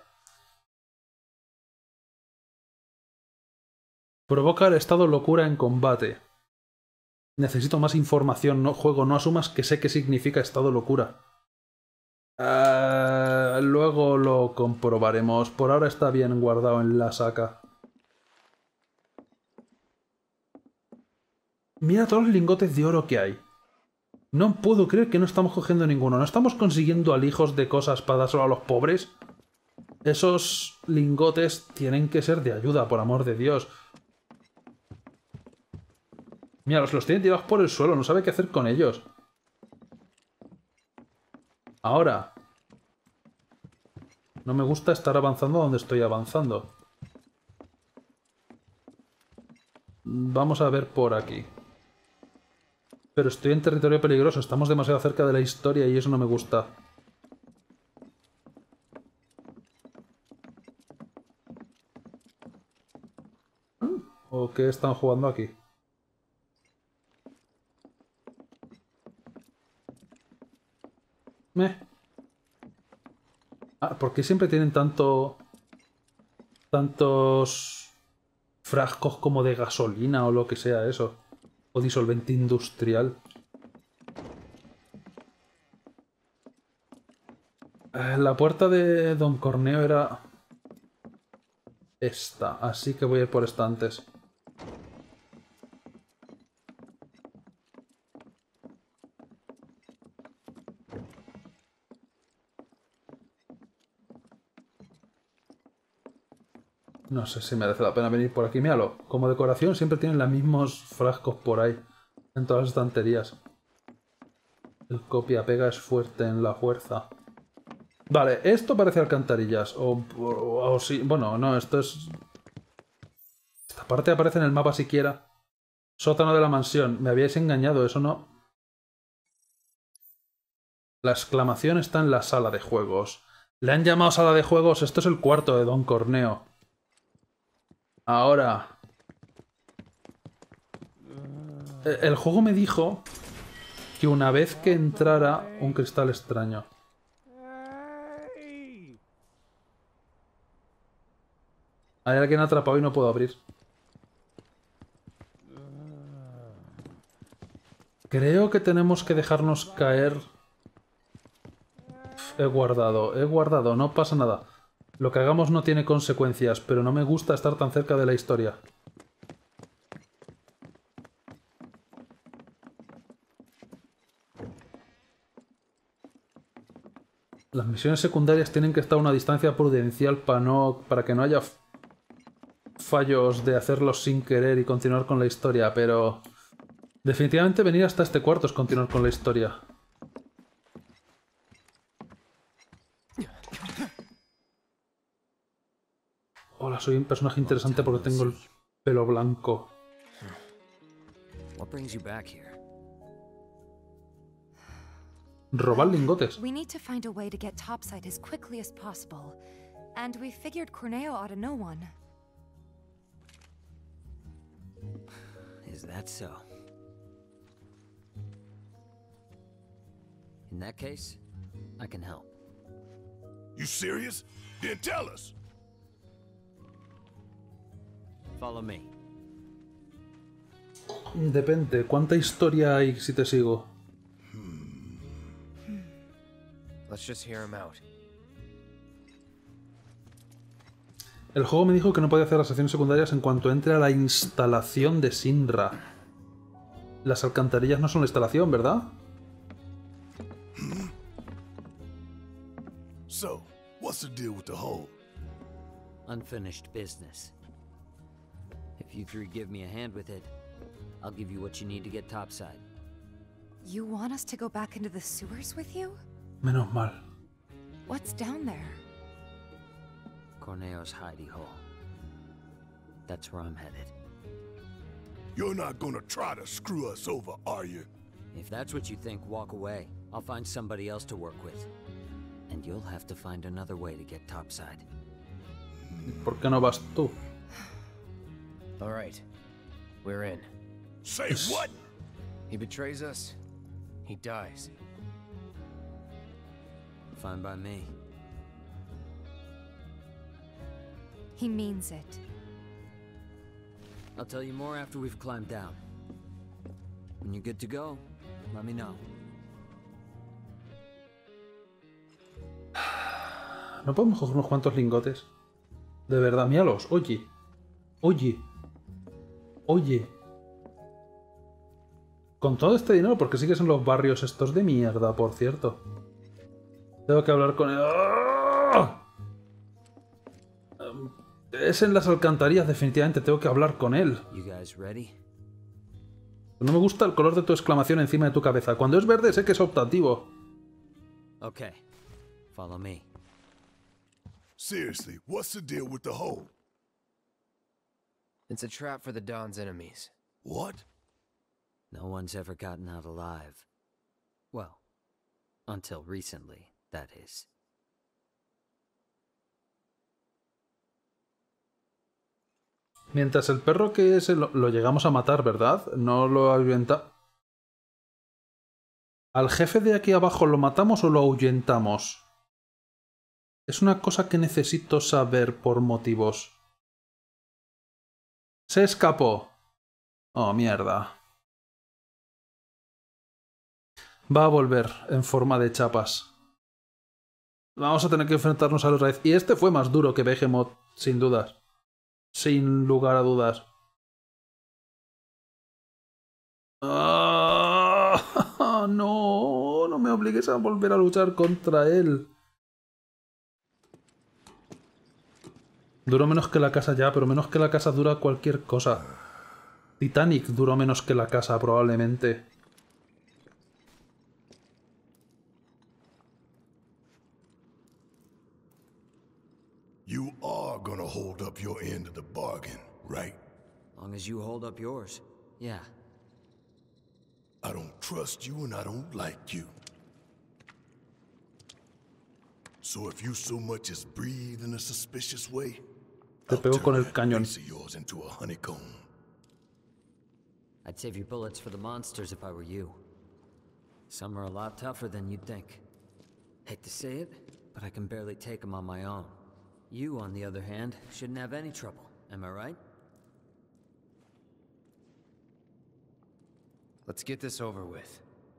Provoca el estado locura en combate. Necesito más información, no juego, no asumas que sé qué significa estado locura. Luego lo comprobaremos. Por ahora está bien guardado en la saca. Mira todos los lingotes de oro que hay. No puedo creer que no estamos cogiendo ninguno. ¿No estamos consiguiendo alijos de cosas para dárselo a los pobres? Esos lingotes tienen que ser de ayuda, por amor de Dios. Mira, los tienen tirados por el suelo. No sabe qué hacer con ellos. Ahora. No me gusta estar avanzando donde estoy avanzando. Vamos a ver por aquí. Pero estoy en territorio peligroso. Estamos demasiado cerca de la historia y eso no me gusta. ¿O qué están jugando aquí? ¿Por qué siempre tienen tantos frascos como de gasolina o lo que sea eso? O disolvente industrial. La puerta de Don Corneo era esta, así que voy a ir por esta antes. No sé si merece la pena venir por aquí. Míralo, como decoración siempre tienen los mismos frascos por ahí, en todas las estanterías. El copia-pega es fuerte en la fuerza. Vale, esto parece alcantarillas. O sí. Bueno, no, esto es... Esta parte aparece en el mapa siquiera. Sótano de la mansión. Me habíais engañado, eso no. La exclamación está en la sala de juegos. Le han llamado sala de juegos. Esto es el cuarto de Don Corneo. Ahora. El juego me dijo que una vez que entrara un cristal extraño. Hay alguien atrapado y no puedo abrir. Creo que tenemos que dejarnos caer. He guardado, no pasa nada. Lo que hagamos no tiene consecuencias, pero no me gusta estar tan cerca de la historia. Las misiones secundarias tienen que estar a una distancia prudencial para que no haya fallos de hacerlos sin querer y continuar con la historia, pero... Definitivamente venir hasta este cuarto es continuar con la historia. Hola, soy un personaje interesante porque tengo el pelo blanco. Robar lingotes. We need to find a way to get topside as quickly as possible, and we figured Corneo ought to know one. Is that so? In that case, I can help. You serious? Then tell us. Follow me. Depende, ¿cuánta historia hay si te sigo? Let's just hear him out. El juego me dijo que no podía hacer las acciones secundarias en cuanto entre a la instalación de Sinra. Las alcantarillas no son la instalación, ¿verdad? So, what's the deal with the hole? Unfinished business. If you three give me a hand with it, I'll give you what you need to get topside. You want us to go back into the sewers with you? Menos mal. What's down there? Corneo's hidey hole. That's where I'm headed. You're not gonna try to screw us over, are you? If that's what you think, walk away. I'll find somebody else to work with. And you'll have to find another way to get topside. ¿Por qué no vas tú? All right. We're in. Say what? He betrays us. He dies. Fine by me. He means it. I'll tell you more after we've climbed down. When you're good to go, let me know. ¿No podemos coger unos cuantos lingotes? De verdad, míralos. Oye. Oye. Oye. Con todo este dinero, porque sigues en los barrios estos de mierda, por cierto. Tengo que hablar con él. ¡Ah! Es en las alcantarillas, definitivamente. Tengo que hablar con él. No me gusta el color de tu exclamación encima de tu cabeza. Cuando es verde sé que es optativo. Okay. Follow me. Seriously, what's the deal with the hole? It's a trap for the Don's enemies. What? No one's ever gotten out alive. Well, until recently, that is. Mientras el perro que es lo llegamos a matar, ¿verdad? No lo ahuyenta. ¿Al jefe de aquí abajo lo matamos o lo ahuyentamos? Es una cosa que necesito saber por motivos. Se escapó. Oh, mierda. Va a volver en forma de chapas. Vamos a tener que enfrentarnos a los raíz. Y este fue más duro que Behemoth, sin dudas. Sin lugar a dudas. ¡Ah! No, no me obligues a volver a luchar contra él. Duró menos que la casa ya, pero menos que la casa dura cualquier cosa. Titanic duró menos que la casa, probablemente. You are gonna hold up your end of the bargain, right? Long as you hold up yours, yeah. I don't trust you and I don't like you. So if you so much as breathe in a suspicious way, te pego con el cañón. Yours into a honeycomb. I'd save your bullets for the monsters if I were you. Some are a lot tougher than you'd think. Hate to say it, but I can barely take them on my own. You, on the other hand, shouldn't have any trouble. Am I right? Let's get this over with.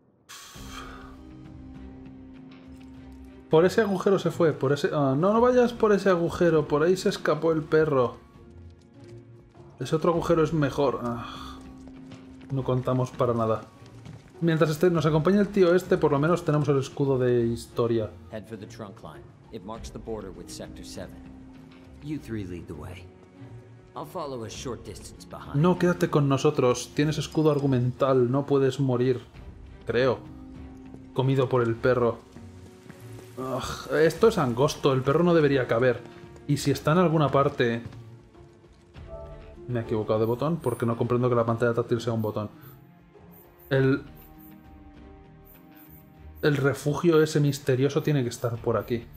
Por ese agujero se fue, por ese... no, no vayas por ese agujero, por ahí se escapó el perro. Ese otro agujero es mejor. No contamos para nada. Mientras nos acompaña el tío este, por lo menos tenemos el escudo de historia. Head for the trunk line. It marks the border with Sector 7. You three lead the way. I'll follow a short distance behind. No, quédate con nosotros. Tienes escudo argumental, no puedes morir. Creo. Comido por el perro. Esto es angosto, el perro no debería caber. Y si está en alguna parte... Me he equivocado de botón porque no comprendo que la pantalla táctil sea un botón. El refugio ese misterioso tiene que estar por aquí.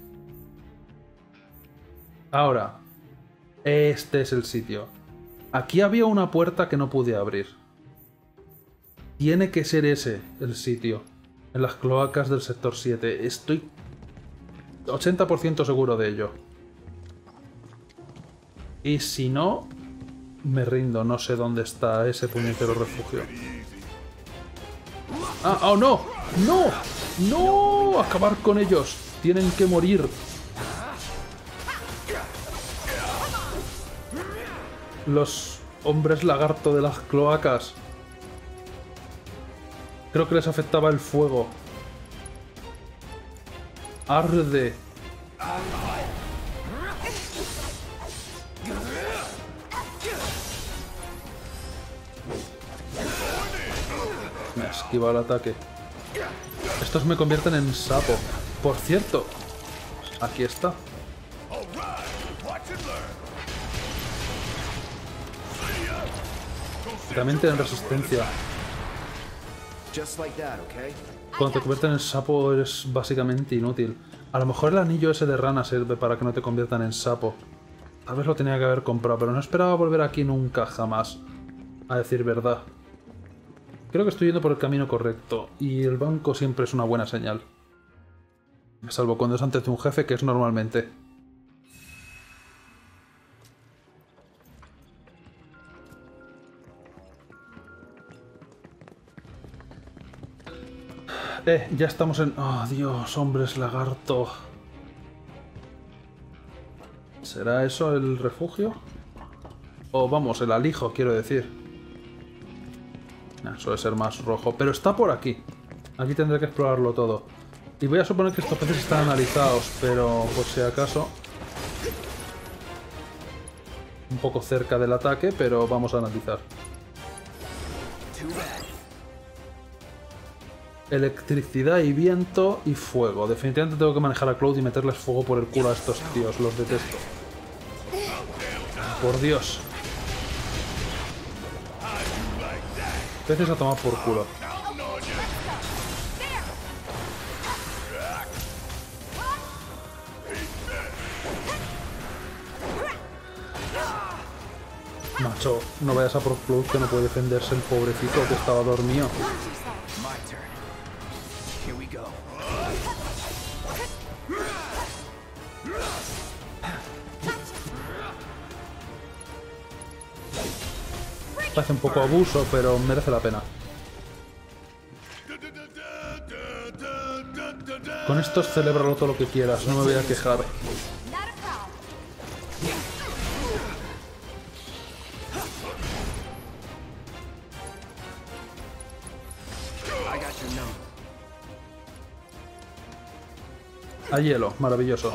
Ahora, este es el sitio. Aquí había una puerta que no pude abrir. Tiene que ser ese el sitio. En las cloacas del sector 7. Estoy 80% seguro de ello. Y si no, me rindo. No sé dónde está ese puñetero refugio. ¡Ah! ¡Oh, no! ¡No! ¡No! ¡Acabar con ellos! Tienen que morir. Los hombres lagarto de las cloacas. Creo que les afectaba el fuego. Arde. Me ha esquivado el ataque. Estos me convierten en sapo. Por cierto, aquí está. Y también tienen resistencia. Cuando te convierten en sapo eres básicamente inútil. A lo mejor el anillo ese de rana sirve para que no te conviertan en sapo. Tal vez lo tenía que haber comprado, pero no esperaba volver aquí nunca, jamás. A decir verdad. Creo que estoy yendo por el camino correcto, y el banco siempre es una buena señal. Salvo cuando es antes de un jefe, que es normalmente. Ya estamos en... Oh, Dios, hombres lagarto. ¿Será eso el refugio? O vamos, el alijo, quiero decir. Suele ser más rojo, pero está por aquí. Aquí tendré que explorarlo todo. Y voy a suponer que estos peces están analizados, pero por si acaso... Un poco cerca del ataque, pero vamos a analizar. Electricidad y viento y fuego. Definitivamente tengo que manejar a Cloud y meterles fuego por el culo a estos tíos. Los detesto. Por Dios. Peces a tomar por culo. Macho, no vayas a por Cloud, que no puede defenderse el pobrecito que estaba dormido. Parece un poco abuso, pero merece la pena. Con estos celébralo todo lo que quieras, no me voy a quejar. A hielo, maravilloso.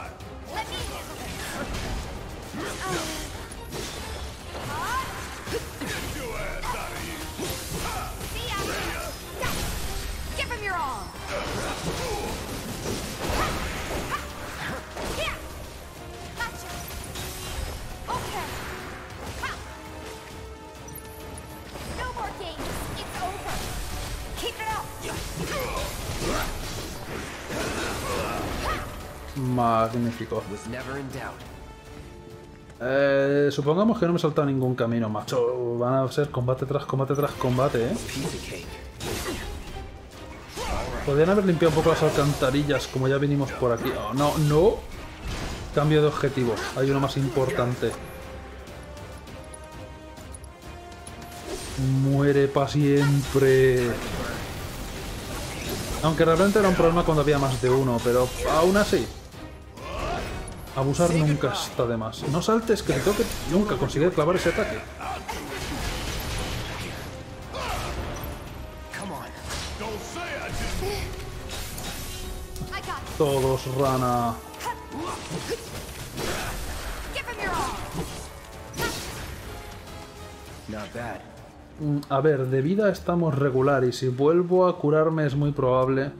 Magnífico. Supongamos que no me he saltado ningún camino, macho. Van a ser combate tras combate tras combate, ¿eh? Podrían haber limpiado un poco las alcantarillas, como ya vinimos por aquí. Oh, no, no. Cambio de objetivo. Hay uno más importante. Muere para siempre. Aunque realmente era un problema cuando había más de uno, pero aún así. Abusar nunca está de más. No saltes, que te toque nunca conseguir clavar ese ataque. Todos, rana. A ver, de vida estamos regular y si vuelvo a curarme es muy probable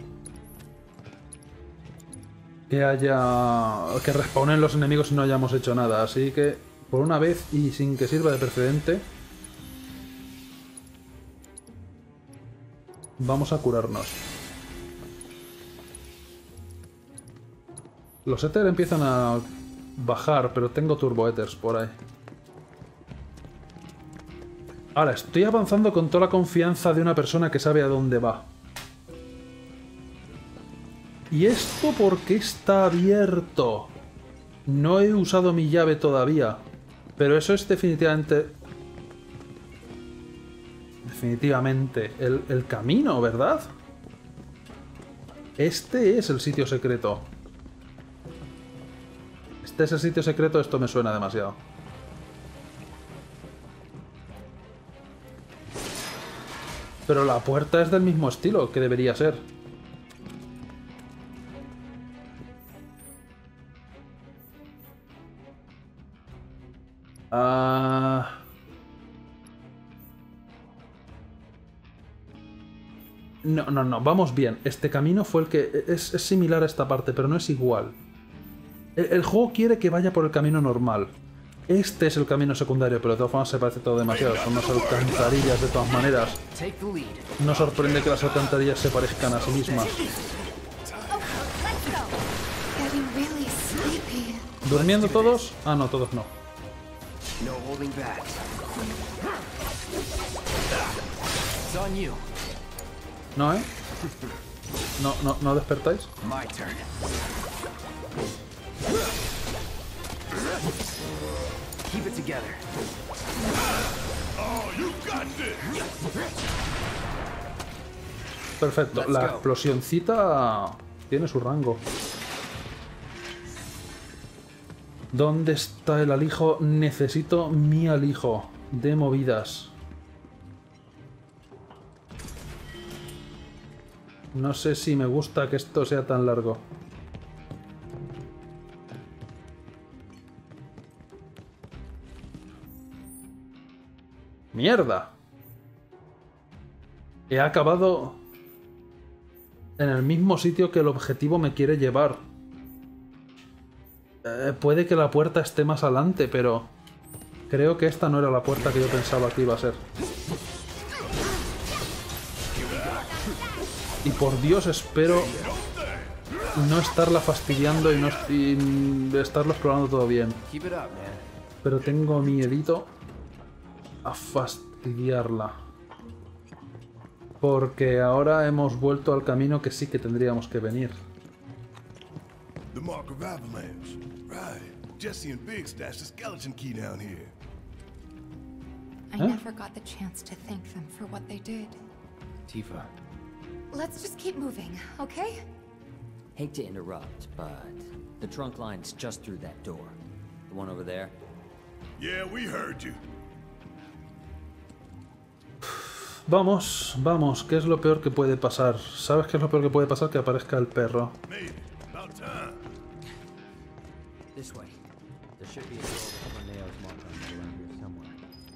que respawnen los enemigos y no hayamos hecho nada. Así que, por una vez y sin que sirva de precedente, vamos a curarnos. Los éter empiezan a bajar, pero tengo turbo éters por ahí. Ahora, estoy avanzando con toda la confianza de una persona que sabe a dónde va. ¿Y esto por qué está abierto? No he usado mi llave todavía. Pero eso es definitivamente... Definitivamente el camino, ¿verdad? Este es el sitio secreto. Este es el sitio secreto, esto me suena demasiado. Pero la puerta es del mismo estilo que debería ser. No, vamos bien. Este camino fue el que... Es similar a esta parte, pero no es igual. El juego quiere que vaya por el camino normal. Este es el camino secundario, pero de todas formas se parece todo demasiado. Son unas alcantarillas de todas maneras. No sorprende que las alcantarillas se parezcan a sí mismas. ¿Durmiendo todos? Ah, no, todos no. No, ¿eh? No despertáis. Perfecto, la explosioncita tiene su rango. ¿Dónde está el alijo? Necesito mi alijo de movidas. No sé si me gusta que esto sea tan largo. ¡Mierda! He acabado en el mismo sitio que el objetivo me quiere llevar. Puede que la puerta esté más adelante, pero creo que esta no era la puerta que yo pensaba que iba a ser. Y por Dios espero no estarla fastidiando y estarlo explorando todo bien. Pero tengo miedito a fastidiarla. Porque ahora hemos vuelto al camino que sí que tendríamos que venir. The Mark of Avalanche. Right. Jesse and Big stashed the skeleton key down here. I never got the chance to thank them for what they did. Tifa. Let's just keep moving, okay? Hate to interrupt, but the trunk line's just through that door. The one over there. Yeah, we heard you. Vamos, vamos, ¿qué es lo peor que puede pasar? ¿Sabes qué es lo peor que puede pasar? Que aparezca el perro. This way. There should be a door with Corneo's mark on it around here somewhere.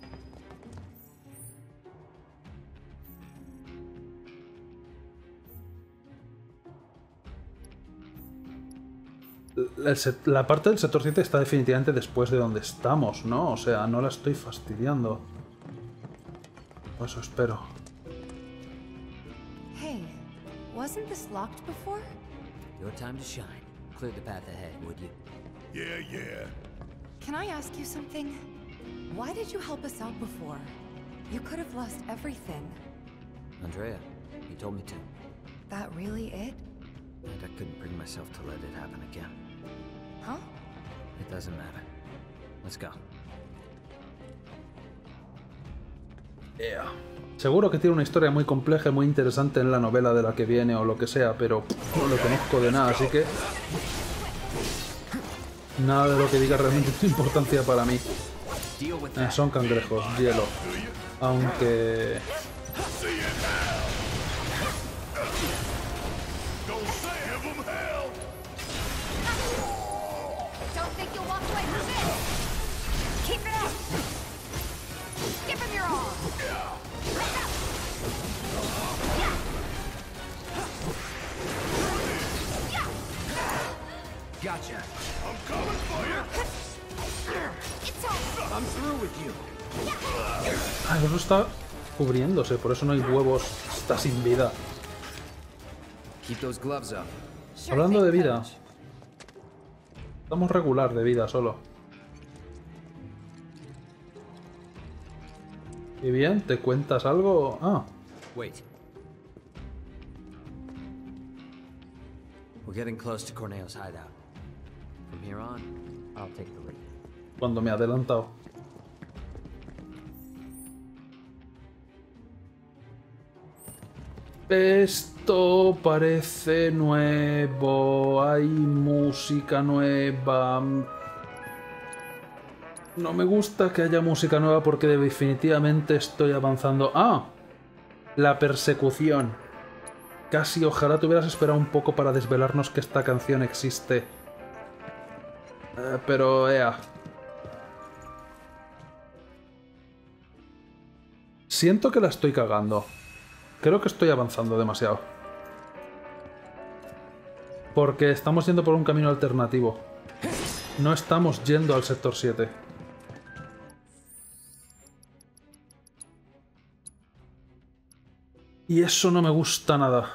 La parte del sector 7 está definitivamente después de donde estamos, ¿no? O sea, no la estoy fastidiando. Por eso espero. Hey, wasn't this locked before? Your time to shine. Clear the path ahead, would you? Yeah. Can I ask you something? Why did you help us out before? You could have lost everything. Andrea, you told me to. That really it? And I couldn't bring myself to let it happen again. Huh? It doesn't matter. Let's go. Yeah. Seguro que tiene una historia muy compleja y muy interesante en la novela de la que viene o lo que sea, pero no lo conozco de nada, así que nada de lo que diga realmente tiene importancia para mí. Son cangrejos, hielo. Aunque... Gotcha. I'm coming for you. I'm through with you. Ah, eso está cubriéndose, por eso no hay huevos. Está sin vida. Keep those gloves up. Hablando de vida. Estamos regular de vida solo. Y bien, ¿te cuentas algo? Ah. Wait. We're getting close to Corneo's hideout. From here on, I'll take the lead. Cuando me he adelantado. Esto parece nuevo. Hay música nueva. No me gusta que haya música nueva porque definitivamente estoy avanzando. ¡Ah! La persecución. Casi ojalá te hubieras esperado un poco para desvelarnos que esta canción existe. Pero, siento que la estoy cagando. Creo que estoy avanzando demasiado. Porque estamos yendo por un camino alternativo. No estamos yendo al sector 7. Y eso no me gusta nada.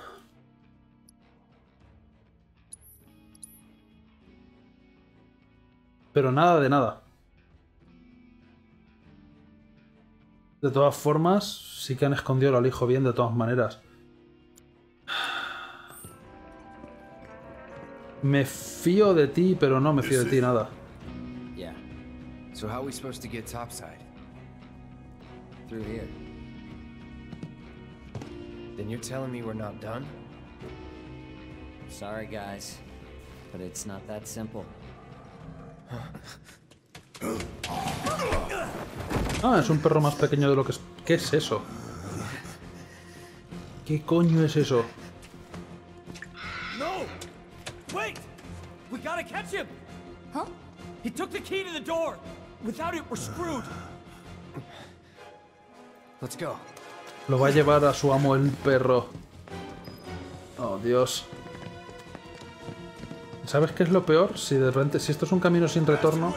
Pero nada de nada. De todas formas, sí que han escondido al hijo bien de todas maneras. Me fío de ti, pero no me fío de ti nada. Yeah. So how are we supposed to get topside? Through here. Then you're telling me we're not done? Sorry, guys, but it's not that simple. Ah, es un perro más pequeño de lo que es. ¿Qué es eso? ¿Qué coño es eso? No! Wait! We gotta catch him! Huh? He took the key to the door! Without it, we're screwed! Let's go. Lo va a llevar a su amo el perro. Oh, Dios. ¿Sabes qué es lo peor? Si de repente, si esto es un camino sin retorno...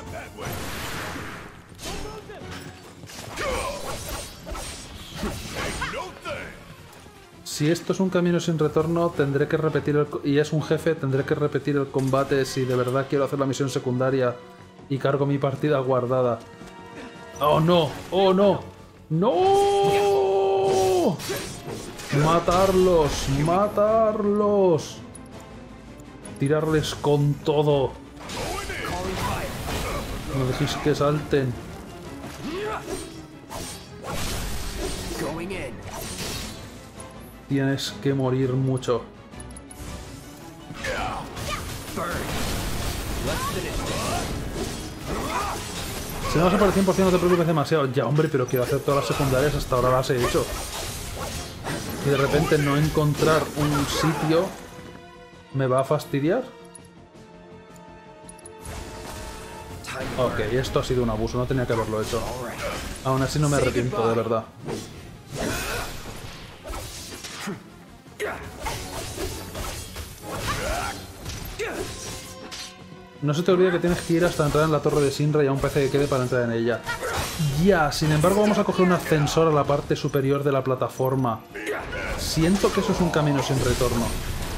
Si esto es un camino sin retorno, tendré que repetir el... Y es un jefe, tendré que repetir el combate si de verdad quiero hacer la misión secundaria y cargo mi partida guardada. ¡Oh, no! ¡Oh, no! ¡No! ¡Matarlos! ¡Matarlos! Tirarles con todo. No dejéis que salten. Tienes que morir mucho. Si no vas a por el 100% no te preocupes demasiado. Ya, hombre, pero quiero hacer todas las secundarias, hasta ahora las he hecho. Y de repente no encontrar un sitio me va a fastidiar. Ok, esto ha sido un abuso, no tenía que haberlo hecho. Aún así no me arrepiento, de verdad. No se te olvide que tienes que ir hasta entrar en la torre de Shinra y a un PC que quede para entrar en ella. Ya, sin embargo vamos a coger un ascensor a la parte superior de la plataforma. Siento que eso es un camino sin retorno.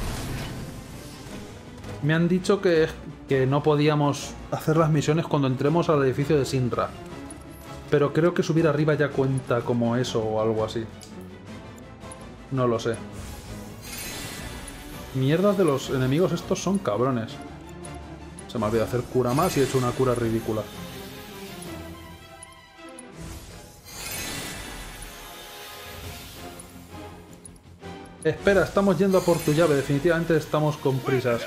Me han dicho que no podíamos hacer las misiones cuando entremos al edificio de Shinra. Pero creo que subir arriba ya cuenta como eso o algo así. No lo sé. Mierdas de los enemigos estos son cabrones. Se me ha olvidado hacer cura más y he hecho una cura ridícula. Espera, estamos yendo a por tu llave. Definitivamente estamos con prisas.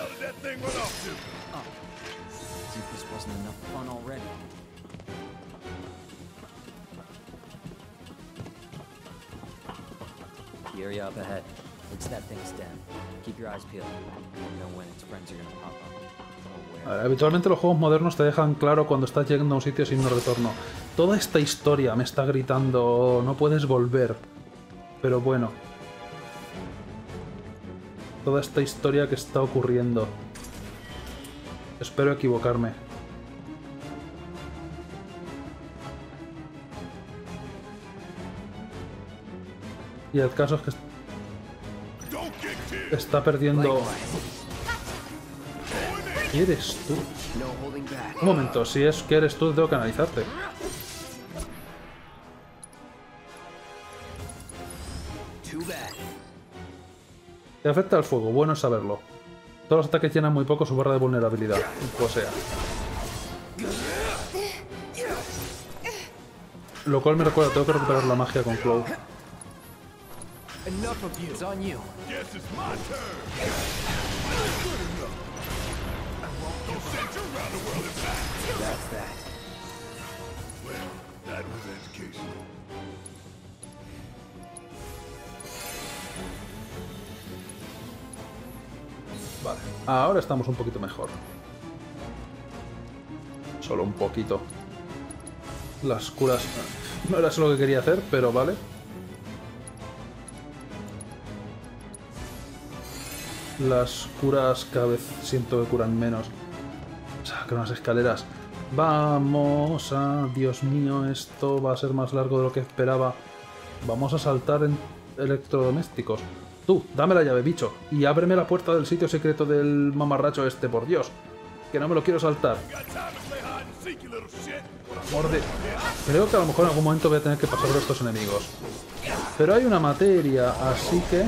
Area up ahead. Looks that thing's dead. Keep your eyes peeled. You don't know when its friends are gonna pop up. A ver, habitualmente los juegos modernos te dejan claro cuando estás llegando a un sitio sin retorno. Toda esta historia me está gritando, no puedes volver. Pero bueno. Toda esta historia que está ocurriendo. Espero equivocarme. Y el caso es que está perdiendo... ¿Quién eres tú? Un momento, si es que eres tú, tengo que analizarte. Te afecta el fuego, bueno saberlo. Todos los ataques llenan muy poco su barra de vulnerabilidad. O sea. Lo cual me recuerda, tengo que recuperar la magia con Cloud. Enough of you. It's on you. Guess it's my turn. You sent you around the world and back. That's that. Well, that was education. Vale, ahora estamos un poquito mejor. Solo un poquito. Las curas... No era eso lo que quería hacer, pero vale. Las curas cada vez siento que curan menos. Saca unas escaleras. Vamos a... Dios mío, esto va a ser más largo de lo que esperaba. Vamos a saltar en electrodomésticos. Tú, dame la llave, bicho. Y ábreme la puerta del sitio secreto del mamarracho este, por Dios. Que no me lo quiero saltar. Morde. Creo que a lo mejor en algún momento voy a tener que pasar por estos enemigos. Pero hay una materia, así que...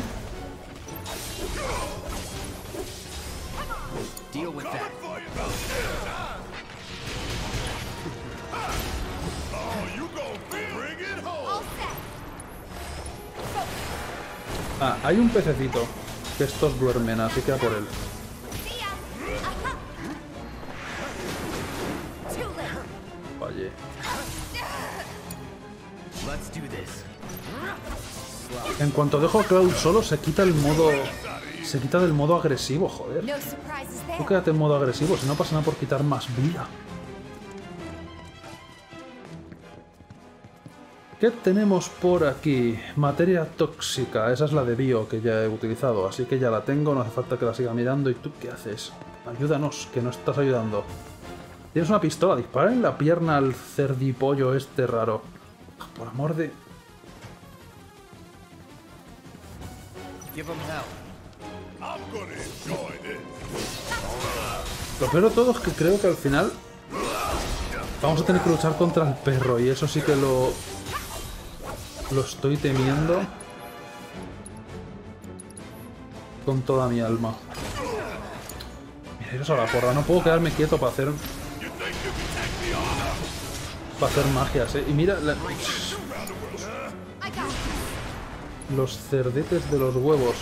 Ah, hay un pececito. Que estos duermen, así que a por él. Oye. En cuanto dejo a Cloud solo, se quita el modo... Se quita del modo agresivo, joder. Tú quédate en modo agresivo, si no pasa nada por quitar más vida. ¿Qué tenemos por aquí? Materia tóxica. Esa es la de bio que ya he utilizado, así que ya la tengo, no hace falta que la siga mirando. ¿Y tú qué haces? Ayúdanos, que no estás ayudando. Tienes una pistola, dispara en la pierna al cerdipollo este raro. Por amor de... Lo peor de todo es que creo que al final vamos a tener que luchar contra el perro, y eso sí que lo estoy temiendo con toda mi alma. Mira, eso a la porra, no puedo quedarme quieto para hacer magias, Y mira los cerdetes de los huevos.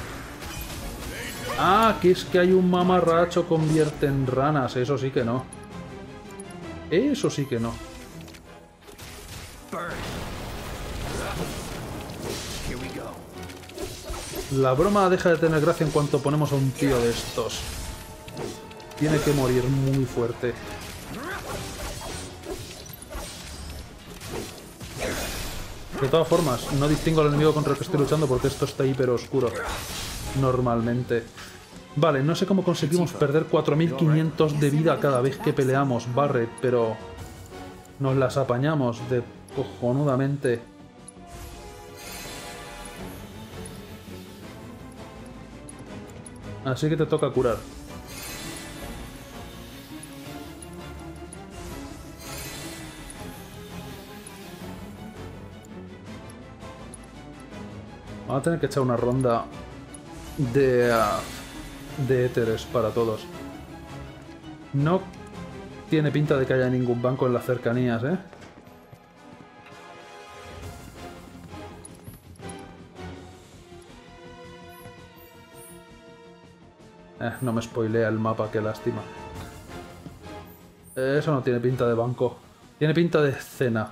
Ah, que es que hay un mamarracho convierte en ranas. Eso sí que no. Eso sí que no. La broma deja de tener gracia en cuanto ponemos a un tío de estos. Tiene que morir muy fuerte. De todas formas, no distingo al enemigo contra el que estoy luchando porque esto está hiper oscuro. Normalmente. Vale, no sé cómo conseguimos perder 4500 de vida cada vez que peleamos, Barret, pero nos las apañamos de cojonudamente. Así que te toca curar. Vamos a tener que echar una ronda de éteres para todos. No tiene pinta de que haya ningún banco en las cercanías, ¿eh? No me spoilea el mapa, qué lástima. Eso no tiene pinta de banco. Tiene pinta de cena.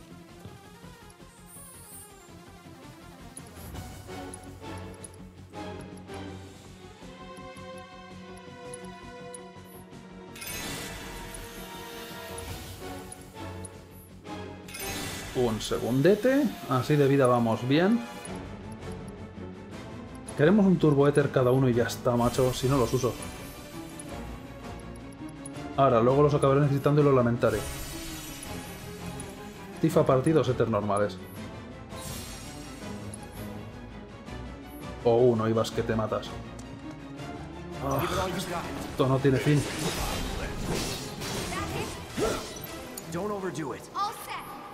Un segundete. Así de vida vamos bien. Queremos un turbo éter cada uno y ya está, macho. Si no los uso. Ahora, luego los acabaré necesitando y los lamentaré. Tifa partidos éter normales. O uno y vas que te matas. Oh, esto no tiene fin. Don't overdo it. All set.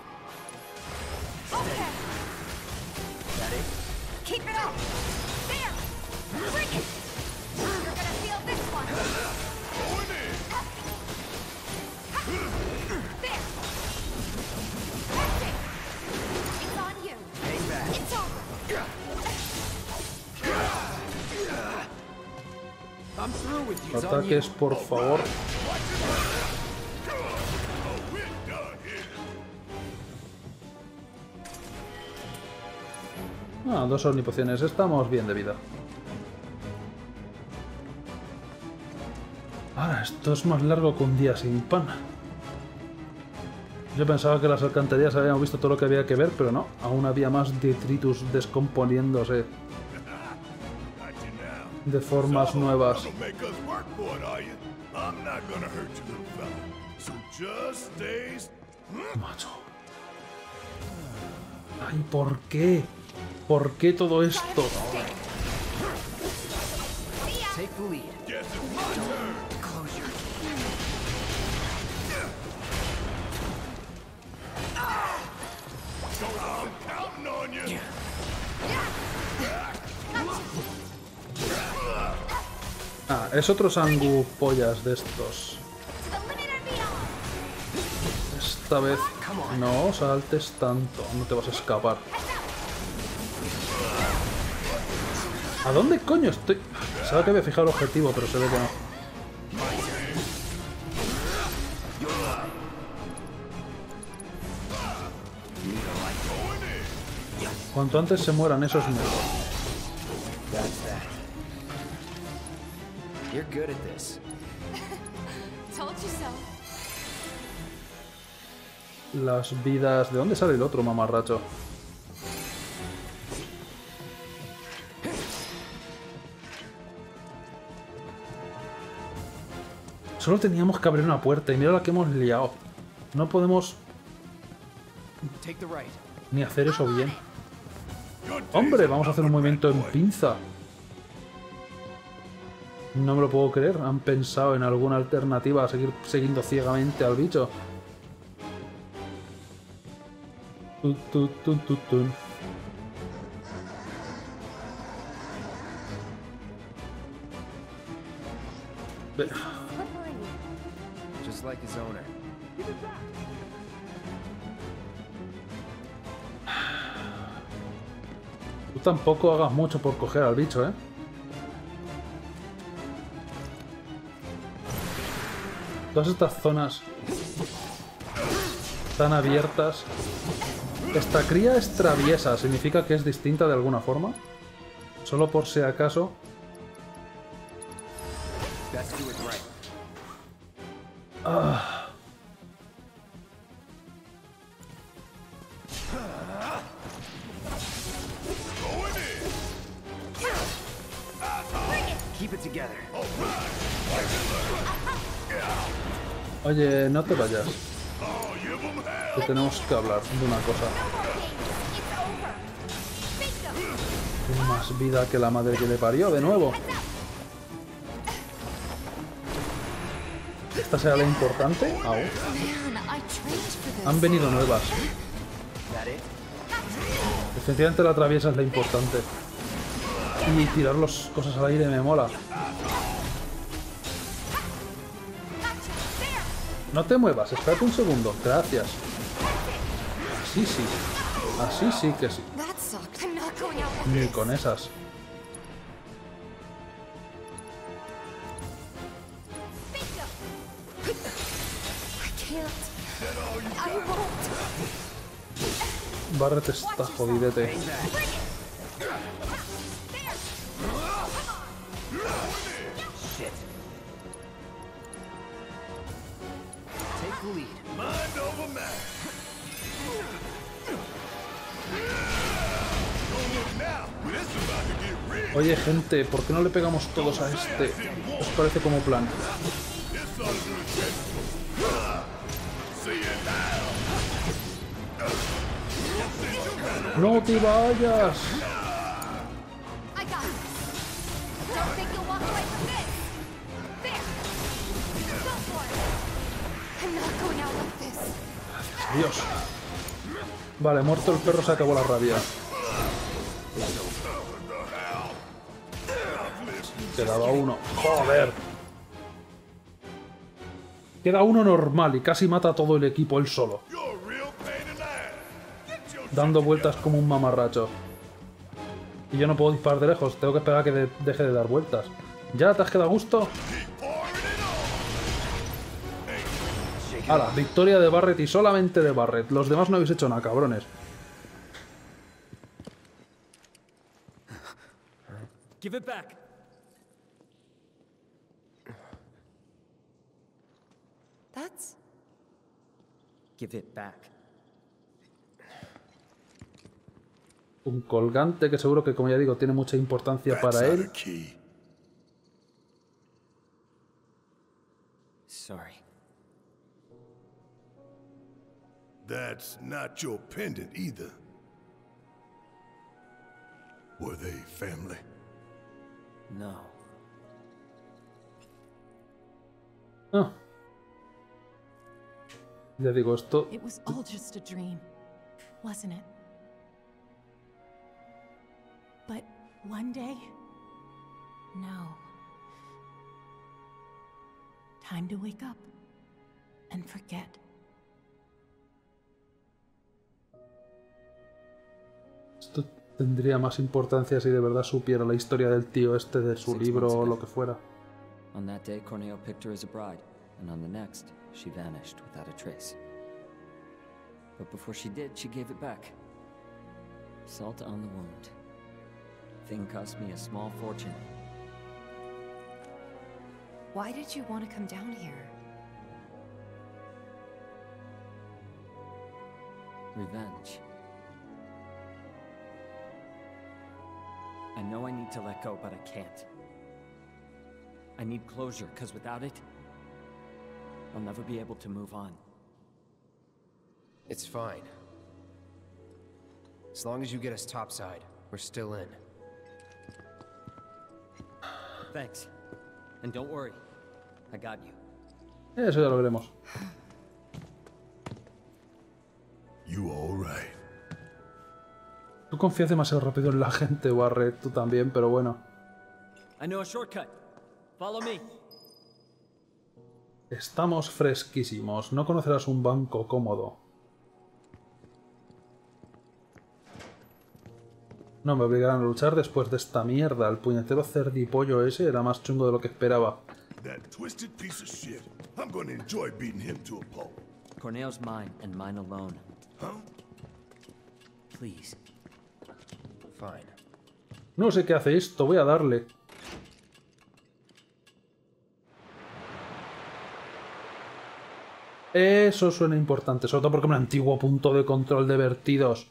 Okay. That it? Keep it up. There. Bring it. You're gonna feel this one. There. That's it. It's on you. Hang back. It's over. I'm through with you. It's on you. Ataques, por favor. Ah, 2 omnipociones. Estamos bien de vida. Ahora, esto es más largo que un día sin pan. Yo pensaba que las alcantarillas habíamos visto todo lo que había que ver, pero no. Aún había más detritus descomponiéndose. de formas nuevas. Macho. Ay, ¿por qué? ¿Por qué todo esto? Ah, es otro Sangu pollas de estos. Esta vez no saltes tanto, no te vas a escapar. ¿A dónde coño estoy? Sabía que había fijado el objetivo, pero se ve que no. Cuanto antes se mueran esos mejor. You're good at this. Told you so. Las vidas... ¿De dónde sale el otro mamarracho? Solo teníamos que abrir una puerta y mira la que hemos liado. No podemos ni hacer eso bien. ¡Hombre! Vamos a hacer un movimiento en pinza. No me lo puedo creer. Han pensado en alguna alternativa a seguir siguiendo ciegamente al bicho. Just like his owner. Tú tampoco hagas mucho por coger al bicho, ¿eh? Todas estas zonas tan abiertas. Esta cría es traviesa. ¿Significa que es distinta de alguna forma? Solo por si acaso. Ah. Oye, no te vayas. Que tenemos que hablar de una cosa. Tiene más vida que la madre que le parió, de nuevo. ¿Esta será la importante? Aún. Han venido nuevas. Definitivamente la traviesa es la importante. Y tirar las cosas al aire me mola. No te muevas, espérate un segundo. Gracias. Así sí. Así sí que sí. Ni con esas. Barret está jodidete. Oye, gente, ¿por qué no le pegamos todos a este? ¿Os parece como plan? ¡No te vayas! Dios. Vale, muerto el perro se acabó la rabia. Quedaba uno. ¡Joder! Queda uno normal y casi mata a todo el equipo él solo. Dando vueltas como un mamarracho. Y yo no puedo disparar de lejos. Tengo que esperar a que deje de dar vueltas. ¿Ya te has quedado a gusto? ¡Hala! Victoria de Barret y solamente de Barret. Los demás no habéis hecho nada, cabrones. Give it back. That's... Give it back. Un colgante que seguro que, como ya digo, tiene mucha importancia para él. That's not your pendant either. Were they family? No. Ah. Ya digo, esto... It was all just a dream, wasn't it? But one day... No. Time to wake up and forget. Esto tendría más importancia si de verdad supiera la historia del tío este de su libro o lo que fuera. On that day, Corneo picked her as a bride, and on the next, she vanished without a trace. But before she did, she gave it back. Salt on the wound. Thing cost me a small fortune. Why did you want to come down here? Revenge. I know I need to let go, but I can't. I need closure, because without it, I'll never be able to move on. It's fine. As long as you get us topside, we're still in. Thanks. And don't worry. I got you. Eso ya lo veremos. You all right? Tú confías demasiado rápido en la gente, Barret. Tú también, pero bueno. I know a shortcut. Follow me. Estamos fresquísimos. No conocerás un banco cómodo. No me obligarán a luchar después de esta mierda. El puñetero cerdipollo ese era más chungo de lo que esperaba. That twisted piece of shit. I'm gonna enjoy beating him to a pulp. Corneo's mine and mine alone. Huh? Please. Fine. No sé qué hace esto. Voy a darle. Eso suena importante. Sobre todo porque un antiguo punto de control de vertidos.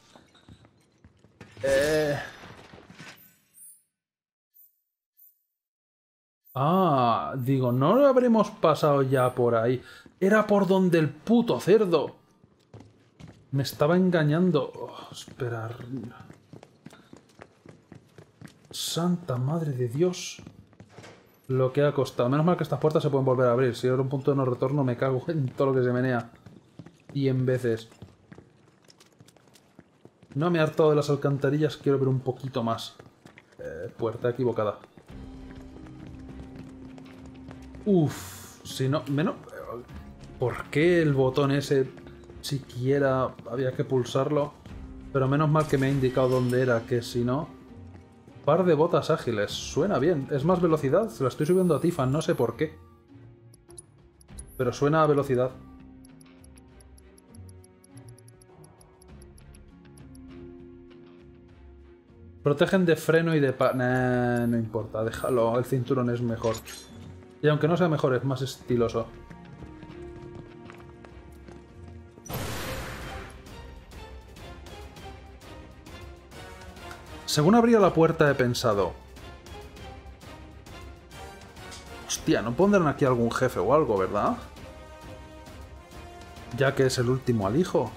Ah, digo, no lo habremos pasado ya por ahí. Era por donde el puto cerdo. Me estaba engañando. Oh, esperar. Santa madre de Dios. Lo que ha costado. Menos mal que estas puertas se pueden volver a abrir. Si era un punto de no retorno me cago en todo lo que se menea. Y en veces. No me he hartado de las alcantarillas, quiero ver un poquito más. Puerta equivocada. Uff, si no... Menos... ¿Por qué el botón ese siquiera había que pulsarlo? Pero menos mal que me ha indicado dónde era, que si no... Par de botas ágiles, suena bien. Es más velocidad, se la estoy subiendo a Tifa, no sé por qué. Pero suena a velocidad. Protegen de freno y de nah, no importa, déjalo, el cinturón es mejor. Y aunque no sea mejor, es más estiloso. Según abría la puerta he pensado... Hostia, ¿no pondrán aquí algún jefe o algo, verdad? Ya que es el último alijo.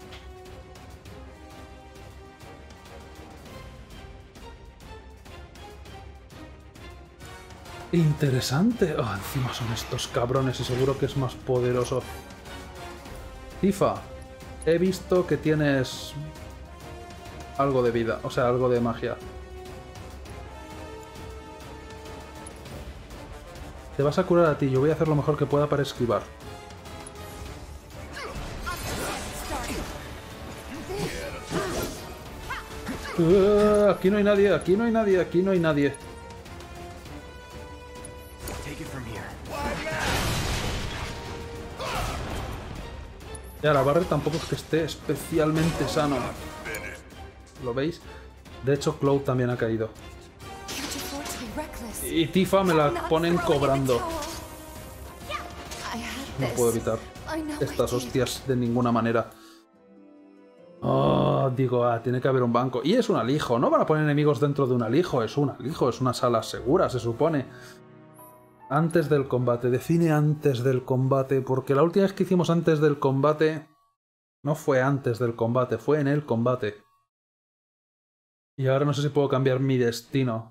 Interesante. Oh, encima son estos cabrones y seguro que es más poderoso. Tifa, he visto que tienes algo de vida, o sea, algo de magia. Te vas a curar a ti, yo voy a hacer lo mejor que pueda para esquivar. Aquí no hay nadie, aquí no hay nadie, aquí no hay nadie. Y ahora Barret tampoco es que esté especialmente sano. ¿Lo veis? De hecho, Cloud también ha caído. Y Tifa me la ponen cobrando. No puedo evitar estas hostias de ninguna manera. Oh, digo, tiene que haber un banco. Y es un alijo. No van a poner enemigos dentro de un alijo. Es un alijo, es una sala segura, se supone. Antes del combate. Define antes del combate. Porque la última vez que hicimos antes del combate... No fue antes del combate, fue en el combate. Y ahora no sé si puedo cambiar mi destino.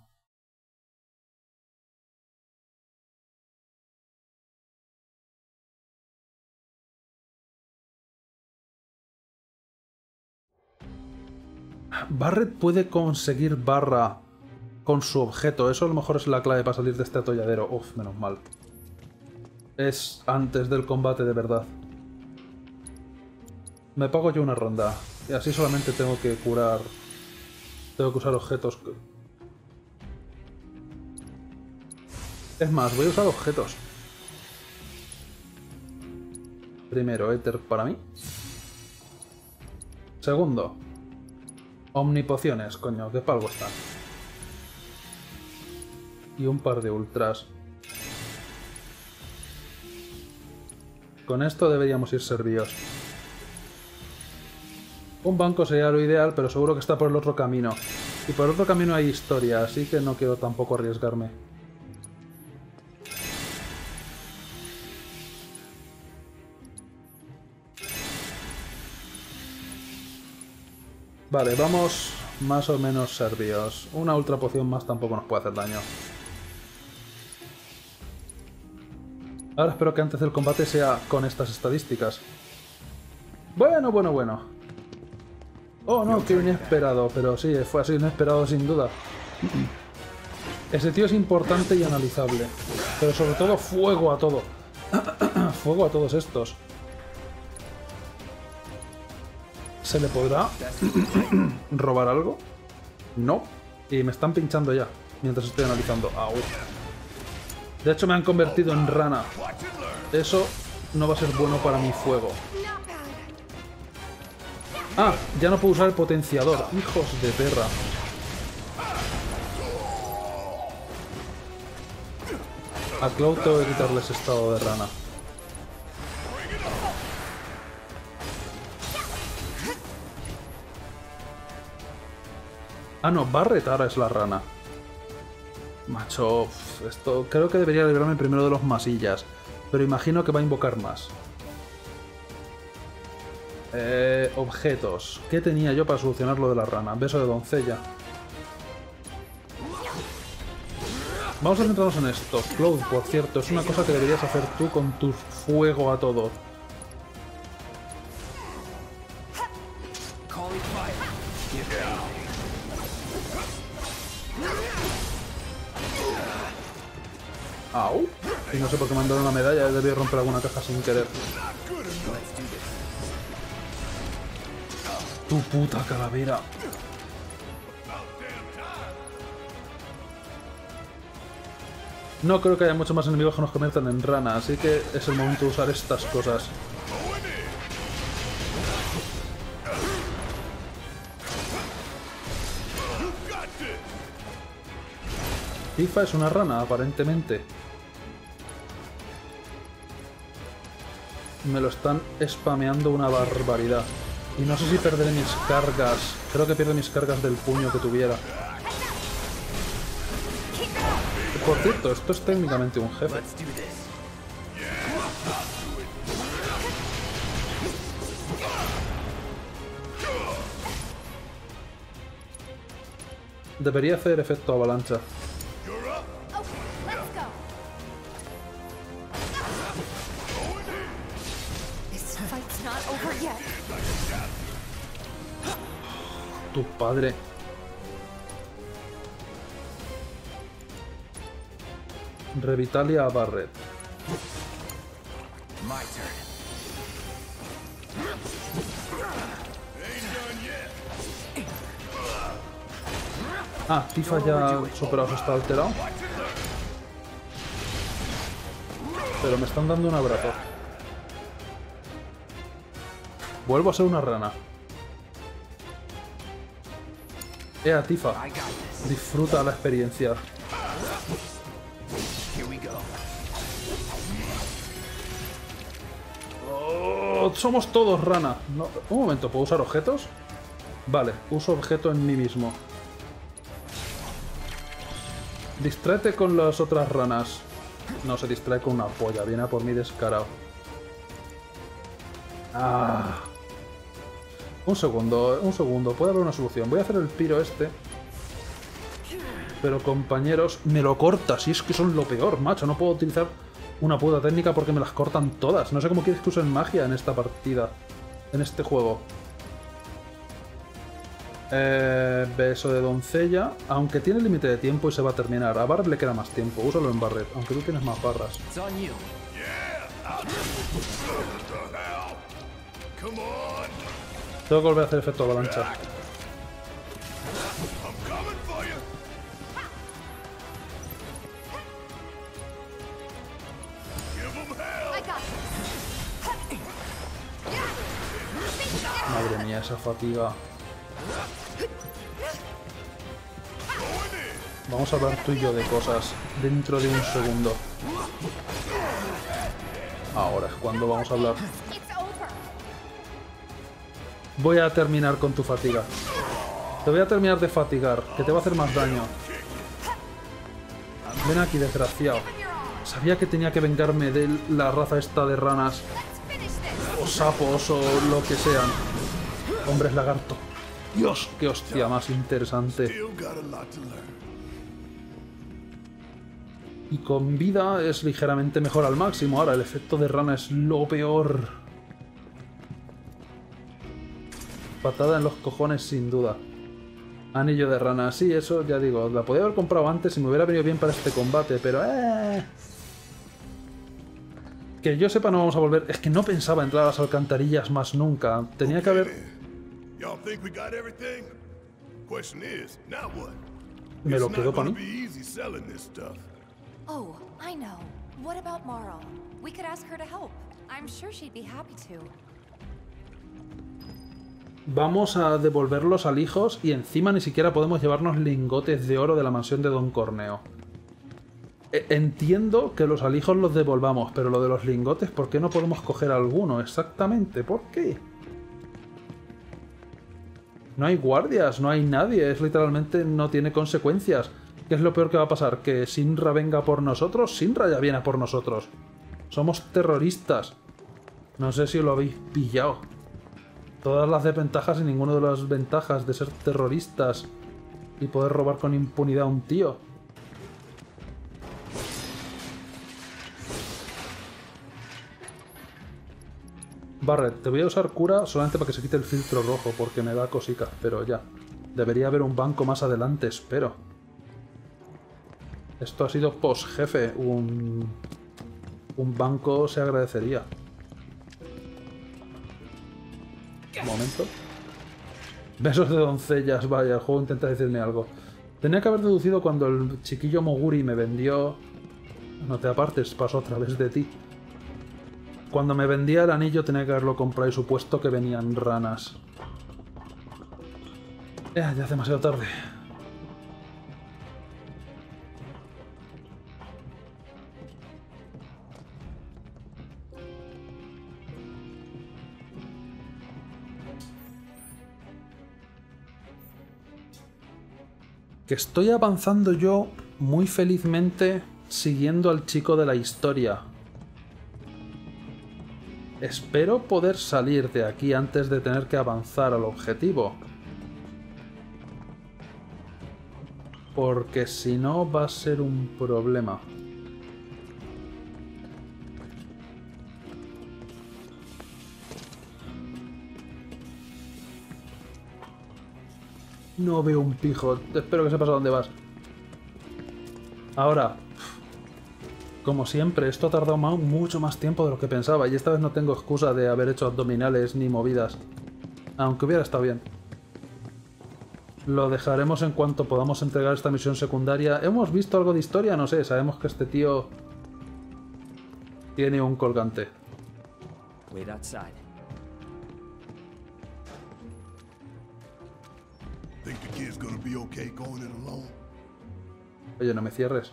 Barret puede conseguir barra con su objeto. Eso a lo mejor es la clave para salir de este atolladero. Uf, menos mal. Es antes del combate de verdad. Me pago yo una ronda. Y así solamente tengo que curar... Tengo que usar objetos. Es más, voy a usar objetos. Primero, éter para mí. Segundo, omnipociones, coño, que para algo están. Y un par de ultras. Con esto deberíamos ir servidos. Un banco sería lo ideal, pero seguro que está por el otro camino. Y por el otro camino hay historia, así que no quiero tampoco arriesgarme. Vale, vamos más o menos servidos. Una ultra poción más tampoco nos puede hacer daño. Ahora espero que antes del combate sea con estas estadísticas. Bueno. Oh no, qué inesperado, pero sí, fue así inesperado sin duda. Ese tío es importante y analizable. Pero sobre todo, fuego a todo. Fuego a todos estos. ¿Se le podrá robar algo? No. Y me están pinchando ya, mientras estoy analizando. Au. De hecho me han convertido en rana. Eso no va a ser bueno para mi fuego. Ah, ya no puedo usar el potenciador. Hijos de perra. A Cloud tengo que quitarle ese estado de rana. Ah, no, Barret ahora es la rana. Macho, esto creo que debería librarme primero de los masillas. Pero imagino que va a invocar más. Objetos. ¿Qué tenía yo para solucionar lo de la rana? Beso de doncella. Vamos a centrarnos en esto. Cloud, por cierto, es una cosa que deberías hacer tú con tu fuego a todo. Au. Y no sé por qué me han dado una medalla, debí romper alguna caja sin querer. Tu puta calavera. No creo que haya muchos más enemigos que nos conviertan en rana, así que es el momento de usar estas cosas. Tifa es una rana, aparentemente. Me lo están spameando una barbaridad. Y no sé si perderé mis cargas. Creo que pierdo mis cargas del puño que tuviera. Por cierto, esto es técnicamente un jefe. Debería hacer efecto avalancha. Tu padre. Revitalia a Barret. Ah, Tifa ya superado está alterado. Pero me están dando un abrazo. Vuelvo a ser una rana. Tifa. Disfruta la experiencia. Oh, somos todos rana. No, un momento, ¿puedo usar objetos? Vale, uso objeto en mí mismo. Distráete con las otras ranas. No se distrae con una polla, viene a por mí descarado. Ah. Un segundo. Puede haber una solución. Voy a hacer el piro este. Pero, compañeros, me lo corta. Si es que son lo peor, macho. No puedo utilizar una puta técnica porque me las cortan todas. No sé cómo quieres que usen magia en esta partida. En este juego. Beso de doncella. Aunque tiene límite de tiempo y se va a terminar. A Barret le queda más tiempo. Úsalo en Barret. Aunque tú tienes más barras. Tengo que volver a hacer efecto avalancha. Madre mía, esa fatiga. Vamos a hablar tú y yo de cosas dentro de un segundo. Ahora es cuando vamos a hablar. Voy a terminar con tu fatiga. Te voy a terminar de fatigar, que te va a hacer más daño. Ven aquí, desgraciado. Sabía que tenía que vengarme de la raza esta de ranas. O sapos, o lo que sean. Hombres lagarto. Dios, qué hostia más interesante. Y con vida es ligeramente mejor al máximo. Ahora, el efecto de rana es lo peor. Patada en los cojones, sin duda. Anillo de rana. Sí, eso ya digo. La podía haber comprado antes y me hubiera venido bien para este combate, pero... Que yo sepa no vamos a volver... Es que no pensaba entrar a las alcantarillas más nunca. Tenía que haber... Me lo quedo para mí. Oh, I know. What about Marl? We could ask her to help. I'm sure she'd be happy to. Vamos a devolverlos al hijos y encima ni siquiera podemos llevarnos lingotes de oro de la mansión de Don Corneo. Entiendo que los alijos los devolvamos, pero lo de los lingotes, ¿por qué no podemos coger alguno? Exactamente, ¿por qué? No hay guardias, no hay nadie, es literalmente no tiene consecuencias. ¿Qué es lo peor que va a pasar? ¿Que Shinra venga por nosotros? Shinra ya viene por nosotros. Somos terroristas. No sé si lo habéis pillado. Todas las desventajas y ninguna de las ventajas de ser terroristas y poder robar con impunidad a un tío. Barret, te voy a usar cura solamente para que se quite el filtro rojo, porque me da cosica, pero ya. Debería haber un banco más adelante, espero. Esto ha sido post-jefe. Un banco se agradecería. Un momento. Besos de doncellas, vaya, el juego intenta decirme algo. Tenía que haber deducido cuando el chiquillo Moguri me vendió... No te apartes, pasó a través de ti. Cuando me vendía el anillo tenía que haberlo comprado y supuesto que venían ranas. Ya es demasiado tarde. Que estoy avanzando yo muy felizmente siguiendo al chico de la historia. Espero poder salir de aquí antes de tener que avanzar al objetivo. Porque si no va a ser un problema. No veo un pijo. Espero que sepas a dónde vas. Ahora, como siempre, esto ha tardado mucho más tiempo de lo que pensaba. Y esta vez no tengo excusa de haber hecho abdominales ni movidas. Aunque hubiera estado bien. Lo dejaremos en cuanto podamos entregar esta misión secundaria. ¿Hemos visto algo de historia? No sé. Sabemos que este tío tiene un colgante. Wait outside. Think the kid's gonna be okay going it alone? Oye, no me cierres.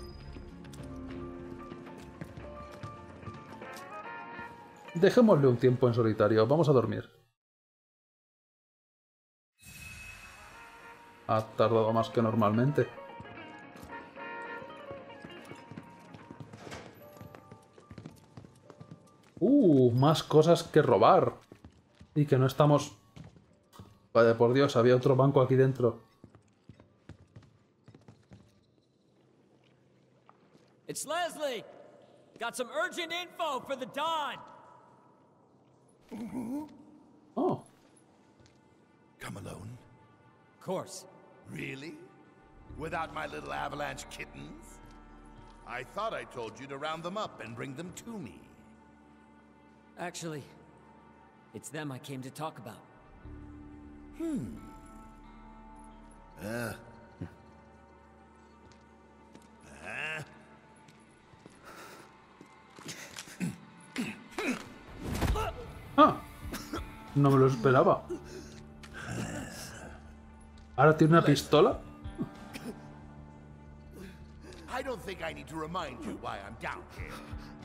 Dejémosle un tiempo en solitario. Vamos a dormir. Ha tardado más que normalmente. Más cosas que robar. Y que no estamos Vaya por Dios, había otro banco aquí dentro. It's Leslie! Got some urgent info for the Don! Oh. Come alone? Of course. Really? Without my little avalanche kittens? I thought I told you to round them up and bring them to me. Actually, it's them I came to talk about. Ah, no me lo esperaba. ¿Ahora tiene una pistola? I don't think I need to remind you why I'm down here.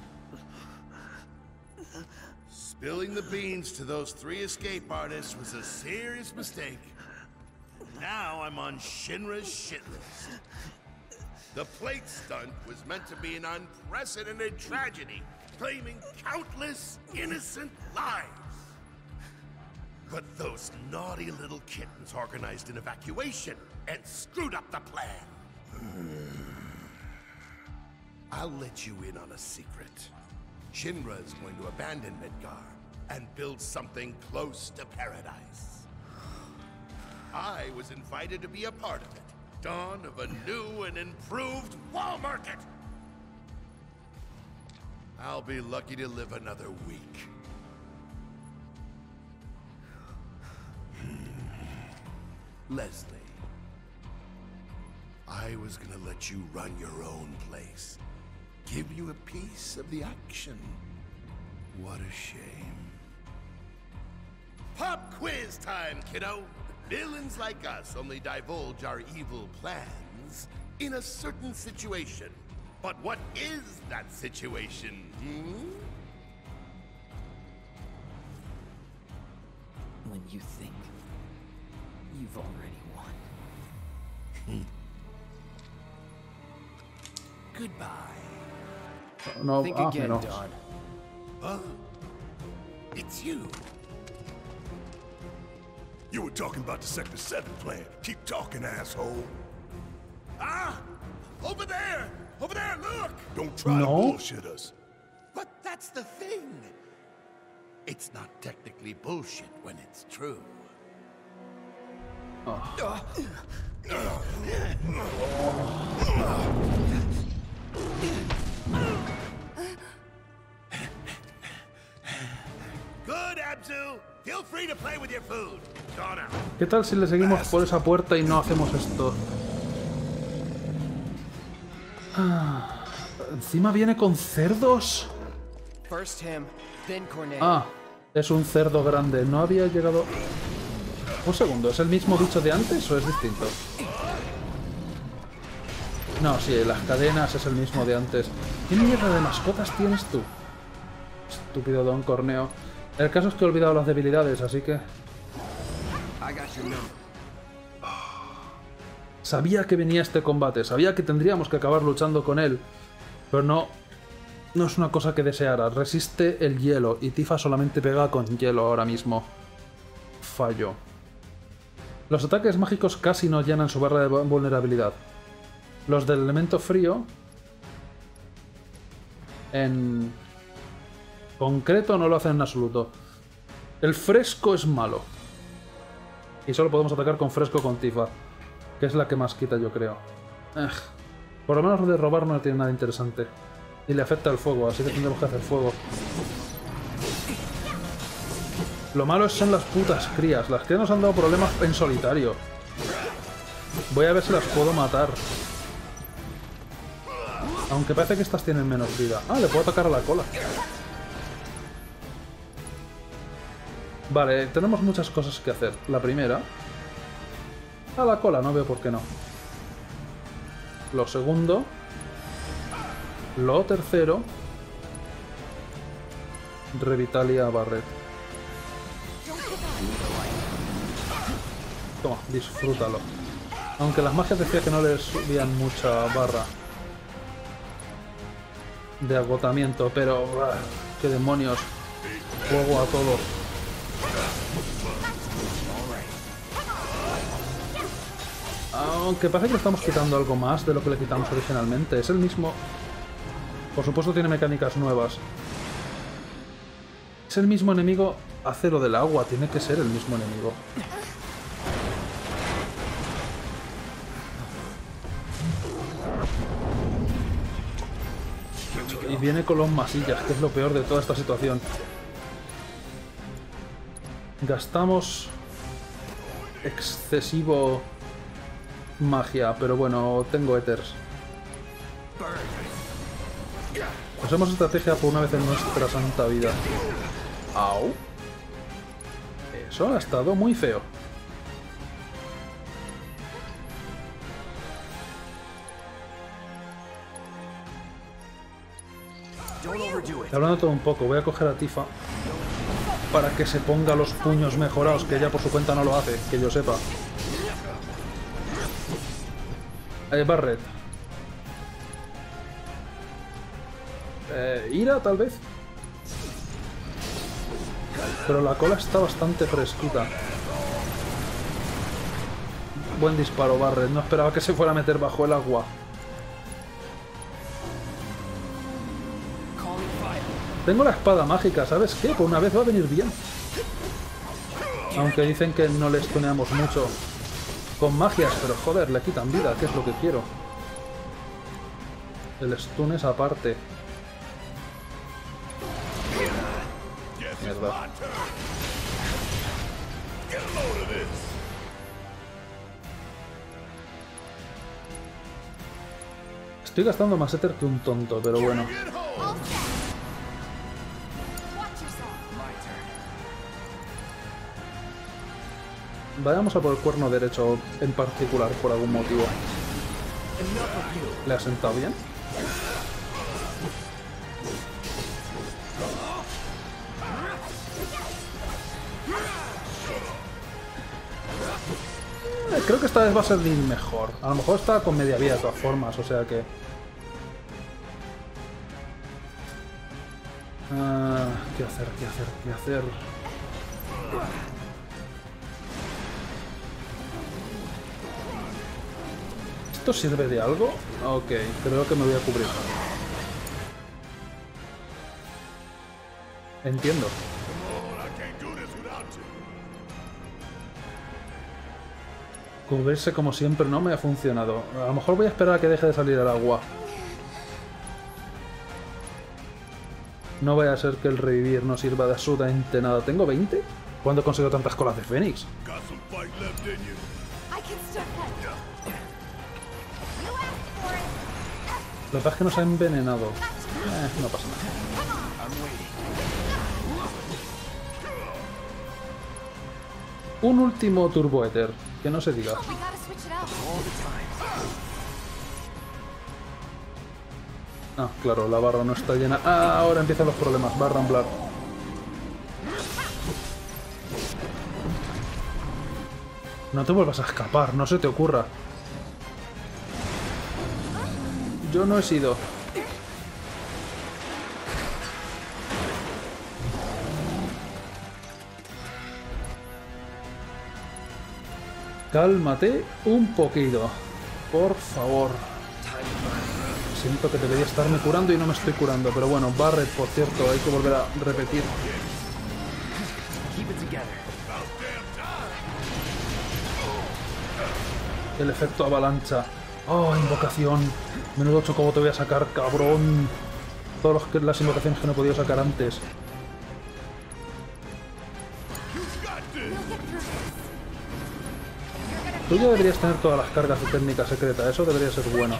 Spilling the beans to those 3 escape artists was a serious mistake. Now I'm on Shinra's shit list. The plate stunt was meant to be an unprecedented tragedy, claiming countless innocent lives. But those naughty little kittens organized an evacuation and screwed up the plan. I'll let you in on a secret. Shinra is going to abandon Midgar and build something close to paradise. I was invited to be a part of it. Dawn of a new and improved wall market. I'll be lucky to live another week. Leslie, I was gonna let you run your own place. Give you a piece of the action. What a shame. Pop quiz time, kiddo! Villains like us only divulge our evil plans in a certain situation. But what is that situation, When you think you've already won. Goodbye. No, Think again, no. Don. Huh? It's you. You were talking about the Sector 7 plan. Keep talking, asshole. Ah! Over there! Over there, look! Don't try to bullshit us. But that's the thing. It's not technically bullshit when it's true. Good, Abzu. Feel free to play with your food. Gone out. ¿Qué tal si le seguimos por esa puerta y no hacemos esto? Ah, encima viene con cerdos. First him, then Cornell. Ah, es un cerdo grande. No había llegado... Un segundo, ¿es el mismo bicho de antes o es distinto? No, sí, las cadenas es el mismo de antes. ¿Qué mierda de mascotas tienes tú? Estúpido Don Corneo. El caso es que he olvidado las debilidades, así que... Sabía que venía este combate, sabía que tendríamos que acabar luchando con él. Pero no es una cosa que deseara. Resiste el hielo y Tifa solamente pega con hielo ahora mismo. Fallo. Los ataques mágicos casi no llenan su barra de vulnerabilidad. Los del elemento frío... En concreto no lo hacen en absoluto. El fresco es malo. Y solo podemos atacar con fresco con Tifa. Que es la que más quita, yo creo. Por lo menos de robar no tiene nada interesante. Y le afecta el fuego, así que tendremos que hacer fuego. Lo malo son las putas crías. Las crías nos han dado problemas en solitario. Voy a ver si las puedo matar. Aunque parece que estas tienen menos vida. Ah, le puedo atacar a la cola. Vale, tenemos muchas cosas que hacer. La primera... A la cola, no veo por qué no. Lo segundo... Lo tercero... Revitalia Barret. Toma, disfrútalo. Aunque las magias decía que no les subían mucha barra de agotamiento, pero... ¡Qué demonios! Fuego a todo. Aunque parece que le estamos quitando algo más de lo que le quitamos originalmente. Es el mismo... Por supuesto tiene mecánicas nuevas. Es el mismo enemigo hace lo del agua. Tiene que ser el mismo enemigo. Y viene con los masillas, que es lo peor de toda esta situación. Gastamos excesivo magia, pero bueno, tengo Ethers. Usemos estrategia por una vez en nuestra santa vida. Au. Eso ha estado muy feo. Hablando todo un poco, voy a coger a Tifa para que se ponga los puños mejorados, que ella por su cuenta no lo hace, que yo sepa. Barret. Ira, tal vez. Pero la cola está bastante fresquita. Buen disparo, Barret. No esperaba que se fuera a meter bajo el agua. Tengo la espada mágica, ¿sabes qué? Por una vez va a venir bien. Aunque dicen que no le stuneamos mucho con magias, pero joder, le quitan vida, que es lo que quiero. El stun es aparte. Mierda. Estoy gastando más Ether que un tonto, pero bueno. Vayamos a por el cuerno derecho en particular, por algún motivo. ¿Le ha sentado bien? Creo que esta vez va a ser mejor. A lo mejor está con media vida de todas formas, o sea que... ¿Qué hacer? ¿Qué hacer? ¿Qué hacer? ¿Esto sirve de algo? Ok, creo que me voy a cubrir. Entiendo. Cubrirse como siempre no me ha funcionado. A lo mejor voy a esperar a que deje de salir el agua. No vaya a ser que el revivir no sirva de absolutamente nada. ¿Tengo 20? ¿Cuándo he conseguido tantas colas de Fénix? Lo que pasa es que nos ha envenenado. No pasa nada. Un último Turbo Ether. Que no se diga. Ah, claro, la barra no está llena. Ah, ahora empiezan los problemas. Va a ramblar. No te vuelvas a escapar, no se te ocurra. Yo no he sido. Cálmate un poquito, por favor. Siento que debería estarme curando y no me estoy curando, pero bueno, Barret, por cierto, hay que volver a repetir. El efecto avalancha. Oh, invocación. Menudo chocobo te voy a sacar, cabrón. Todas las invocaciones que no he podido sacar antes. Tú ya deberías tener todas las cargas de técnica secreta, eso debería ser bueno.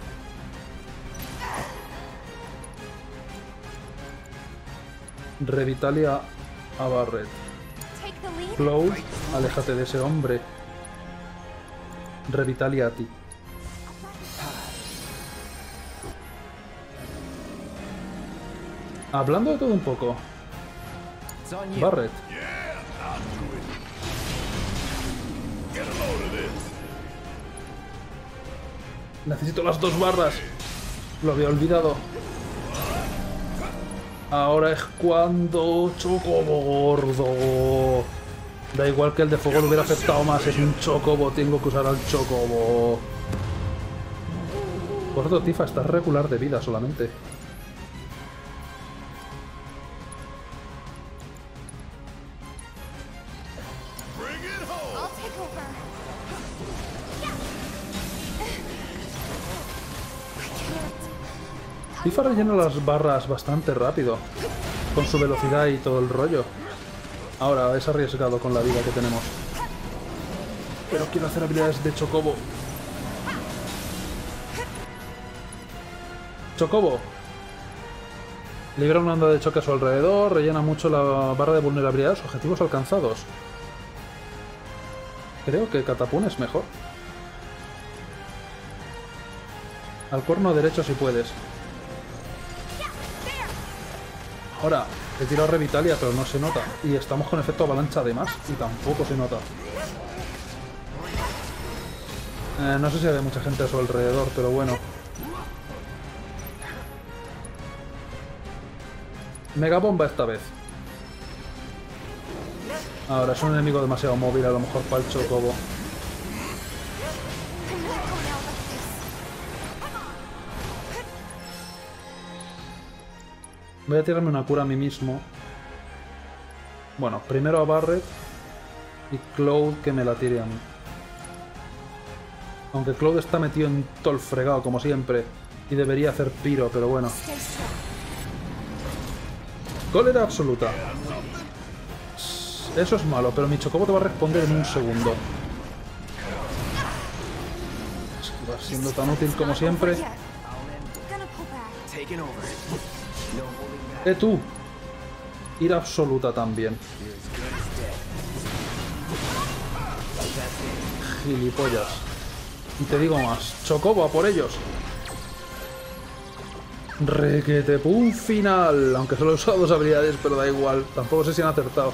Revitalia a Barret. Flow, aléjate de ese hombre. Revitalia a ti. Hablando de todo un poco. Barret. Necesito las 2 barras. Lo había olvidado. Ahora es cuando chocobo gordo. Da igual que el de fuego lo hubiera afectado más, es un chocobo, tengo que usar al chocobo. Por cierto, Tifa, estás regular de vida solamente. Tifa rellena las barras bastante rápido, con su velocidad y todo el rollo. Ahora, es arriesgado con la vida que tenemos. Pero quiero hacer habilidades de chocobo. Chocobo. Libera una onda de choque a su alrededor, rellena mucho la barra de vulnerabilidad de los objetivos alcanzados. Creo que Catapún es mejor. Al cuerno derecho si puedes. Ahora, he tirado Revitalia, pero no se nota. Y estamos con efecto avalancha además, y tampoco se nota. No sé si hay mucha gente a su alrededor, pero bueno. Mega bomba esta vez. Ahora, es un enemigo demasiado móvil, a lo mejor para el chocobo. Voy a tirarme una cura a mí mismo. Bueno, primero a Barret y Cloud que me la tire a mí. Aunque Cloud está metido en todo el fregado, como siempre, y debería hacer piro, pero bueno. Cólera absoluta. Eso es malo, pero mi chocobo te va a responder en un segundo. Es que va siendo tan útil como siempre. Tú. Ira absoluta también. Gilipollas. Y te digo más. Chocobo, a por ellos. Requete pum final. Aunque solo he usado 2 habilidades, pero da igual. Tampoco sé si han acertado.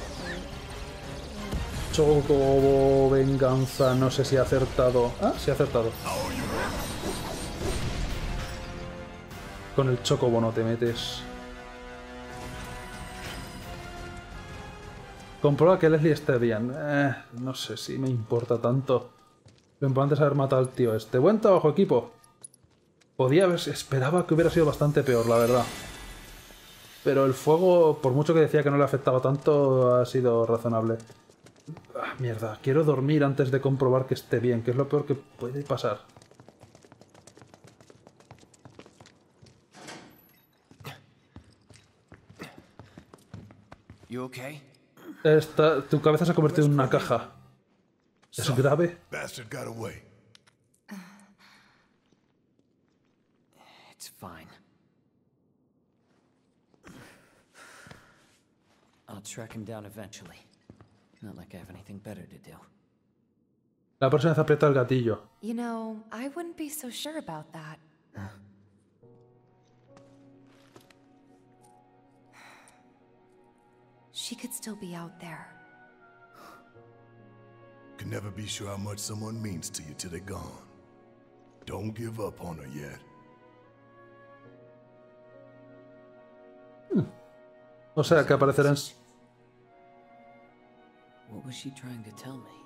Chocobo, venganza. No sé si ha acertado. Ah, sí ha acertado. Con el chocobo no te metes. Comprueba que Leslie esté bien. No sé si me importa tanto. Lo importante es haber matado al tío este. Buen trabajo, equipo. Podía haber... Esperaba que hubiera sido bastante peor, la verdad. Pero el fuego, por mucho que decía que no le afectaba tanto, ha sido razonable. Ah, mierda. Quiero dormir antes de comprobar que esté bien, que es lo peor que puede pasar. You okay? Tu cabeza se ha convertido en una caja. ¿Es grave? Bastard got away. It's fine. I'll track him down eventually. Not like I have anything better to do. La próxima vez aprieta el gatillo. You know, I wouldn't be so sure about that. She could still be out there. Can never be sure how much someone means to you till they're gone. Don't give up on her yet. O sea, que aparecerán... What was she trying to tell me?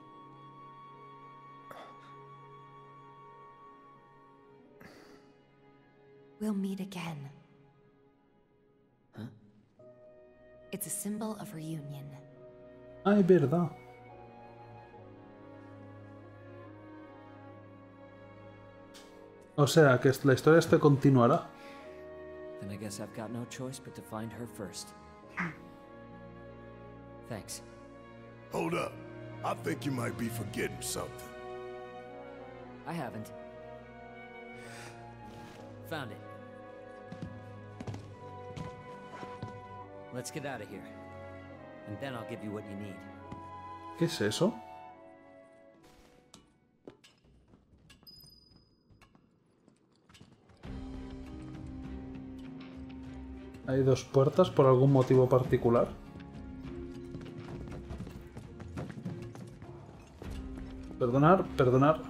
We'll meet again. Huh? It's a symbol of reunion. Ah, es verdad. O sea, que la historia este continuará. Then I guess I've got no choice but to find her first. Thanks. Hold up. I think you might be forgetting something. I haven't. Found it. Let's get out of here. And then I'll give you what you need. ¿Qué es eso? Hay 2 puertas por algún motivo particular. Perdonar, perdonar.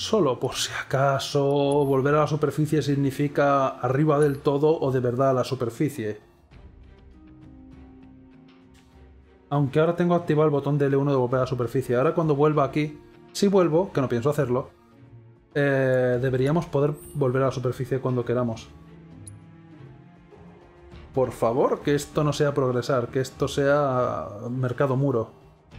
Solo por si acaso volver a la superficie significa arriba del todo o de verdad a la superficie. Aunque ahora tengo activado el botón de L1 de volver a la superficie. Ahora cuando vuelva aquí, si vuelvo, que no pienso hacerlo, deberíamos poder volver a la superficie cuando queramos. Por favor, que esto no sea progresar, que esto sea mercado muro.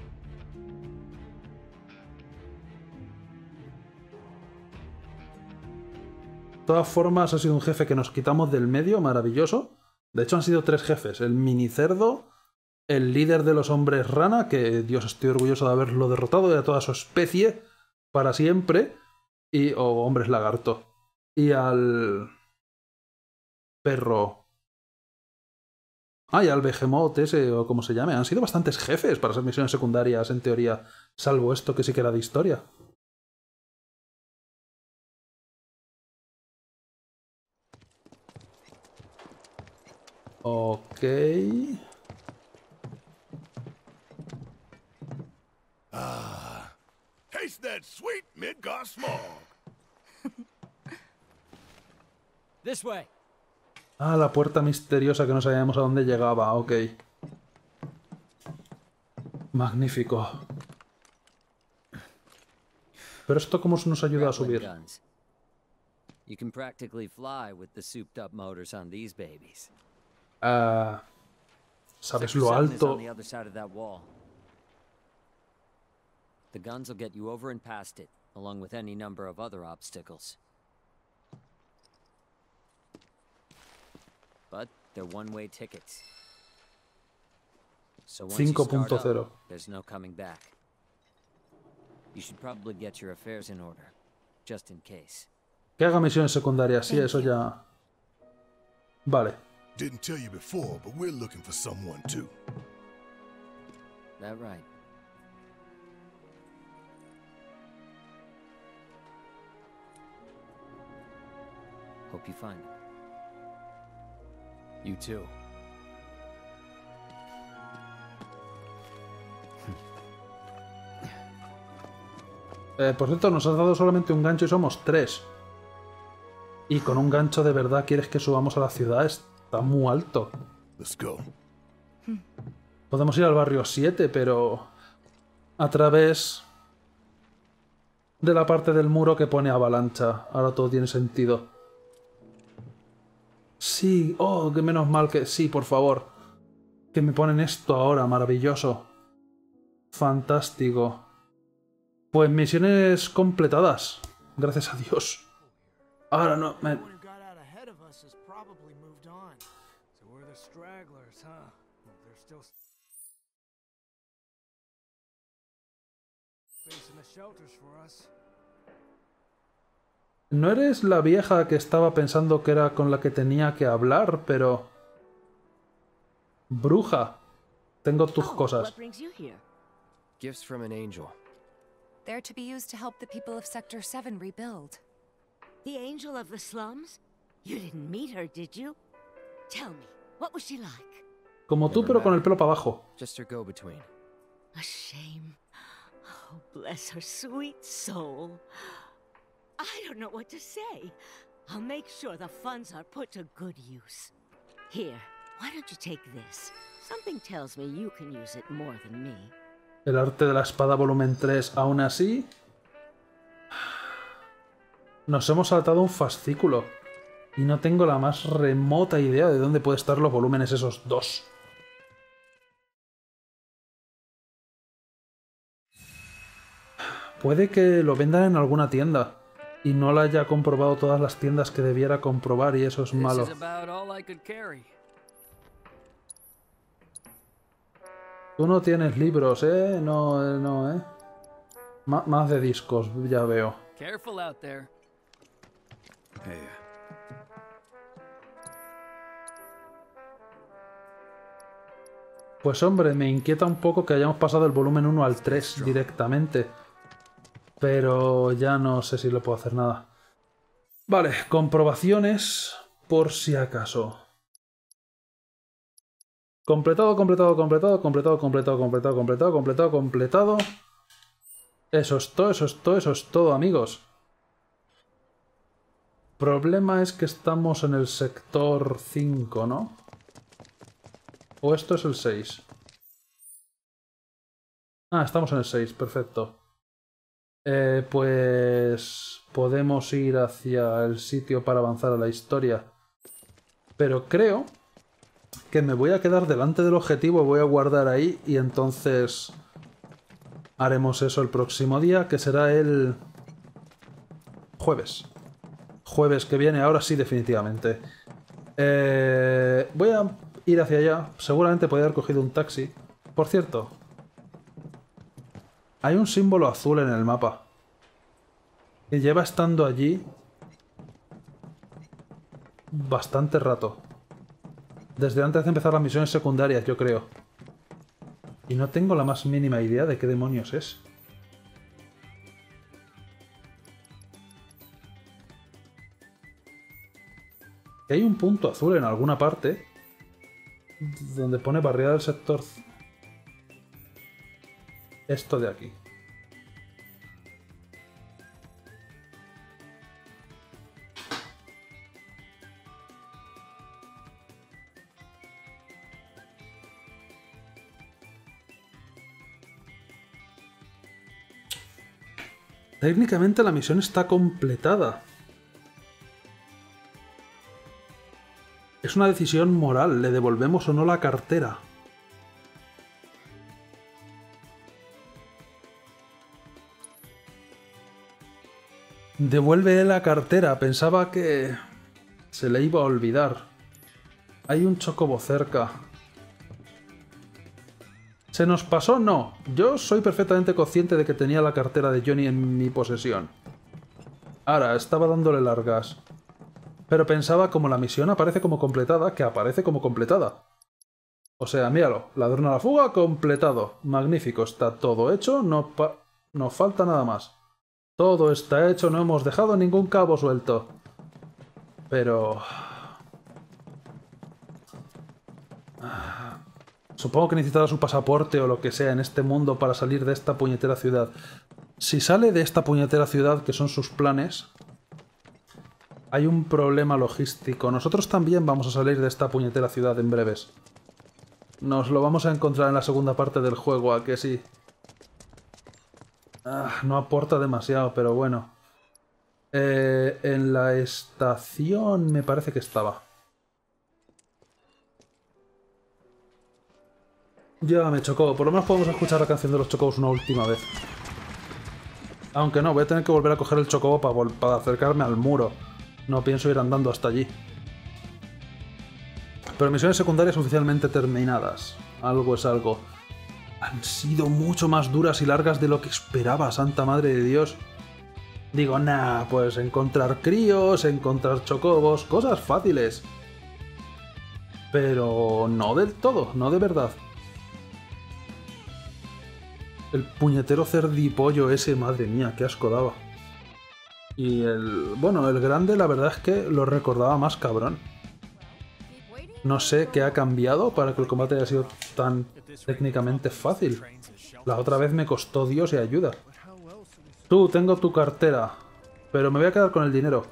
De todas formas, ha sido un jefe que nos quitamos del medio, maravilloso. De hecho, han sido 3 jefes. El minicerdo, el líder de los hombres rana, que Dios, estoy orgulloso de haberlo derrotado y a toda su especie para siempre, o hombres lagarto. Y al perro... y al Behemoth ese, o como se llame. Han sido bastantes jefes para ser misiones secundarias, en teoría, salvo esto que sí que era de historia. Ok. Taste that sweet Midgar smog. This way. Ah, la puerta misteriosa que no sabíamos a dónde llegaba, ok. Magnífico. Pero esto cómo nos ayuda a subir. You can practically fly with the souped up motors on these babies. ¿Sabes lo alto? The guns will get you over and past it, along with any number of other obstacles. But they're one-way tickets. So once you start up, there's no coming back. You should probably get your affairs in order, just in case. Que haga misiones secundarias, sí, eso ya... Vale. Didn't tell you before, but we're looking for someone too. That right. Hope you find him. You too. Por cierto, nos has dado solamente un gancho y somos 3. Y con un gancho de verdad quieres que subamos a la ciudad. Está muy alto. Let's go. Podemos ir al barrio 7, pero... a través... de la parte del muro que pone avalancha. Ahora todo tiene sentido. Sí, oh, que menos mal que... Sí, por favor. Que me ponen esto ahora, maravilloso. Fantástico. Pues misiones completadas. Gracias a Dios. Ahora no... No eres la vieja que estaba pensando que era con la que tenía que hablar, pero... Bruja. Tengo tus cosas. Gifts from an angel. They're to be used to help the people of Sector 7 rebuild. The angel of the slums? You didn't meet her, did you? Tell me, what was she like? Como tú, pero con el pelo para abajo. Just her go-between. A shame. Oh, bless her sweet soul. I don't know what to say. I'll make sure the funds are put to good use. Here, why don't you take this? Something tells me you can use it more than me. El arte de la espada volumen 3, aún así... Nos hemos saltado un fascículo. Y no tengo la más remota idea de dónde pueden estar los volúmenes esos 2. Puede que lo vendan en alguna tienda. Y no la haya comprobado todas las tiendas que debiera comprobar y eso es malo. Tú no tienes libros, ¿eh? No, ¿eh? Más de discos, ya veo. Pues hombre, me inquieta un poco que hayamos pasado el volumen 1 al 3 directamente. Pero ya no sé si le puedo hacer nada. Vale, comprobaciones por si acaso. Completado. Eso es todo, amigos. problema es que estamos en el sector 5, ¿no? ¿O esto es el 6? Ah, estamos en el 6, perfecto. Pues podemos ir hacia el sitio para avanzar a la historia. Pero creo que me voy a quedar delante del objetivo, voy a guardar ahí y entonces haremos eso el próximo día, que será el jueves. Jueves que viene, ahora sí, definitivamente. Voy a ir hacia allá. Seguramente podría haber cogido un taxi. Por cierto, hay un símbolo azul en el mapa que lleva estando allí bastante rato. Desde antes de empezar las misiones secundarias, yo creo. Y no tengo la más mínima idea de qué demonios es. Hay un punto azul en alguna parte donde pone barrida del sector. Esto de aquí. Técnicamente la misión está completada. Es una decisión moral, ¿le devolvemos o no la cartera? Devuelve la cartera, pensaba que se le iba a olvidar. Hay un chocobo cerca. ¿Se nos pasó? No. Yo soy perfectamente consciente de que tenía la cartera de Johnny en mi posesión. Ahora, estaba dándole largas. Pero pensaba, como la misión aparece como completada, que aparece como completada. O sea, míralo. Ladrón a la fuga, completado. Magnífico. Está todo hecho, no falta nada más. Todo está hecho, no hemos dejado ningún cabo suelto. Pero... supongo que necesitará su pasaporte o lo que sea en este mundo para salir de esta puñetera ciudad. Si sale de esta puñetera ciudad, que son sus planes, hay un problema logístico. Nosotros también vamos a salir de esta puñetera ciudad en breves. Nos lo vamos a encontrar en la segunda parte del juego, ¿a que sí? No aporta demasiado, pero bueno. En la estación me parece que estaba. Ya me chocó. Por lo menos podemos escuchar la canción de los chocobos una última vez. Aunque no, voy a tener que volver a coger el chocobo para acercarme al muro. No pienso ir andando hasta allí. Pero misiones secundarias oficialmente terminadas. Algo es algo. Han sido mucho más duras y largas de lo que esperaba, santa madre de Dios. Digo, nah, pues encontrar críos, encontrar chocobos, cosas fáciles. Pero no del todo, no de verdad. El puñetero cerdipollo ese, madre mía, qué asco daba. Y el... bueno, el grande la verdad es que lo recordaba más cabrón. No sé qué ha cambiado para que el combate haya sido tan técnicamente fácil. La otra vez me costó Dios y ayuda. Tú, tengo tu cartera, pero me voy a quedar con el dinero.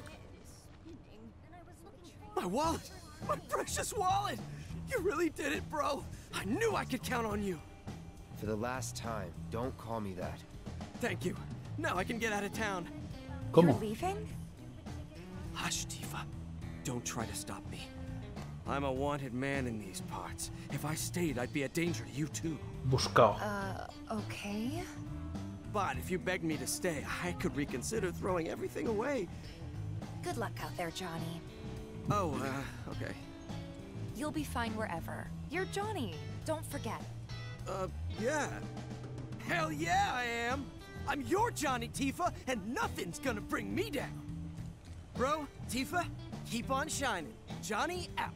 My wallet! My precious wallet! You really did it, bro! I knew I could count on you! For the last time, don't call me that. Thank you. Now I can get out of town. ¿Cómo? You're leaving? Hush, Tifa. Don't try to stop me. I'm a wanted man in these parts. If I stayed, I'd be a danger to you too. Buscao. Okay. But if you begged me to stay, I could reconsider throwing everything away. Good luck out there, Johnny. Oh, okay. You'll be fine wherever. You're Johnny. Don't forget. Yeah. Hell yeah, I am. I'm your Johnny, Tifa, and nothing's gonna bring me down. Bro, Tifa, keep on shining. Johnny out.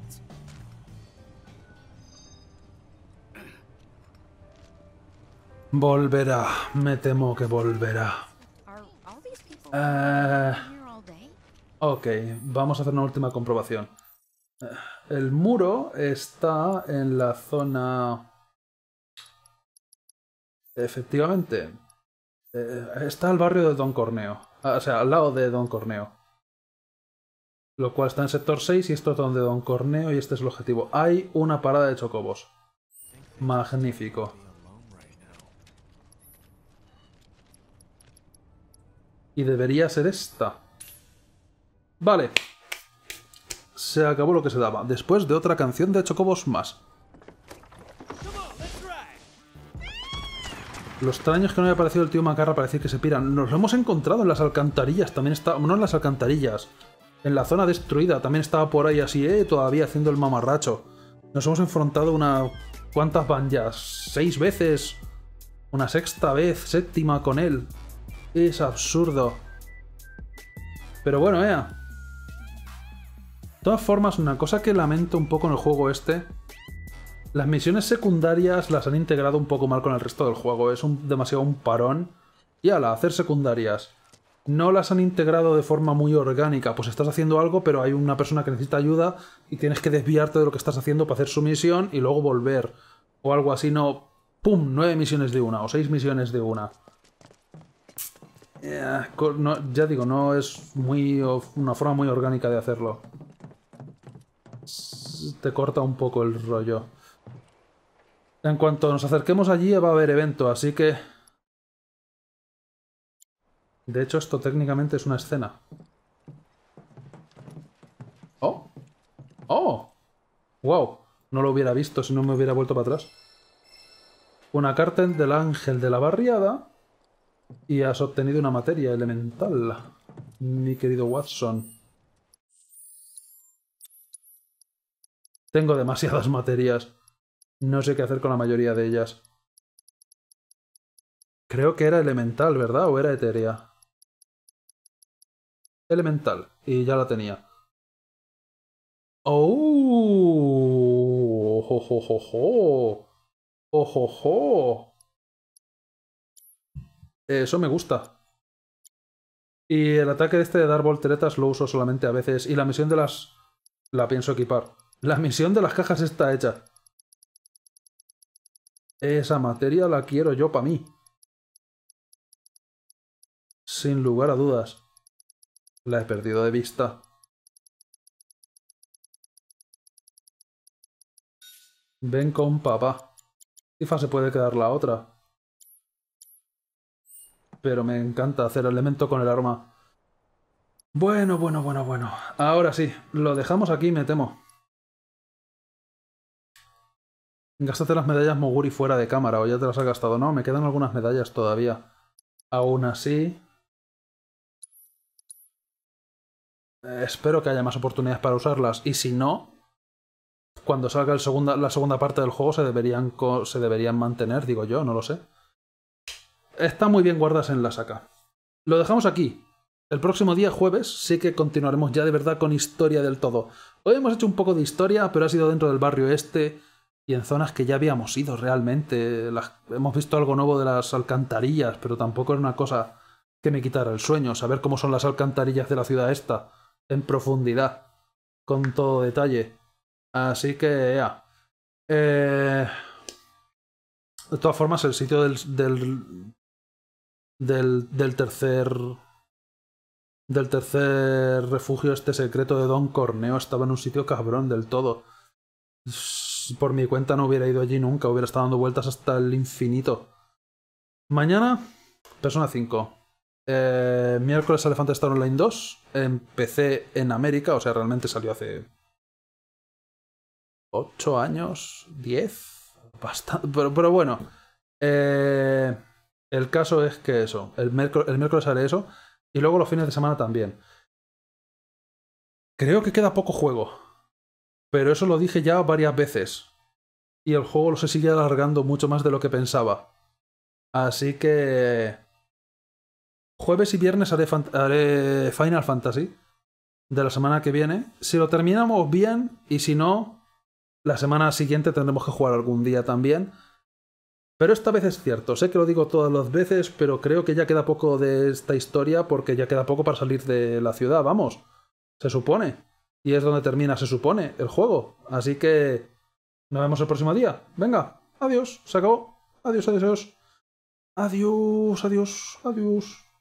Volverá, me temo que volverá. Ok, vamos a hacer una última comprobación. El muro está en la zona... Efectivamente. Está el barrio de Don Corneo. O sea, al lado de Don Corneo. Lo cual está en sector 6 y esto es donde Don Corneo y este es el objetivo. Hay una parada de chocobos. Magnífico. Y debería ser esta. Vale. Se acabó lo que se daba. Después de otra canción de chocobos más. Lo extraño es que no haya aparecido el tío Macarra para decir que se piran. Nos lo hemos encontrado en las alcantarillas. También está... No en las alcantarillas. En la zona destruida. También estaba por ahí así, todavía haciendo el mamarracho. Nos hemos enfrentado una... ¿Cuántas van ya? 6 veces. Una sexta vez, séptima con él. Es absurdo. Pero bueno, De todas formas, una cosa que lamento un poco en el juego este... Las misiones secundarias las han integrado un poco mal con el resto del juego. Es demasiado un parón. Y ala, hacer secundarias. No las han integrado de forma muy orgánica. Pues estás haciendo algo, pero hay una persona que necesita ayuda y tienes que desviarte de lo que estás haciendo para hacer su misión y luego volver. O algo así, no... ¡Pum! 9 misiones de una o 6 misiones de una. No, ya digo, no es una forma muy orgánica de hacerlo. Te corta un poco el rollo. En cuanto nos acerquemos allí va a haber evento, así que... De hecho, esto técnicamente es una escena. ¡Oh! ¡Oh! ¡Wow! No lo hubiera visto si no me hubiera vuelto para atrás. Una carta del ángel de la barriada. Y has obtenido una materia elemental, mi querido Watson. Tengo demasiadas materias. No sé qué hacer con la mayoría de ellas. Creo que era elemental, ¿verdad? ¿O era etérea? Elemental. Y ya la tenía. ¡Oh! ¡Ojojojo! ¡Ojojo! Eso me gusta. Y el ataque de este de dar volteretas lo uso solamente a veces. Y la misión de las... La pienso equipar. La misión de las cajas está hecha. Esa materia la quiero yo para mí. Sin lugar a dudas. La he perdido de vista. Ven con papá. Tifa se puede quedar la otra. Pero me encanta hacer elemento con el arma. Bueno. Ahora sí, lo dejamos aquí, me temo. Gástate las medallas Moguri fuera de cámara, o ya te las has gastado. No, me quedan algunas medallas todavía. Aún así... espero que haya más oportunidades para usarlas. Y si no, cuando salga la segunda parte del juego se deberían mantener, digo yo, no lo sé. Está muy bien guardadas en la saca. Lo dejamos aquí. El próximo día, jueves, sí que continuaremos ya de verdad con historia del todo. Hoy hemos hecho un poco de historia, pero ha sido dentro del barrio este y en zonas que ya habíamos ido realmente. Hemos visto algo nuevo de las alcantarillas, pero tampoco era una cosa que me quitara el sueño. Saber cómo son las alcantarillas de la ciudad esta, en profundidad, con todo detalle. Así que, ya. De todas formas, el sitio del tercer refugio este secreto de Don Corneo estaba en un sitio cabrón del todo. Por mi cuenta no hubiera ido allí nunca, hubiera estado dando vueltas hasta el infinito. Mañana, Persona 5. Miércoles sale Phantasy Star Online 2. Empecé en América, o sea, realmente salió hace 8 años, 10, bastante, pero bueno. El caso es que eso, el miércoles haré eso, y luego los fines de semana también. Creo que queda poco juego, pero eso lo dije ya varias veces, y el juego se sigue alargando mucho más de lo que pensaba. Así que... jueves y viernes haré Final Fantasy de la semana que viene. Si lo terminamos bien, y si no... la semana siguiente tendremos que jugar algún día también. Pero esta vez es cierto. Sé que lo digo todas las veces, pero creo que ya queda poco de esta historia porque ya queda poco para salir de la ciudad. Vamos. Se supone. Y es donde termina, se supone, el juego. Así que... nos vemos el próximo día. Venga. Adiós. Se acabó. Adiós, adiós, adiós. Adiós, adiós, adiós.